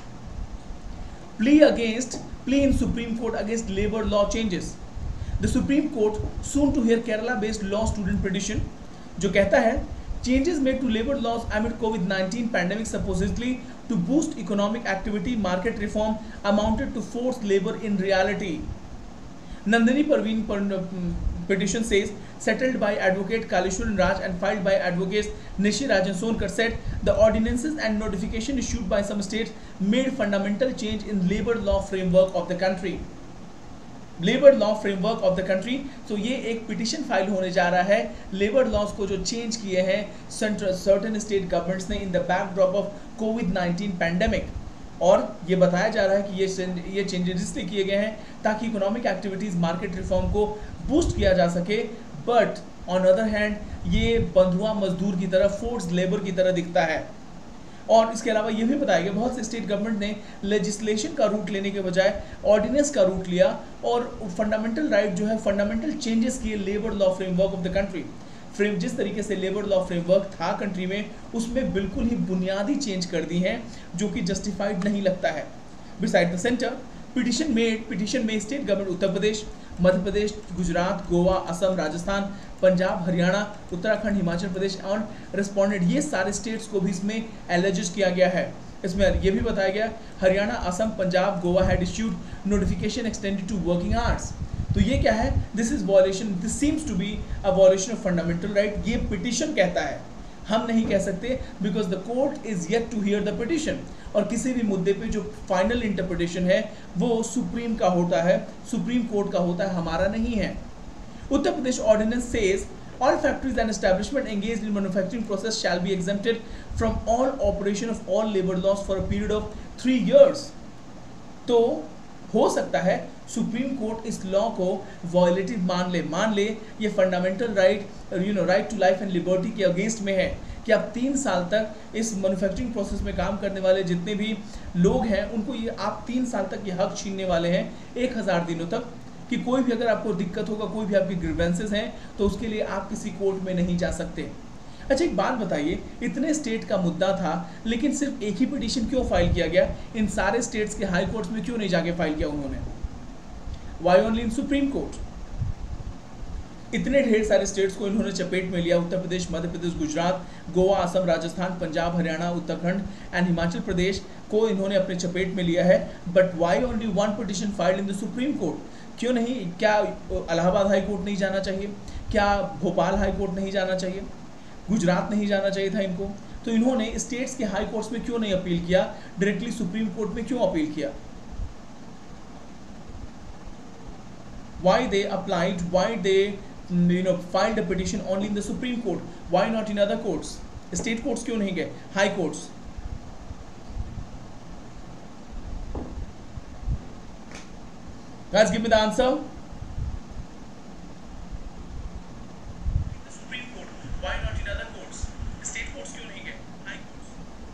S1: Plea against plea in supreme court against labour law changes. The supreme court soon to hear Kerala based law student petition, जो कहता है changes made to labor laws amid COVID nineteen pandemic supposedly to boost economic activity, market reform amounted to forced labor in reality. Nandini Parveen petition says, settled by advocate Kaleshwaran Raj and filed by advocates Nishi Rajan Sonkar, said the ordinances and notification issued by some states made fundamental change in labor law framework of the country. Labour law framework of the country. तो ये एक petition file होने जा रहा है labour laws को जो change किए हैं सेंट्रल सर्टेन स्टेट गवर्नमेंट्स ने in the backdrop of covid nineteen pandemic. और ये बताया जा रहा है कि ये ये चेंजेस इसलिए किए गए हैं ताकि इकोनॉमिक एक्टिविटीज़, मार्केट रिफॉर्म को बूस्ट किया जा सके. बट ऑन अदर हैंड ये बंधुआ मजदूर की तरह, फोर्स लेबर की तरह दिखता है. और इसके अलावा ये भी बताया गया बहुत से स्टेट गवर्नमेंट ने लेजिस्लेशन का रूट लेने के बजाय ऑर्डिनेंस का रूट लिया और फंडामेंटल राइट जो है, फंडामेंटल चेंजेस किए labour law framework of the country. Frame जिस तरीके से लेबर लॉ फ्रेमवर्क था कंट्री में, उसमें बिल्कुल ही बुनियादी चेंज कर दी हैं जो कि जस्टिफाइड नहीं लगता है. Beside the centre petition made petition में स्टेट गवर्नमेंट उत्तर प्रदेश, मध्य प्रदेश, गुजरात, गोवा, असम, राजस्थान, पंजाब, हरियाणा, उत्तराखंड, हिमाचल प्रदेश और रिस्पोंडेंट, ये सारे स्टेट्स को भी इसमें एलिजिज किया गया है. इसमें ये भी बताया गया Haryana, Assam, Punjab, Goa had issued notification extended to working hours. तो ये क्या है? This is violation, this seems to be a violation of fundamental right. ये पिटिशन कहता है, हम नहीं कह सकते, because the court is yet to hear the petition. और किसी भी मुद्दे पे जो फाइनल इंटरप्रिटेशन है वो सुप्रीम का होता है, सुप्रीम कोर्ट का होता है, हमारा नहीं है. Uttar Pradesh ordinance says all factories and establishment engaged in manufacturing process shall be exempted from all operation of all labor laws for a period of three years. तो हो सकता है सुप्रीम कोर्ट इस लॉ को वॉयलेटिव मान ले मान ले ये fundamental right, you know, right to life and liberty के अगेंस्ट में है कि आप तीन साल तक इस मैन्युफैक्चरिंग प्रोसेस में काम करने वाले जितने भी लोग हैं उनको ये आप तीन साल तक ये हक छीनने वाले हैं, एक हज़ार दिनों तक, कि कोई भी अगर आपको दिक्कत होगा, कोई भी आपकी ग्रीवेंसेस हैं तो उसके लिए आप किसी कोर्ट में नहीं जा सकते. अच्छा एक बात बताइए, इतने स्टेट का मुद्दा था लेकिन सिर्फ एक ही पिटीशन क्यों फाइल किया गया? इन सारे स्टेट्स के हाई कोर्ट्स में क्यों नहीं जाके फाइल किया उन्होंने? Why only in supreme court? इतने ढेर सारे स्टेट्स को इन्होंने चपेट में लिया, उत्तर प्रदेश, मध्य प्रदेश, गुजरात, गोवा, असम, राजस्थान, पंजाब, हरियाणा, उत्तराखंड एंड हिमाचल प्रदेश को इन्होंने अपने चपेट में लिया है. But why only one petition filed in the supreme court? क्यों नहीं? क्या इलाहाबाद हाई कोर्ट नहीं जाना चाहिए? क्या भोपाल हाई कोर्ट नहीं जाना चाहिए? गुजरात नहीं जाना चाहिए था इनको? तो इन्होंने स्टेट्स के हाई कोर्ट्स में क्यों नहीं अपील किया, डायरेक्टली सुप्रीम कोर्ट में क्यों अपील किया? Why they applied, why they you know filed a petition only in the Supreme Court? Why not in other courts? State courts क्यों नहीं गए? High courts. Guys, give me the answer. Supreme Court. Why not in other courts? State courts क्यों नहीं गए? High courts.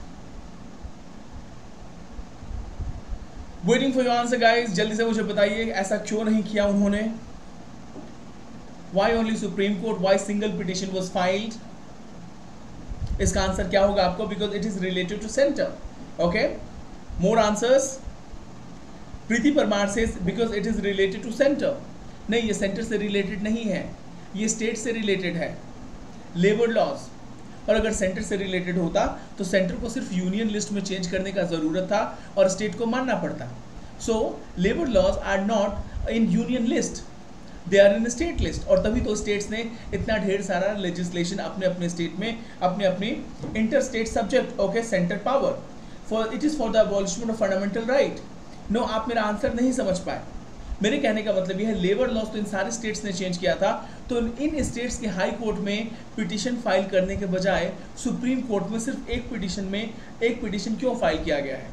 S1: Waiting for your answer, guys. जल्दी से मुझे बताइए ऐसा क्यों नहीं किया उन्होंने? Why only Supreme Court? Why single petition was filed? इसका आंसर क्या होगा आपको? Because it is related to center. Okay? More answers. Preeti Parmar says because it is related to center. नहीं, ये सेंटर से रिलेटेड नहीं है, ये स्टेट से रिलेटेड है. Labour laws. और अगर सेंटर से रिलेटेड होता तो सेंटर को सिर्फ यूनियन लिस्ट में चेंज करने का जरूरत था और स्टेट को मानना पड़ता. So labour laws are not in union list, they are in state list. और तभी तो स्टेट्स ने इतना ढेर सारा लेजिस्लेशन अपने अपने स्टेट में, अपने अपनी inter state subject. Okay, centre power for it is for the abolishment of fundamental right. No, आप मेरा आंसर नहीं समझ पाए. मेरे कहने का मतलब यह है लेबर लॉज तो इन सारे स्टेट्स ने चेंज किया था, तो इन स्टेट्स के हाई कोर्ट में पिटीशन फाइल करने के बजाय सुप्रीम कोर्ट में सिर्फ एक पिटीशन में एक पिटीशन क्यों फाइल किया गया है?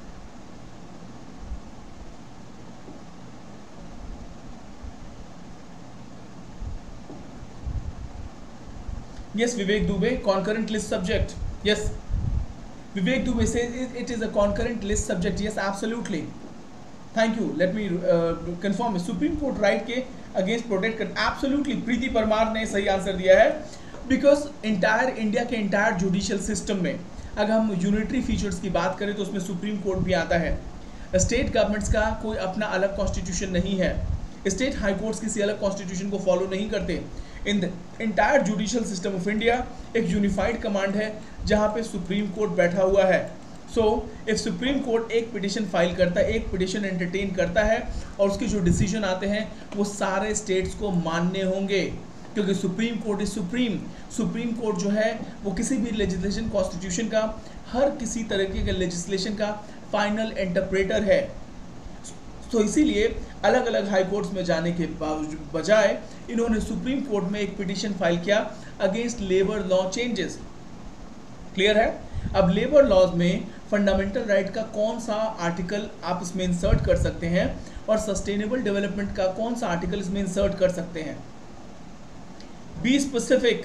S1: Yes, Vivek Dubey, concurrent list subject. Yes, Vivek Dubey says it is a concurrent list subject. Yes, absolutely. Thank you. Let me uh, confirm. Supreme Court right के against protect कर absolutely. प्रीति परमार ने सही answer दिया है. Because entire India के entire judicial system में अगर हम unitary features की बात करें तो उसमें सुप्रीम कोर्ट भी आता है. स्टेट गवर्नमेंट्स का कोई अपना अलग कॉन्स्टिट्यूशन नहीं है. स्टेट हाई कोर्ट्स किसी अलग कॉन्स्टिट्यूशन को फॉलो नहीं करते. In the entire judicial system of India एक यूनिफाइड कमांड है जहाँ पे सुप्रीम कोर्ट बैठा हुआ है. सो इफ सुप्रीम कोर्ट एक पिटिशन फाइल करता है, एक पिटिशन एंटरटेन करता है और उसके जो डिसीजन आते हैं वो सारे स्टेट्स को मानने होंगे, क्योंकि supreme court is supreme. Supreme court जो है वो किसी भी लेजिस्लेशन, कॉन्स्टिट्यूशन का, हर किसी तरीके के लेजिस्लेशन का फाइनल इंटरप्रेटर है. तो इसीलिए अलग अलग हाई कोर्ट्स में जाने के बजाय इन्होंने सुप्रीम कोर्ट में एक पिटीशन फाइल किया against labour law changes. Clear है? अब लेबर लॉज में फंडामेंटल राइट का कौन सा आर्टिकल आप इसमें इंसर्ट कर सकते हैं और सस्टेनेबल डेवलपमेंट का कौन सा आर्टिकल इसमें इंसर्ट कर सकते हैं? Be specific.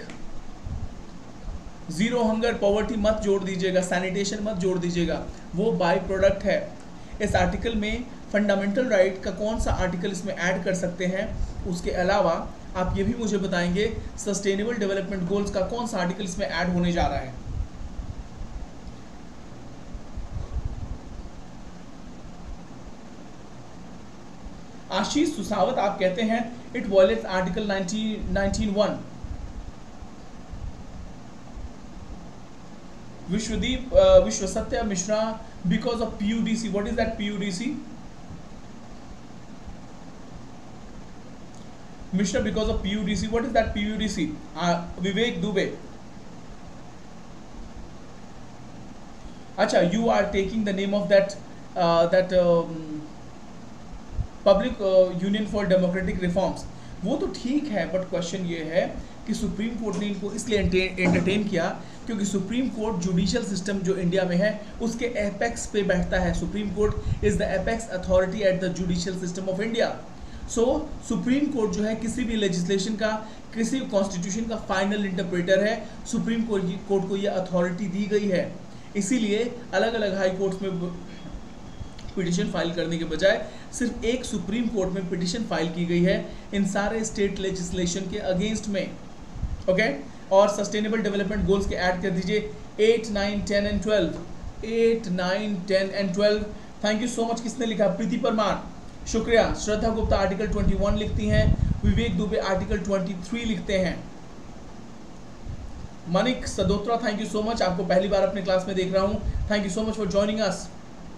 S1: Zero hunger poverty मत जोड़ दीजिएगा, सैनिटेशन मत जोड़ दीजिएगा, वो बाय प्रोडक्ट है. इस आर्टिकल में फंडामेंटल राइट का कौन सा आर्टिकल इसमें ऐड कर सकते हैं? उसके अलावा आप ये भी मुझे बताएंगे सस्टेनेबल डेवलपमेंट गोल्स का कौन सा आर्टिकल इसमें ऐड होने जा रहा है? आशीष सुसावत आप कहते हैं it violates article nineteen one. Vishwadeep Vishwa Satya Mishra because of PUDC. What is that PUDC? Mishra, because of P U D C. What is that P U D C? Uh, Vivek Dubey. अच्छा, you are taking the name of that uh, that um, Public uh, Union for Democratic Reforms. वो तो ठीक है, but question ये है कि supreme court ने इनको इसलिए एंटरटेन किया क्योंकि सुप्रीम कोर्ट जुडिशियल सिस्टम जो इंडिया में है उसके एपेक्स पे बैठता है. Supreme court is the apex authority at the judicial system of India. So supreme court जो है किसी भी लेजिस्लेशन का, किसी कॉन्स्टिट्यूशन का फाइनल इंटरप्रेटर है. सुप्रीम कोर्ट को ये अथॉरिटी दी गई है. इसीलिए अलग अलग हाई कोर्ट्स में पिटिशन फाइल करने के बजाय सिर्फ एक सुप्रीम कोर्ट में पिटिशन फाइल की गई है इन सारे स्टेट लेजिस्लेशन के अगेंस्ट में. ओके, और सस्टेनेबल डेवलपमेंट गोल्स के ऐड कर दीजिए eight, nine, ten and twelve. Eight, nine, ten and twelve. Thank you so much. किसने लिखा? प्रीति परमार, शुक्रिया. श्रद्धा गुप्ता आर्टिकल इक्कीस लिखती हैं. विवेक दुबे आर्टिकल तेईस लिखते हैं. Manik Sadotra, thank you so much. आपको पहली बार अपने क्लास में देख रहा हूं. Thank you so much for joining us.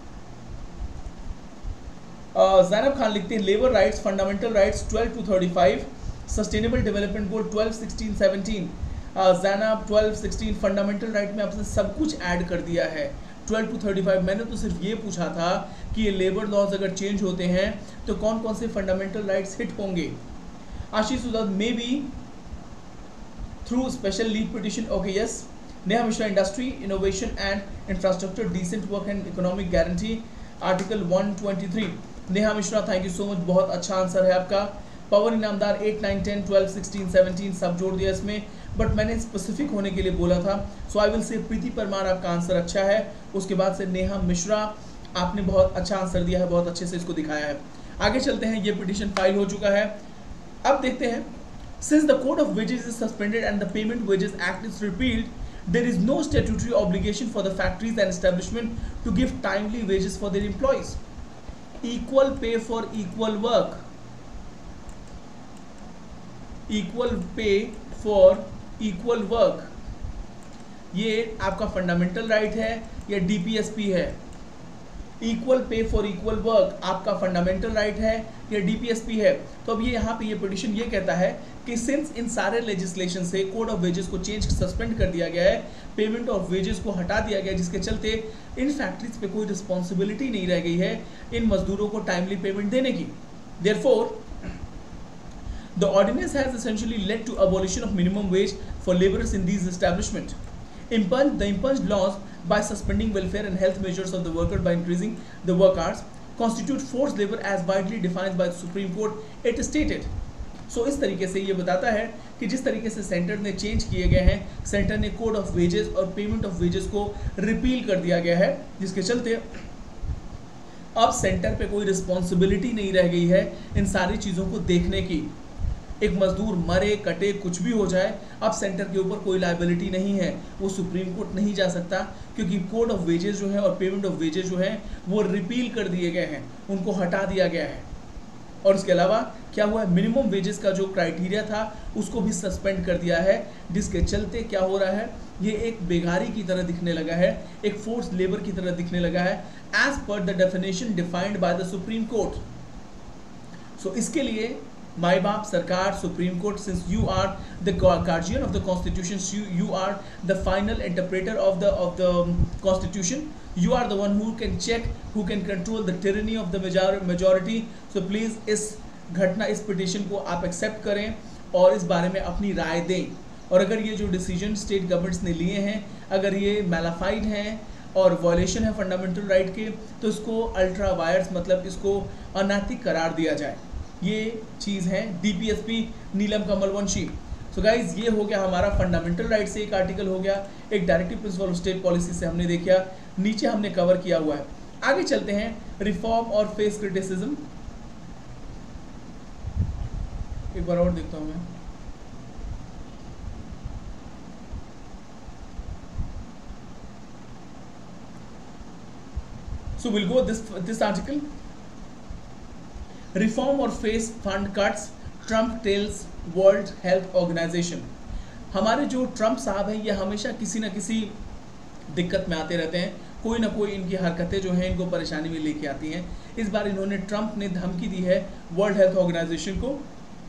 S1: Zainab Khan लिखते हैं labour rights, fundamental rights twelve to thirty five, sustainable development goal twelve, sixteen, seventeen. Zainab twelve, sixteen fundamental right में आपने सब कुछ ऐड कर दिया है. ट्वेल्व टू थर्टी फाइव मैंने तो सिर्फ ये पूछा था कि ये लेबर लॉज अगर चेंज होते हैं तो कौन कौन से फंडामेंटल राइट्स हिट होंगे. Ashish Sudad may be through special leave petition. Okay, yes. Neha Mishra industry, innovation and infrastructure, decent work and economic guarantee, article one twenty three. Neha Mishra, thank you so much, बहुत अच्छा आंसर है आपका। Pawan Inamdar eight nine ten twelve sixteen seventeen सब जोड़ दिया इसमें, but मैंने specific होने के लिए बोला था, सो आई विल से प्रीति परमार आपका आंसर अच्छा है। उसके बाद से नेहा मिश्रा, आपने बहुत अच्छा आंसर दिया है, बहुत अच्छे से इसको दिखाया है। आगे चलते हैं, ये पिटीशन फाइल हो चुका है। अब देखते हैं, since the code of wages is suspended and the payment wages act is repealed, there is no statutory obligation for the factories and establishment to give timely wages for their employees. Equal pay for equal work. Equal pay for equal work. ये आपका fundamental right है या DPSP है? Equal pay for equal work आपका fundamental right है या DPSP है? तो अब ये यहाँ पे ये पिटीशन ये कहता है कि सिंस इन सारे लेजिस्लेशन से कोड ऑफ वेजेस को चेंज सस्पेंड कर दिया गया है, पेमेंट ऑफ वेजेस को हटा दिया गया, जिसके चलते इन फैक्ट्रीज पे कोई रिस्पॉन्सिबिलिटी नहीं रह गई है इन मजदूरों को टाइमली पेमेंट देने की। Therefore the ordinance has essentially led to abolition of minimum wage for labourers in these establishment. Impunged, the impunged laws by suspending welfare and health measures of the worker by increasing the work hours constitute forced labor as widely defined by the Supreme Court, it stated. So इस तरीके से ये बताता है कि जिस तरीके से सेंटर ने चेंज किए गए हैं, सेंटर ने कोड ऑफ वेजेस और पेमेंट ऑफ वेजेस को रिपील कर दिया गया है, जिसके चलते अब सेंटर पे कोई रिस्पॉन्सिबिलिटी नहीं रह गई है इन सारी चीज़ों को देखने की। एक मजदूर मरे कटे कुछ भी हो जाए, अब सेंटर के ऊपर कोई लायबिलिटी नहीं है, वो सुप्रीम कोर्ट नहीं जा सकता, क्योंकि कोड ऑफ वेजेस जो है और पेमेंट ऑफ वेजेस जो है वो रिपील कर दिए गए हैं, उनको हटा दिया गया है। और इसके अलावा क्या हुआ है, मिनिमम वेजेस का जो क्राइटेरिया था उसको भी सस्पेंड कर दिया है, जिसके चलते क्या हो रहा है, ये एक बेगारी की तरह दिखने लगा है, एक फोर्स लेबर की तरह दिखने लगा है, as per the definition defined by the supreme court. So इसके लिए माई बाप सरकार, supreme court, since you are the guardian of the constitution, you are the final interpreter of the of the constitution, you are the one who can check, who can control the tyranny of the majority. So please इस घटना, इस petition को आप accept करें और इस बारे में अपनी राय दें। और अगर ये जो डिसीजन स्टेट गवर्नमेंट्स ने लिए हैं, अगर ये मैलाफाइड हैं और वॉयलेशन है फंडामेंटल राइट के, तो इसको अल्ट्रा वायर्स मतलब इसको अनैतिक करार दिया जाए। ये चीज़ है डीपीएसपी नीलम कमल वंशी। सो गाइज, ये हो गया हमारा फंडामेंटल राइट से एक आर्टिकल हो गया, एक directive principle of state policy से हमने देखा, नीचे हमने कवर किया हुआ है। आगे चलते हैं, रिफॉर्म और फेस क्रिटिसिज्म। एक बार और देखता हूं मैं। So will go this this article, reform or face fund cuts, Trump tells world health organization. हमारे जो ट्रम्प साहब हैं, ये हमेशा किसी न किसी दिक्कत में आते रहते हैं, कोई ना कोई इनकी हरकतें जो हैं इनको परेशानी में लेके आती हैं। इस बार इन्होंने, ट्रम्प ने धमकी दी है वर्ल्ड हेल्थ ऑर्गेनाइजेशन को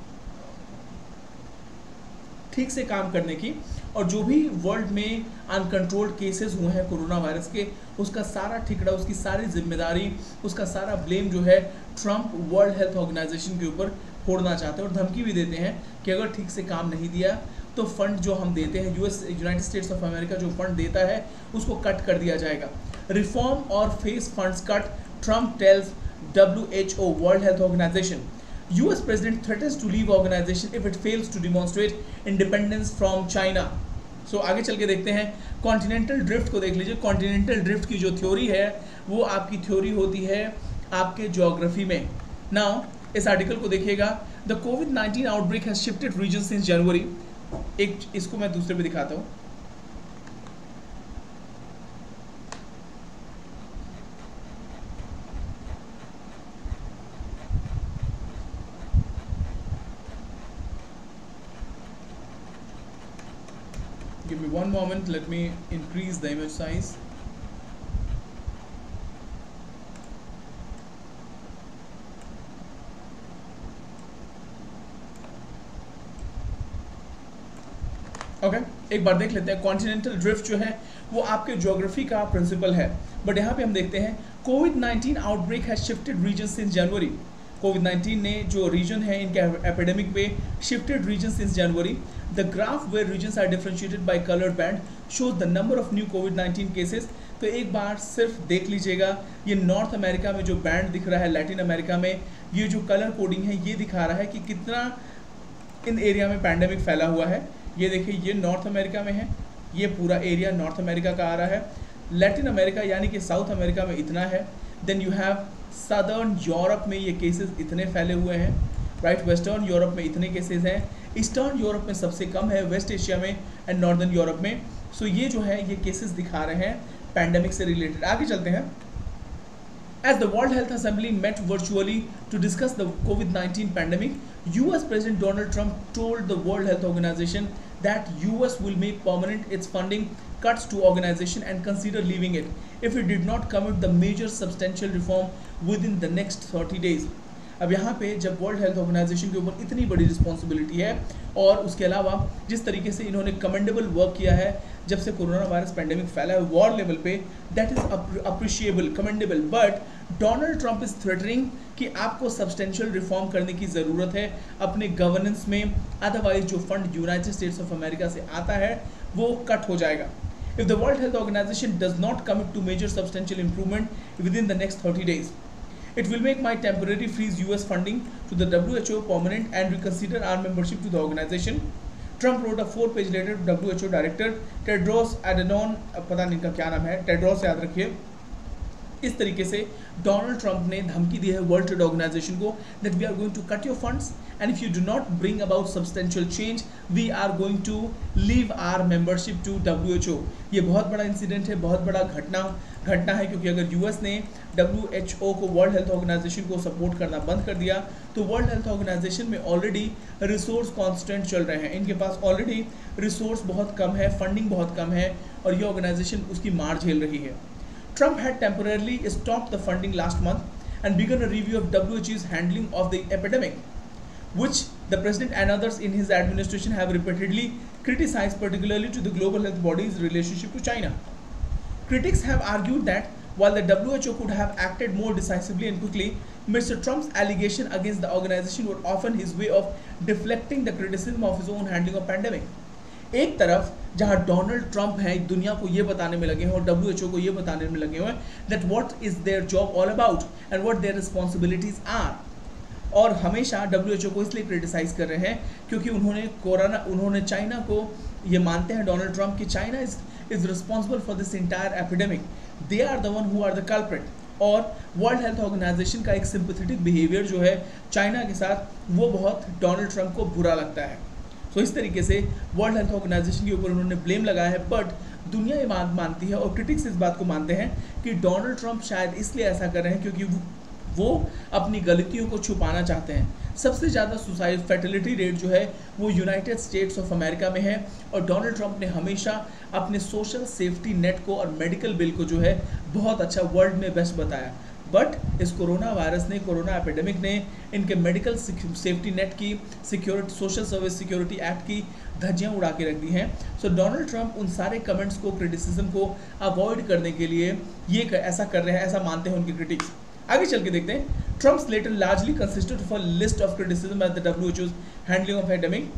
S1: ठीक से काम करने की, और जो भी वर्ल्ड में अनकंट्रोल्ड केसेस हुए हैं कोरोना वायरस के, उसका सारा ठिकड़ा, उसकी सारी जिम्मेदारी, उसका सारा ब्लेम जो है ट्रम्प वर्ल्ड हेल्थ ऑर्गेनाइजेशन के ऊपर फोड़ना चाहते हैं, और धमकी भी देते हैं कि अगर ठीक से काम नहीं दिया तो फंड जो हम देते हैं, US united states of America जो फंड देता है उसको कट कर दिया जाएगा। Reform or face funds cut, Trump tells W H O world health organization. U S president threatens to leave organization if it fails to demonstrate independence from China. So आगे चल के देखते हैं, कॉन्टिनेंटल ड्रिफ्ट को देख लीजिए। Continental drift की जो थ्योरी है वो आपकी थ्योरी होती है आपके ज्योग्राफी में। नाउ इस आर्टिकल को देखिएगा, the covid nineteen outbreak has shifted region since January. एक इसको मैं दूसरे पे दिखाता हूँ। Give me one moment, let me increase the image size. Okay okay, एक बार देख लेते हैं। कॉन्टिनेंटल ड्रिफ्ट जो है वो आपके ज्योग्राफी का प्रिंसिपल है, बट यहाँ पे हम देखते हैं covid nineteen outbreak has shifted region since January. Covid nineteen ने जो रीजन है इनके एपिडेमिक पे shifted region since January. The graph where regions are differentiated by coloured band shows the number of new covid nineteen cases. तो एक बार सिर्फ देख लीजिएगा, ये नॉर्थ अमेरिका में जो बैंड दिख रहा है, लैटिन अमेरिका में ये जो कलर कोडिंग है ये दिखा रहा है कि कितना इन एरिया में पैंडेमिक फैला हुआ है. ये देखिए, ये नॉर्थ अमेरिका में है, ये पूरा एरिया नॉर्थ अमेरिका का आ रहा है. लैटिन अमेरिका यानी कि साउथ अमेरिका में इतना है. Then you have southern Europe में ये केसेस इतने फैले हुए हैं, राइट. वेस्टर्न यूरोप में इतने केसेस हैं, ईस्टर्न यूरोप में सबसे कम है, वेस्ट एशिया में एंड नॉर्दर्न यूरोप में. सो so ये जो है ये केसेस दिखा रहे हैं पैंडेमिक से रिलेटेड. आगे चलते हैं. As the World Health Assembly met virtually to discuss the COVID nineteen pandemic, U S President Donald Trump told the World Health Organization that U S will make permanent its funding cuts to organization and consider leaving it if it did not commit the major substantial reform within the next thirty days. अब यहाँ पे जब world health organisation के ऊपर इतनी बड़ी responsibility है और उसके अलावा जिस तरीके से इन्होंने कमेंडेबल वर्क किया है जब से कोरोना वायरस पैंडेमिक फैला है वॉर लेवल पे, that is appreciable, commendable. But Donald Trump is threatening कि आपको सब्सटेंशियल रिफॉर्म करने की ज़रूरत है अपने गवर्नेंस में, अदरवाइज जो fund united states of America से आता है वो कट हो जाएगा. If the World Health Organization does not commit to major substantial improvement within the next thirty days, it will make my temporary freeze U S funding to the W H O permanent and reconsider our membership to the organization. Trump wrote a four-page letter to W H O Director Tedros Adhanom, पता नहीं इनका क्या नाम है, Tedros याद रखिए. इस तरीके से डोनाल्ड ट्रंप ने धमकी दी है वर्ल्ड ट्रेड ऑर्गेनाइजेशन को that we are going to cut your funds and if you do not bring about substantial change we are going to leave our membership to W H O. ये बहुत बड़ा incident है, बहुत बड़ा घटना घटना है क्योंकि अगर यूएस ने डब्ल्यू एच ओ को, वर्ल्ड हेल्थ ऑर्गेनाइजेशन को सपोर्ट करना बंद कर दिया तो वर्ल्ड हेल्थ ऑर्गेनाइजेशन में ऑलरेडी रिसोर्स कॉन्स्टेंट चल रहे हैं, इनके पास ऑलरेडी रिसोर्स बहुत कम है, फंडिंग बहुत कम है और ये ऑर्गेनाइजेशन उसकी मार झेल रही है. Trump had temporarily stopped the funding last month and begun a review of W H O's handling of the epidemic, which the president and others in his administration have repeatedly criticized, particularly to the global health body's relationship to China. Critics have argued that while the W H O could have acted more decisively and quickly, Mister Trump's allegation against the organization were often his way of deflecting the criticism of his own handling of pandemic. एक तरफ जहां Donald Trump है दुनिया को ये बताने में लगे हैं और डब्ल्यू एच ओ को ये बताने में लगे हुए हैं that what is their job all about and what their responsibilities are, और हमेशा डब्ल्यू एच ओ को इसलिए क्रिटिसाइज कर रहे हैं क्योंकि उन्होंने कोरोना उन्होंने चाइना को ये मानते हैं डोनाल्ड ट्रंप कि China is is responsible for this entire epidemic, they are the one who are the culprit. और वर्ल्ड हेल्थ ऑर्गेनाइजेशन का एक सिंपैथेटिक बिहेवियर जो है चाइना के साथ वो बहुत डोनाल्ड ट्रंप को बुरा लगता है. सो so, इस तरीके से वर्ल्ड हेल्थ ऑर्गेनाइजेशन के ऊपर उन्होंने ब्लेम लगाया है. बट दुनिया ये बात मानती है और क्रिटिक्स इस बात को मानते हैं कि डोनाल्ड ट्रंप शायद इसलिए ऐसा कर रहे हैं क्योंकि वो, वो अपनी गलतियों को छुपाना चाहते हैं. सबसे ज़्यादा सुसाइड फर्टिलिटी रेट जो है वो यूनाइटेड स्टेट्स ऑफ अमेरिका में है और डोनाल्ड ट्रंप ने हमेशा अपने सोशल सेफ्टी नेट को और मेडिकल बिल को जो है बहुत अच्छा, वर्ल्ड में बेस्ट बताया. बट इस कोरोना वायरस ने, कोरोना एपिडेमिक ने इनके मेडिकल सेफ्टी नेट की, security, social service security act की धज्जियां उड़ा के रख दी हैं. सो डोनाल्ड ट्रंप उन सारे कमेंट्स को, क्रिटिसिज्म को अवॉइड करने के लिए ये कर, ऐसा कर रहे हैं, ऐसा मानते हैं उनके क्रिटिक्स. आगे चल के देखते हैं. Trump's letter largely consisted of a list of criticism at the W H O's handling of epidemic.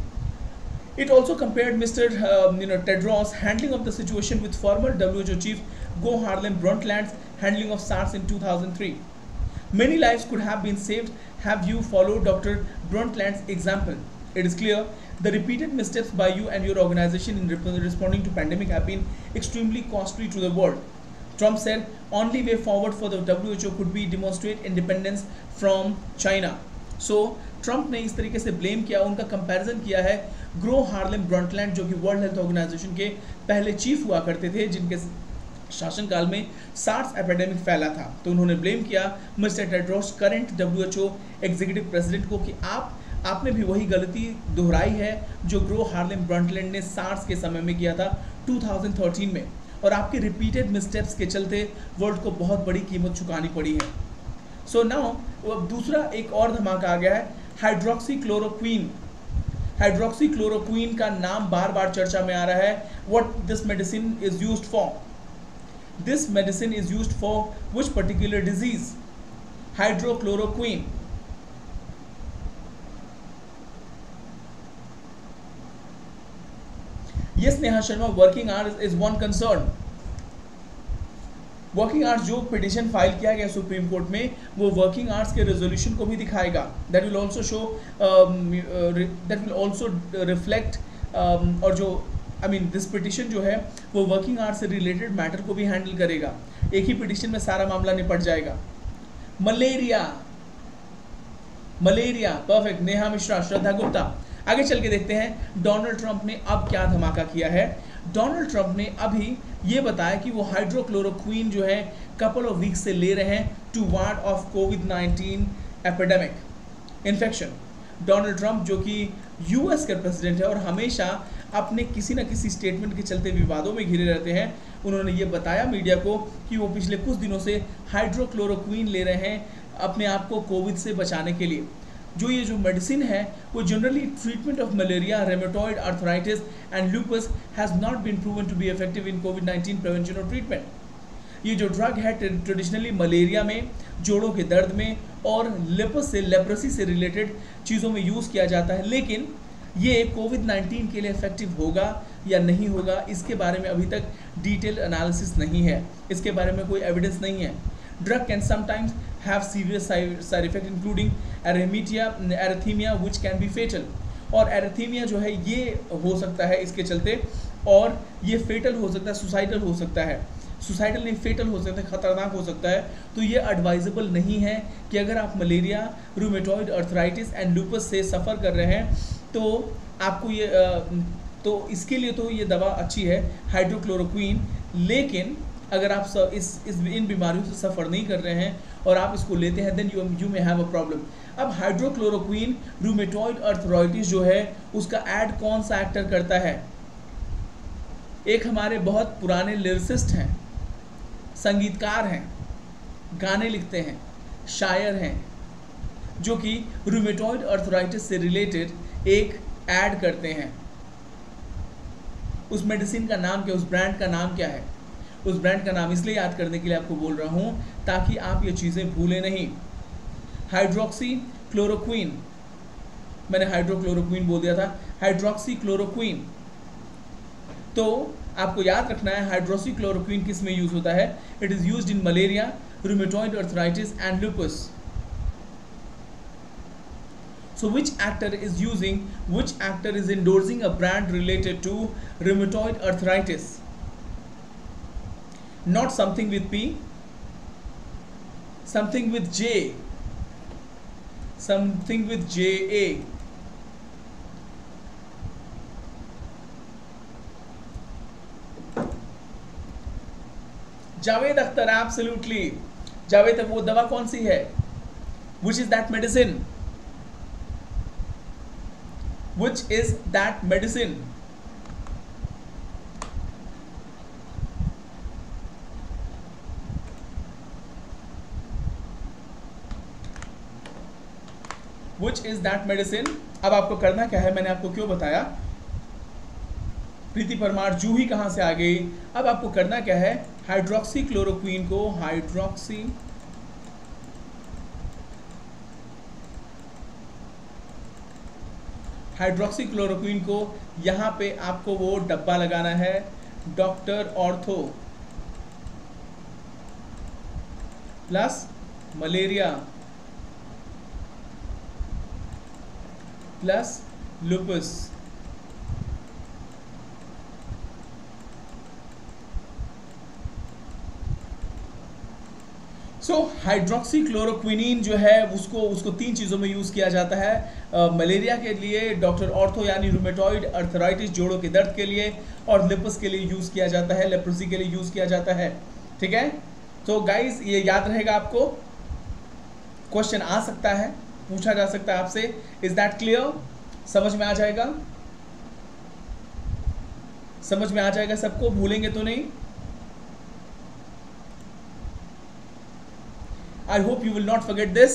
S1: It also compared Mister Uh, you know, Tedros' handling of the situation with former W H O chief Gro Harlem Brundtland's handling of SARS in two thousand three. Many lives could have been saved have you followed Doctor Brundtland's example. It is clear the repeated missteps by you and your organization in rep- responding to pandemic have been extremely costly to the world. Trump said only way forward for the W H O could be demonstrate independence from China. So so, Trump ने इस तरीके से blame किया, उनका comparison किया है grow Harlem Brundtland जो कि वर्ल्ड हेल्थ ऑर्गेनाइजेशन के पहले चीफ हुआ करते थे जिनके शासनकाल में सार्स एपिडेमिक फैला था. तो उन्होंने ब्लेम किया mister Tedros, current W H O executive president को कि आप आपने भी वही गलती दोहराई है जो ग्रो हार्लेम ब्रंटलैंड ने सार्स के समय में किया था दो हज़ार तेरह में, और आपके रिपीटेड मिसस्टेप्स के चलते वर्ल्ड को बहुत बड़ी कीमत चुकानी पड़ी है. सो नाउ दूसरा एक और धमाका आ गया है, हाइड्रोक्सी क्लोरोक्वीन. हाइड्रोक्सी क्लोरोक्वीन का नाम बार बार चर्चा में आ रहा है. What this medicine is used for? This medicine is used for which particular disease? Hydrochloroquine. Yes, Neha Sharma, working hours is one concern. Working hours जो पिटिशन फाइल किया गया सुप्रीम कोर्ट में, वो वर्किंग आवर्स के resolution को भी दिखाएगा. That will also show, that will also reflect, और जो आई मीन दिस पिटिशन जो है वो वर्किंग आवर्स से रिलेटेड मैटर को भी हैंडल करेगा. एक ही पिटिशन में सारा मामला निपट जाएगा. Malaria, malaria perfect. Neha Mishra, Shraddha Gupta. आगे चल के देखते हैं डोनाल्ड ट्रंप ने अब क्या धमाका किया है. डोनाल्ड ट्रंप ने अभी ये बताया कि वो हाइड्रोक्लोरोक्वीन जो है कपल ऑफ वीक्स से ले रहे हैं toward of covid nineteen epidemic infection. Donald Trump जो कि यूएस के प्रेसिडेंट है और हमेशा अपने किसी न किसी स्टेटमेंट के चलते विवादों में घिरे रहते हैं, उन्होंने ये बताया मीडिया को कि वो पिछले कुछ दिनों से हाइड्रोक्लोरोक्वीन ले रहे हैं अपने आप को कोविड से बचाने के लिए. जो ये जो मेडिसिन है वो generally treatment of malaria, rheumatoid arthritis and lupus has not been proven to be effective in covid nineteen prevention और ट्रीटमेंट. ये जो ड्रग है ट्रेडिशनली मलेरिया में, जोड़ों के दर्द में और लेपस से लेप्रेसी से रिलेटेड चीज़ों में यूज़ किया जाता है, लेकिन ये कोविड नाइन्टीन के लिए इफेक्टिव होगा या नहीं होगा इसके बारे में अभी तक डिटेल एनालिसिस नहीं है, इसके बारे में कोई एविडेंस नहीं है. Drug can sometimes have serious side effect including arrhythmia arrhythmia which can be fatal. और एरिथीमिया जो है ये हो सकता है इसके चलते, और ये फेटल हो सकता है, सुसाइडल हो सकता है. सुसाइडल नहीं, फेटल हो सकता है, खतरनाक हो सकता है. तो ये एडवाइजेबल नहीं है कि अगर आप malaria, rheumatoid arthritis and lupus से सफ़र कर रहे हैं तो आपको ये तो इसके लिए तो ये दवा अच्छी है हाइड्रोक्लोरोक्वीन. लेकिन अगर आप स, इस इस इन बीमारियों से सफ़र नहीं कर रहे हैं और आप इसको लेते हैं, then you you may have a problem. अब हाइड्रोक्लोरोक्वीन रूमेटॉइड आर्थराइटिस जो है उसका ऐड कौन सा एक्टर करता है? एक हमारे बहुत पुराने लिरिसिस्ट हैं, संगीतकार हैं, गाने लिखते हैं, शायर हैं, जो कि रूमेटॉइड आर्थराइटिस से रिलेटेड एक ऐड करते हैं. उस मेडिसिन का नाम क्या, उस ब्रांड का नाम क्या है? उस ब्रांड का नाम इसलिए याद करने के लिए आपको बोल रहा हूं ताकि आप ये चीज़ें भूलें नहीं. हाइड्रोक्सी क्लोरोक्वीन, मैंने हाइड्रोक्लोरोक्वीन बोल दिया था, हाइड्रोक्सी क्लोरोक्वीन. तो आपको याद रखना है हाइड्रोक्सी क्लोरोक्वीन किस में यूज होता है. It is used in malaria, rheumatoid arthritis and lupus. So which actor is using, which actor is endorsing a brand related to rheumatoid arthritis? Not something with P, something with J, something with J A. Javed Akhtar, absolutely. Javed, वो दवा कौन सी है? Which is that medicine? Which is that medicine? Which is that medicine? अब आपको करना क्या है, मैंने आपको क्यों बताया. प्रीति परमार, जूही कहाँ से आ गई. अब आपको करना क्या है, हाइड्रोक्सी क्लोरोक्वीन को, हाइड्रोक्सी हाइड्रोक्सी क्लोरोक्वीन को यहाँ पे आपको वो डब्बा लगाना है, doctor ortho plus malaria plus lupus. So hydroxy chloroquinine जो है उसको उसको तीन चीज़ों में यूज़ किया जाता है. मलेरिया के लिए डॉक्टर ऑर्थो यानी रूमेटॉइड आर्थराइटिस, जोड़ों के दर्द के लिए, और लिपस के लिए यूज़ किया जाता है, लेप्रोसी के लिए यूज़ किया जाता है. ठीक है. तो गाइस ये याद रहेगा आपको. क्वेश्चन आ सकता है, पूछा जा सकता है आपसे. Is that clear? समझ में आ जाएगा? समझ में आ जाएगा सबको? भूलेंगे तो नहीं? I hope you will not forget this.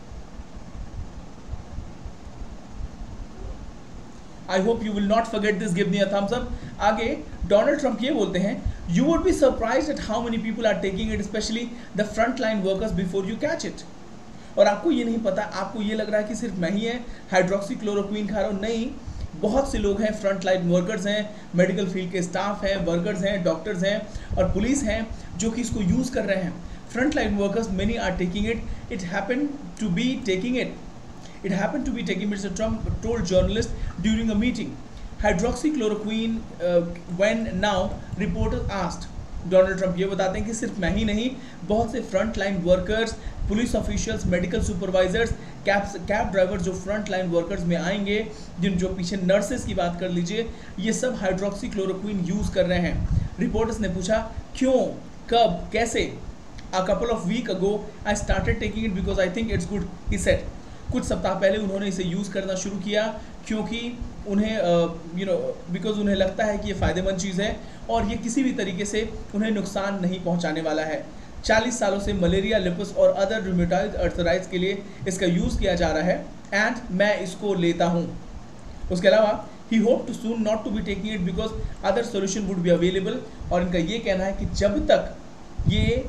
S1: I hope you will not forget this. Give me a thumbs up. आगे डोनाल्ड ट्रंप ये बोलते हैं, you would be surprised at how many people are taking it, especially the frontline workers, before you catch it. और आपको ये नहीं पता, आपको ये लग रहा है कि सिर्फ मैं ही है हाइड्रोक्सी क्लोरोक्वीन खा रहा हूँ. नहीं, बहुत से लोग हैं, फ्रंट लाइन वर्कर्स हैं, मेडिकल फील्ड के स्टाफ हैं, वर्कर्स हैं, डॉक्टर्स हैं और पुलिस हैं जो कि इसको यूज़ कर रहे हैं. Front line workers many are taking it. It happen to be taking it It happened to be taking, Mister Trump told journalists during a meeting. Hydroxychloroquine uh, when now reporters asked. Donald Trump ये बताते हैं कि सिर्फ मैं ही नहीं, बहुत से front line workers, police officials, medical supervisors, cab cab drivers जो फ्रंट लाइन वर्कर्स में आएंगे, जिन जो पीछे नर्सेस की बात कर लीजिए, ये सब हाइड्रोक्सीक्लोरोक्विन यूज़ कर रहे हैं. रिपोर्टर्स ने पूछा क्यों, कब, कैसे. A couple of week ago I started taking it because I think it's good, he said. कुछ सप्ताह पहले उन्होंने इसे यूज़ करना शुरू किया क्योंकि उन्हें यू नो बिकॉज उन्हें लगता है कि ये फ़ायदेमंद चीज़ है और ये किसी भी तरीके से उन्हें नुकसान नहीं पहुंचाने वाला है. चालीस सालों से मलेरिया, लिपस और अदर रूमेटॉइड अर्थराइटिस के लिए इसका यूज़ किया जा रहा है एंड मैं इसको लेता हूँ. उसके अलावा he hope to soon not to be taking it because other solution would be available. और इनका ये कहना है कि जब तक ये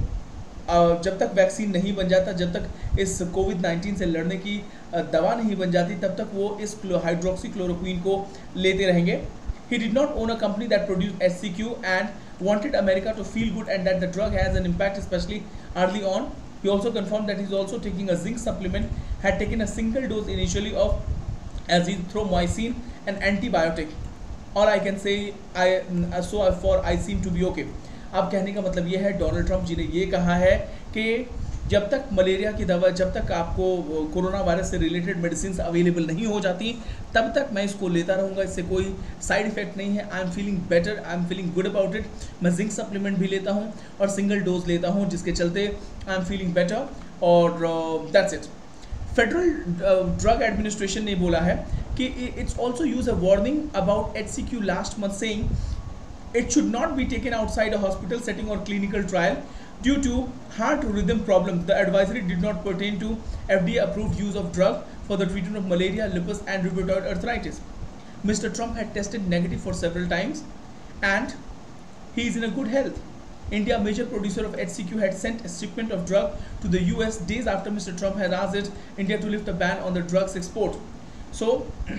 S1: जब तक वैक्सीन नहीं बन जाता, जब तक इस कोविड नाइन्टीन से लड़ने की दवा नहीं बन जाती, तब तक वो इस हाइड्रोक्सीक्लोरोक्विन को लेते रहेंगे. He did not own a company that produced H C Q and wanted America to feel good and that the drug has an impact, especially early on. He also confirmed that he's also taking a zinc supplement, had taken a single dose initially of azithromycin, an antibiotic. All I can say, I so for I seem to be okay. अब कहने का मतलब ये है, Donald Trump जी ने ये कहा है कि जब तक मलेरिया की दवा, जब तक आपको कोरोना वायरस से रिलेटेड मेडिसिन अवेलेबल नहीं हो जाती, तब तक मैं इसको लेता रहूँगा, इससे कोई साइड इफेक्ट नहीं है. I am feeling better, I am feeling good about it. मैं जिंक सप्लीमेंट भी लेता हूँ और सिंगल डोज लेता हूँ, जिसके चलते आई एम फीलिंग बेटर और that's it. Federal drug administration ने बोला है कि it's also use a warning about H C Q last month saying it should not be taken outside a hospital setting or clinical trial due to heart rhythm problems. The advisory did not pertain to F D A-approved use of drug for the treatment of malaria, lupus, and rheumatoid arthritis. Mister Trump had tested negative for several times, and he is in a good health. India, major producer of H C Q, had sent a shipment of drug to the U S days after Mister Trump had asked it, India to lift a ban on the drug's export. So.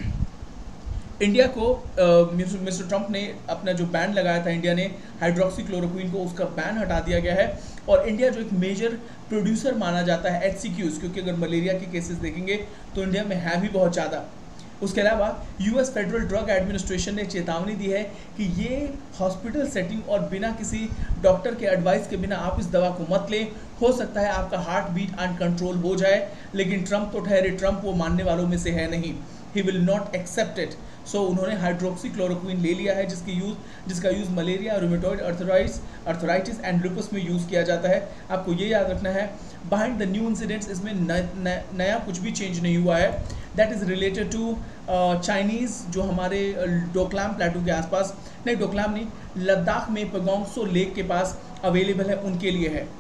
S1: India को mister Trump ने अपना जो ban लगाया था, India ने hydroxychloroquine को, उसका ban हटा दिया गया है. और इंडिया जो एक मेजर प्रोड्यूसर माना जाता है एच सी क्यूज़, क्योंकि अगर मलेरिया के केसेस देखेंगे तो इंडिया में है भी बहुत ज़्यादा. उसके अलावा यूएस फेडरल ड्रग एडमिनिस्ट्रेशन ने चेतावनी दी है कि ये हॉस्पिटल सेटिंग और बिना किसी डॉक्टर के एडवाइस के बिना आप इस दवा को मत लें. हो सकता है आपका हार्ट बीट अनकंट्रोल हो जाए, लेकिन ट्रंप तो ठहरे ट्रंप, वो मानने वालों में से है नहीं. He will not accept it. So उन्होंने हाइड्रोक्सीक्लोरोक्विन ले लिया है, जिसकी यूज़ जिसका use malaria, rheumatoid arthritis arthritis and lupus में यूज़ किया जाता है. आपको ये याद रखना है. बिहाइंड द न्यू इंसिडेंट्स, इसमें न, न, नया कुछ भी चेंज नहीं हुआ है. That is related to Chinese जो हमारे डोकलाम प्लेटू के आसपास, नहीं डोकलाम नहीं, लद्दाख में पेगोंग त्सो लेक के पास अवेलेबल है, उनके लिए है.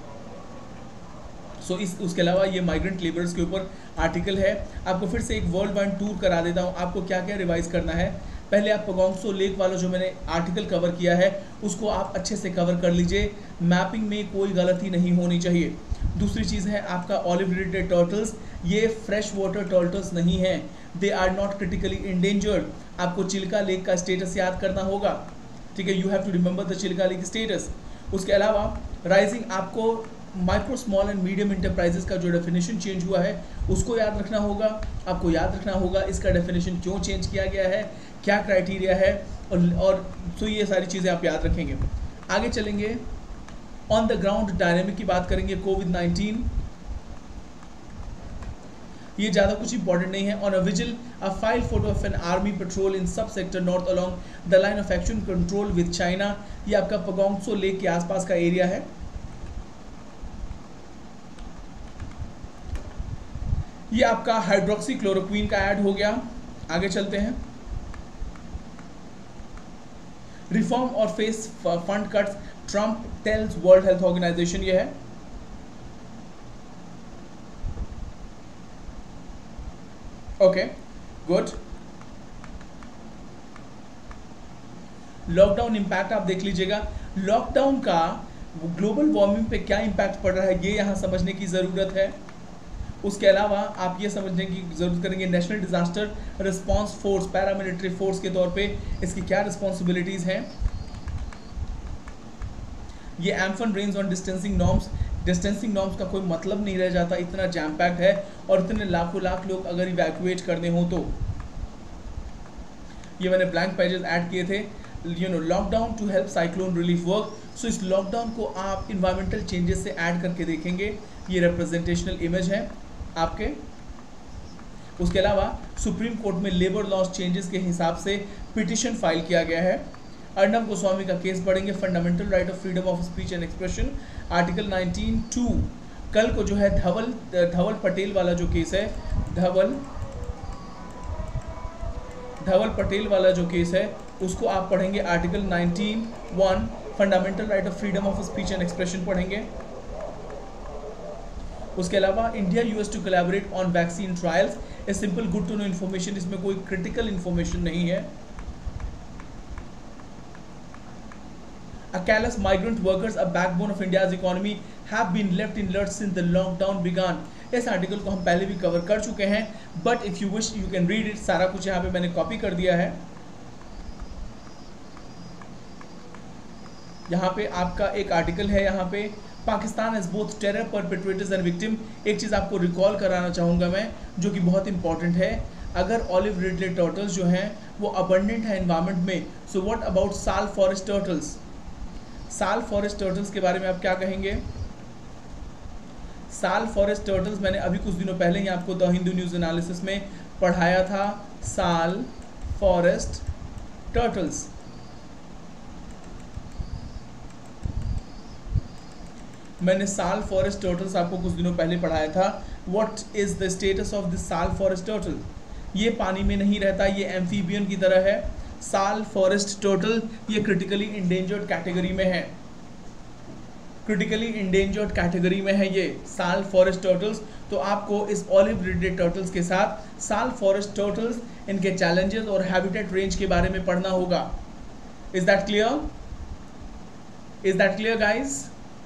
S1: सो so, इस उसके अलावा ये माइग्रेंट लेबरर्स के ऊपर आर्टिकल है. आपको फिर से एक वर्ल्ड वाइड टूर करा देता हूँ. आपको क्या क्या रिवाइज करना है. पहले आप पेगोंग त्सो लेक वाला जो मैंने आर्टिकल कवर किया है, उसको आप अच्छे से कवर कर लीजिए. मैपिंग में कोई गलती नहीं होनी चाहिए. दूसरी चीज़ है आपका ऑलिव रिलेटेड टर्टल्स. ये फ्रेश वाटर टर्टल्स नहीं हैं, they are not critically endangered. आपको चिल्का लेक का स्टेटस याद करना होगा, ठीक है. You have to remember the Chilika lake status. उसके अलावा राइजिंग, आपको micro small and medium enterprises का जो डेफिनेशन चेंज हुआ है उसको याद रखना होगा. आपको याद रखना होगा इसका डेफिनेशन क्यों चेंज किया गया है, क्या क्राइटेरिया है, और और तो ये सारी चीज़ें आप याद रखेंगे. आगे चलेंगे, ऑन द ग्राउंड डायनेमिक की बात करेंगे. कोविड नाइन्टीन, ये ज़्यादा कुछ इंपॉर्टेंट नहीं है. On a vigil, a file photo of an army patrol in sub sector north along the line of action control with China. ये आपका पेगोंग त्सो लेक के आसपास का एरिया है. ये आपका हाइड्रोक्सीक्लोरोक्विन का ऐड हो गया. आगे चलते हैं. Reform or face fund cuts, Trump tells world health organisation. ये है. Okay good. लॉकडाउन इंपैक्ट आप देख लीजिएगा. लॉकडाउन का ग्लोबल वार्मिंग पे क्या इंपैक्ट पड़ रहा है, ये यहां समझने की जरूरत है. उसके अलावा आप ये समझने की जरूरत करेंगे national disaster response force, paramilitary force के तौर पे इसकी क्या रिस्पॉन्सिबिलिटीज हैं। ये Amphan range on distancing norms, distancing norms का कोई मतलब नहीं रह जाता, इतना जैम पैक्ड है और इतने लाखों लाख लोग अगर इवैक्यूएट करने हो तो। ये मैंने ब्लैंक पेजेस ऐड किए थे। You know lockdown to help cyclone relief work, so इस लॉकडाउन को आप इन्वायरमेंटल चेंजेस से ऐड करके देखेंगे। ये रिप्रेजेंटेशनल इमेज है आपके। उसके अलावा सुप्रीम कोर्ट में लेबर लॉज चेंजेस के हिसाब से पिटिशन फाइल किया गया है। अर्नब गोस्वामी का केस पढ़ेंगे, fundamental right of freedom of speech and expression, article nineteen two. कल को जो है धवल धवल पटेल वाला जो केस है, धवल धवल पटेल वाला जो केस है उसको आप पढ़ेंगे, article nineteen one, fundamental right of freedom of speech and expression पढ़ेंगे। उसके अलावा India US to collaborate on vaccine trials, a simple good to know information, इसमें कोई क्रिटिकल इन्फॉर्मेशन नहीं है। A callous migrant workers, a backbone of India's economy, have been left in lurch since the lockdown began. इस article को हम पहले भी cover कर चुके हैं, but if you wish you can read it. सारा कुछ यहाँ पे मैंने कॉपी कर दिया है। यहाँ पे आपका एक आर्टिकल है, यहाँ पे Pakistan as both terror perpetrators and victim. एक चीज़ आपको रिकॉल कराना चाहूँगा मैं, जो कि बहुत इंपॉर्टेंट है। अगर ऑलिव रिडले टर्टल्स जो हैं वो अबंडेंट है एनवायरमेंट में, so what about sal forest turtles? Sal forest turtles के बारे में आप क्या कहेंगे? साल फॉरेस्ट टर्टल्स मैंने अभी कुछ दिनों पहले ही आपको द हिंदू न्यूज़ एनालिसिस में पढ़ाया था। साल फॉरेस्ट टर्टल्स मैंने साल फॉरेस्ट टर्टल्स आपको कुछ दिनों पहले पढ़ाया था। What is the status of the sal forest turtle? ये पानी में नहीं रहता, ये एम्फीबियन की तरह है। साल फॉरेस्ट टर्टल ये क्रिटिकली इंडेंजर्ड कैटेगरी में है, क्रिटिकली इंडेंजर्ड कैटेगरी में है ये साल फॉरेस्ट टर्टल्स। तो आपको इस ऑलिव रिडले टर्टल्स के साथ साल फॉरेस्ट टर्टल्स, इनके चैलेंजेस और हैबिटेट रेंज के बारे में पढ़ना होगा। Is that clear? Is that clear guys?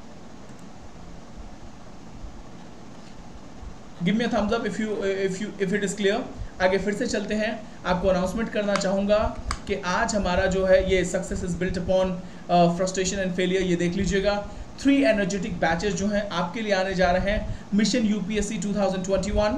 S1: Give me a thumbs up if you if you if it is clear. आगे फिर से चलते हैं। आपको अनाउंसमेंट करना चाहूँगा कि आज हमारा जो है ये success is built upon frustration and failure, ये देख लीजिएगा। थ्री एनर्जेटिक बैचेस जो हैं आपके लिए आने जा रहे हैं। Mission UPSC two thousand twenty one,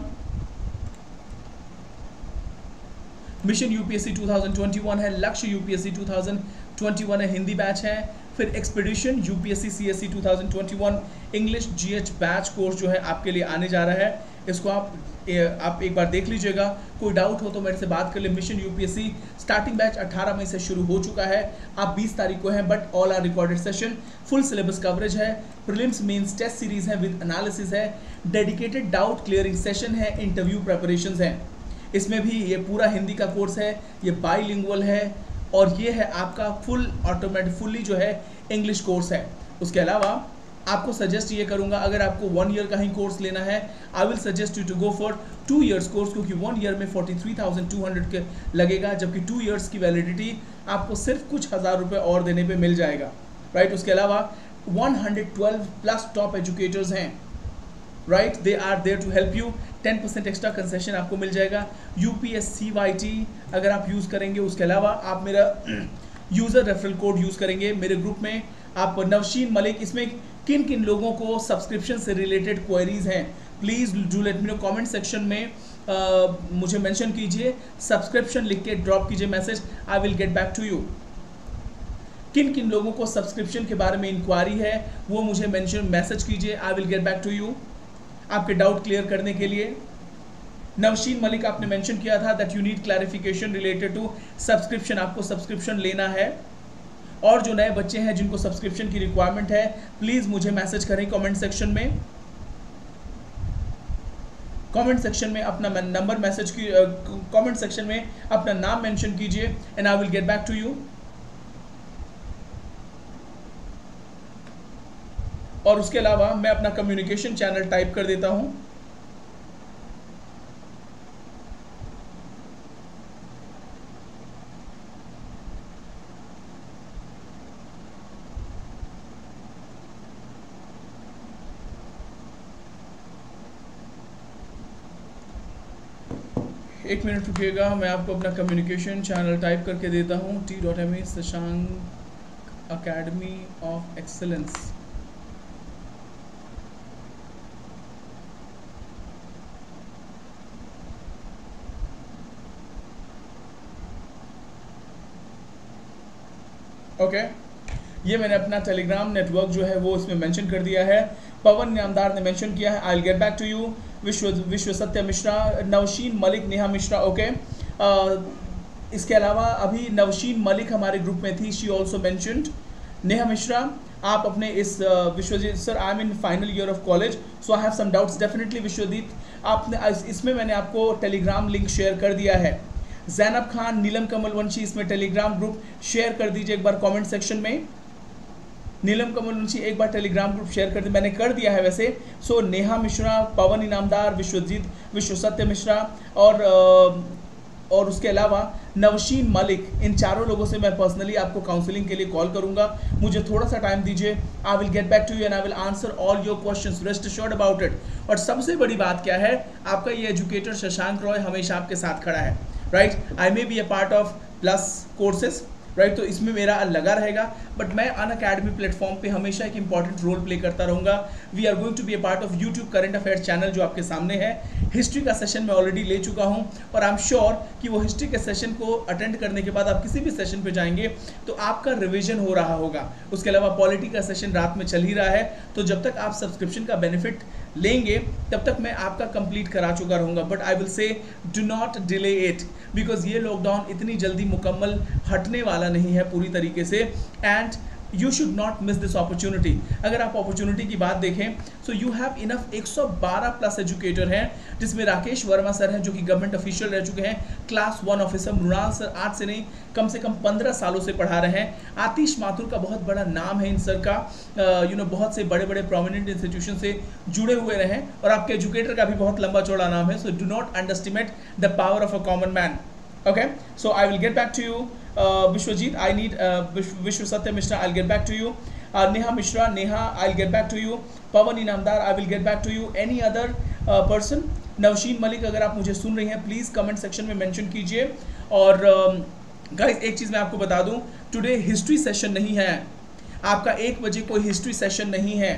S1: mission UPSC two thousand twenty one है। लक्ष्य UPSC two thousand twenty one है, हिंदी बैच है। फिर expedition UPSC CSC two thousand twenty one English GH batch course जो है आपके लिए आने जा रहा है। इसको आप आप एक बार देख लीजिएगा। कोई डाउट हो तो मेरे से बात कर ले। मिशन यूपीएससी स्टार्टिंग बैच अठारह मई से शुरू हो चुका है। आप बीस तारीख को हैं, but all are recorded session. Full syllabus coverage है, प्रीलिम्स मेंस टेस्ट सीरीज है विद एनालिसिस है, डेडिकेटेड डाउट क्लियरिंग सेशन है, इंटरव्यू प्रेपरेशंस हैं। इसमें भी ये पूरा हिंदी का कोर्स है, ये बाईलिंगुअल है और ये है आपका फुल ऑटोमेटिक फुल्ली जो है इंग्लिश कोर्स है। उसके अलावा आपको सजेस्ट ये करूंगा, अगर आपको वन ईयर का ही कोर्स लेना है, I will suggest you to go for two years course, क्योंकि वन ईयर में forty three thousand two hundred के लगेगा, जबकि टू इयर्स की वैलिडिटी आपको सिर्फ कुछ हज़ार रुपये और देने पे मिल जाएगा, राइट। उसके अलावा one hundred twelve plus top educators हैं, right, they are there to help you. Ten percent extra concession आपको मिल जाएगा यूपीएससी वाईटी अगर आप यूज़ करेंगे। उसके अलावा आप मेरा यूज़र रेफरल कोड यूज़ करेंगे मेरे ग्रुप में। आप नवशीन मलिक, इसमें किन किन लोगों को सब्सक्रिप्शन से रिलेटेड क्वेरीज हैं, please do let me know comment section में uh, मुझे मेंशन कीजिए, सब्सक्रिप्शन लिख के ड्रॉप कीजिए message, I will get back to you. किन किन लोगों को सब्सक्रिप्शन के बारे में इंक्वायरी है वो मुझे मेंशन मैसेज कीजिए, I will get back to you आपके डाउट क्लियर करने के लिए। नवशीन मलिक आपने मेंशन किया था that you need clarification related to subscription, आपको सब्सक्रिप्शन लेना है। और जो नए बच्चे हैं जिनको सब्सक्रिप्शन की रिक्वायरमेंट है, प्लीज़ मुझे मैसेज करें कमेंट सेक्शन में। कमेंट सेक्शन में अपना नंबर मैसेज की कमेंट सेक्शन में अपना नाम मेंशन कीजिए and I will get back to you. और उसके अलावा मैं अपना कम्युनिकेशन चैनल टाइप कर देता हूं। एक मिनट रुकिएगा, मैं आपको अपना कम्युनिकेशन चैनल टाइप करके देता हूँ, T dot M A Shashank academy of excellence. Okay okay. ये मैंने अपना टेलीग्राम नेटवर्क जो है वो इसमें मेंशन कर दिया है। पवन नामदार ने मेंशन किया है, I will get back to you. Vishwa Vishwa Satya Mishra, Navsheen Malik, Neha Mishra, okay okay. इसके अलावा अभी नवशीन मलिक हमारे ग्रुप में थी, she also mentioned. Neha Mishra, आप अपने इस Vishwajeet sir, I am in final year of college so I have some doubts, definitely Vishwajeet आपने इसमें मैंने आपको टेलीग्राम लिंक शेयर कर दिया है। जैनब खान, नीलम कमल वंशी, इसमें टेलीग्राम ग्रुप शेयर कर दीजिए एक बार कमेंट सेक्शन में। नीलम कमल वंशी एक बार टेलीग्राम ग्रुप शेयर कर दी, मैंने कर दिया है वैसे। सो so, नेहा मिश्रा, पवन इनामदार, विश्वजीत विश्व सत्य मिश्रा और और उसके अलावा नवशीन मलिक, इन चारों लोगों से मैं पर्सनली आपको काउंसलिंग के लिए कॉल करूंगा। मुझे थोड़ा सा टाइम दीजिए, I will get back to you and I will answer all your questions, rest assured about it. और सबसे बड़ी बात क्या है, आपका ये एजुकेटर शशांक रॉय हमेशा आपके साथ खड़ा है, right. I may be a part of plus courses, right, तो इसमें मेरा लगा रहेगा, बट मैं अन अकेडमी प्लेटफॉर्म पे हमेशा एक इंपॉर्टेंट रोल प्ले करता रहूँगा। We are going to be a part of YouTube current affairs channel जो आपके सामने है। हिस्ट्री का सेशन मैं ऑलरेडी ले चुका हूँ और आई एम श्योर कि वो हिस्ट्री के सेशन को अटेंड करने के बाद आप किसी भी सेशन पे जाएंगे तो आपका रिविजन हो रहा होगा। उसके अलावा पॉलिटी का सेशन रात में चल ही रहा है, तो जब तक आप सब्सक्रिप्शन का बेनिफिट लेंगे तब तक मैं आपका कंप्लीट करा चुका रहूँगा। But I will say do not delay it, because ये लॉकडाउन इतनी जल्दी मुकम्मल हटने वाला नहीं है पूरी तरीके से, and you should not miss this opportunity. अगर आप अपॉर्चुनिटी की बात देखें सो यू हैव इनफ, एक सौ बारह प्लस एजुकेटर हैं जिसमें राकेश वर्मा सर हैं जो कि गवर्नमेंट ऑफिशियल रह चुके हैं, class one officer. Mrinal sir आज से नहीं कम से कम पंद्रह सालों से पढ़ा रहे हैं। आतिश माथुर का बहुत बड़ा नाम है इन सर का, यू नो बहुत से बड़े बड़े प्रोमिनेंट इंस्टीट्यूशन से जुड़े हुए रहे, और आपके एजुकेटर का भी बहुत लंबा चौड़ा नाम है। So do not underestimate the power of a common man. Okay, so I will get back to you. Uh, Vishwajit, I need uh, Vishwa Satya Mishra. I'll get back to you. Uh, Neha Mishra, Neha, I'll get back to you. Pawan Inamdar, I will get back to you. Any other uh, person? Navsheen Malik, अगर आप मुझे सुन रही हैं please comment section में mention कीजिए। और guys uh, एक चीज़ मैं आपको बता दूं, टुडे हिस्ट्री सेशन नहीं है, आपका एक बजे कोई हिस्ट्री सेशन नहीं है।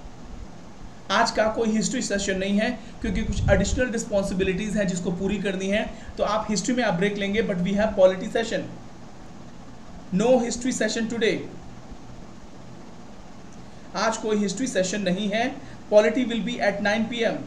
S1: आज का कोई हिस्ट्री सेशन नहीं है क्योंकि कुछ एडिशनल रिस्पॉन्सिबिलिटीज हैं जिसको पूरी करनी है, तो आप हिस्ट्री में आप ब्रेक लेंगे, but we have polity session. No history session today, आज कोई हिस्ट्री सेशन नहीं है। Polity will be at nine PM एम।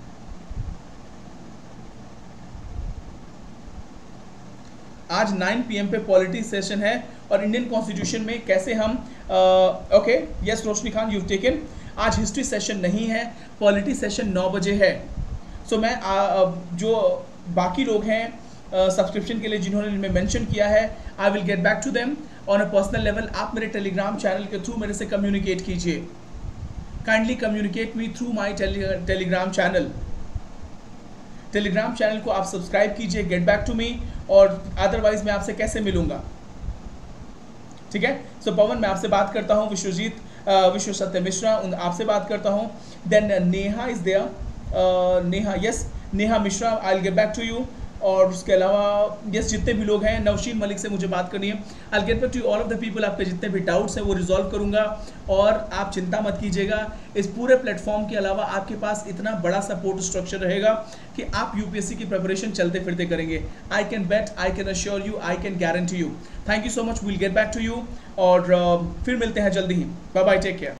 S1: आज नाइन पी एम पे पॉलिटी सेशन है, और इंडियन कॉन्स्टिट्यूशन में कैसे हम okay yes Roshni Khan you taken, आज हिस्ट्री सेशन नहीं है, पॉलिटी सेशन नौ बजे है। सो so, मैं आ, जो बाकी लोग हैं सब्सक्रिप्शन के लिए जिन्होंने इनमें मेंशन किया है, I will get back to them on a personal level. आप मेरे टेलीग्राम चैनल के थ्रू मेरे से कम्युनिकेट कीजिए, kindly communicate me through my Telegram channel. Telegram channel को आप सब्सक्राइब कीजिए, गेट बैक टू मी, और अदरवाइज मैं आपसे कैसे मिलूंगा, ठीक है। सो so, पवन मैं आपसे बात करता हूँ, विश्वजीत विश्व सत्य मिश्रा आपसे बात करता हूँ, then Neha is there, Neha yes Neha Mishra, I will get back to you. और उसके अलावा यस जितने भी लोग हैं, नवशीन मलिक से मुझे बात करनी है, I will get back to all of the people. आपके जितने भी डाउट्स हैं वो रिजॉल्व करूंगा, और आप चिंता मत कीजिएगा, इस पूरे प्लेटफॉर्म के अलावा आपके पास इतना बड़ा सपोर्ट स्ट्रक्चर रहेगा कि आप यूपीएससी की प्रिपरेशन चलते फिरते करेंगे। I can bet, I can assure you, I can guarantee you. Thank you so much, we'll get back to you, और uh, फिर मिलते हैं जल्दी ही। Bye bye, take care.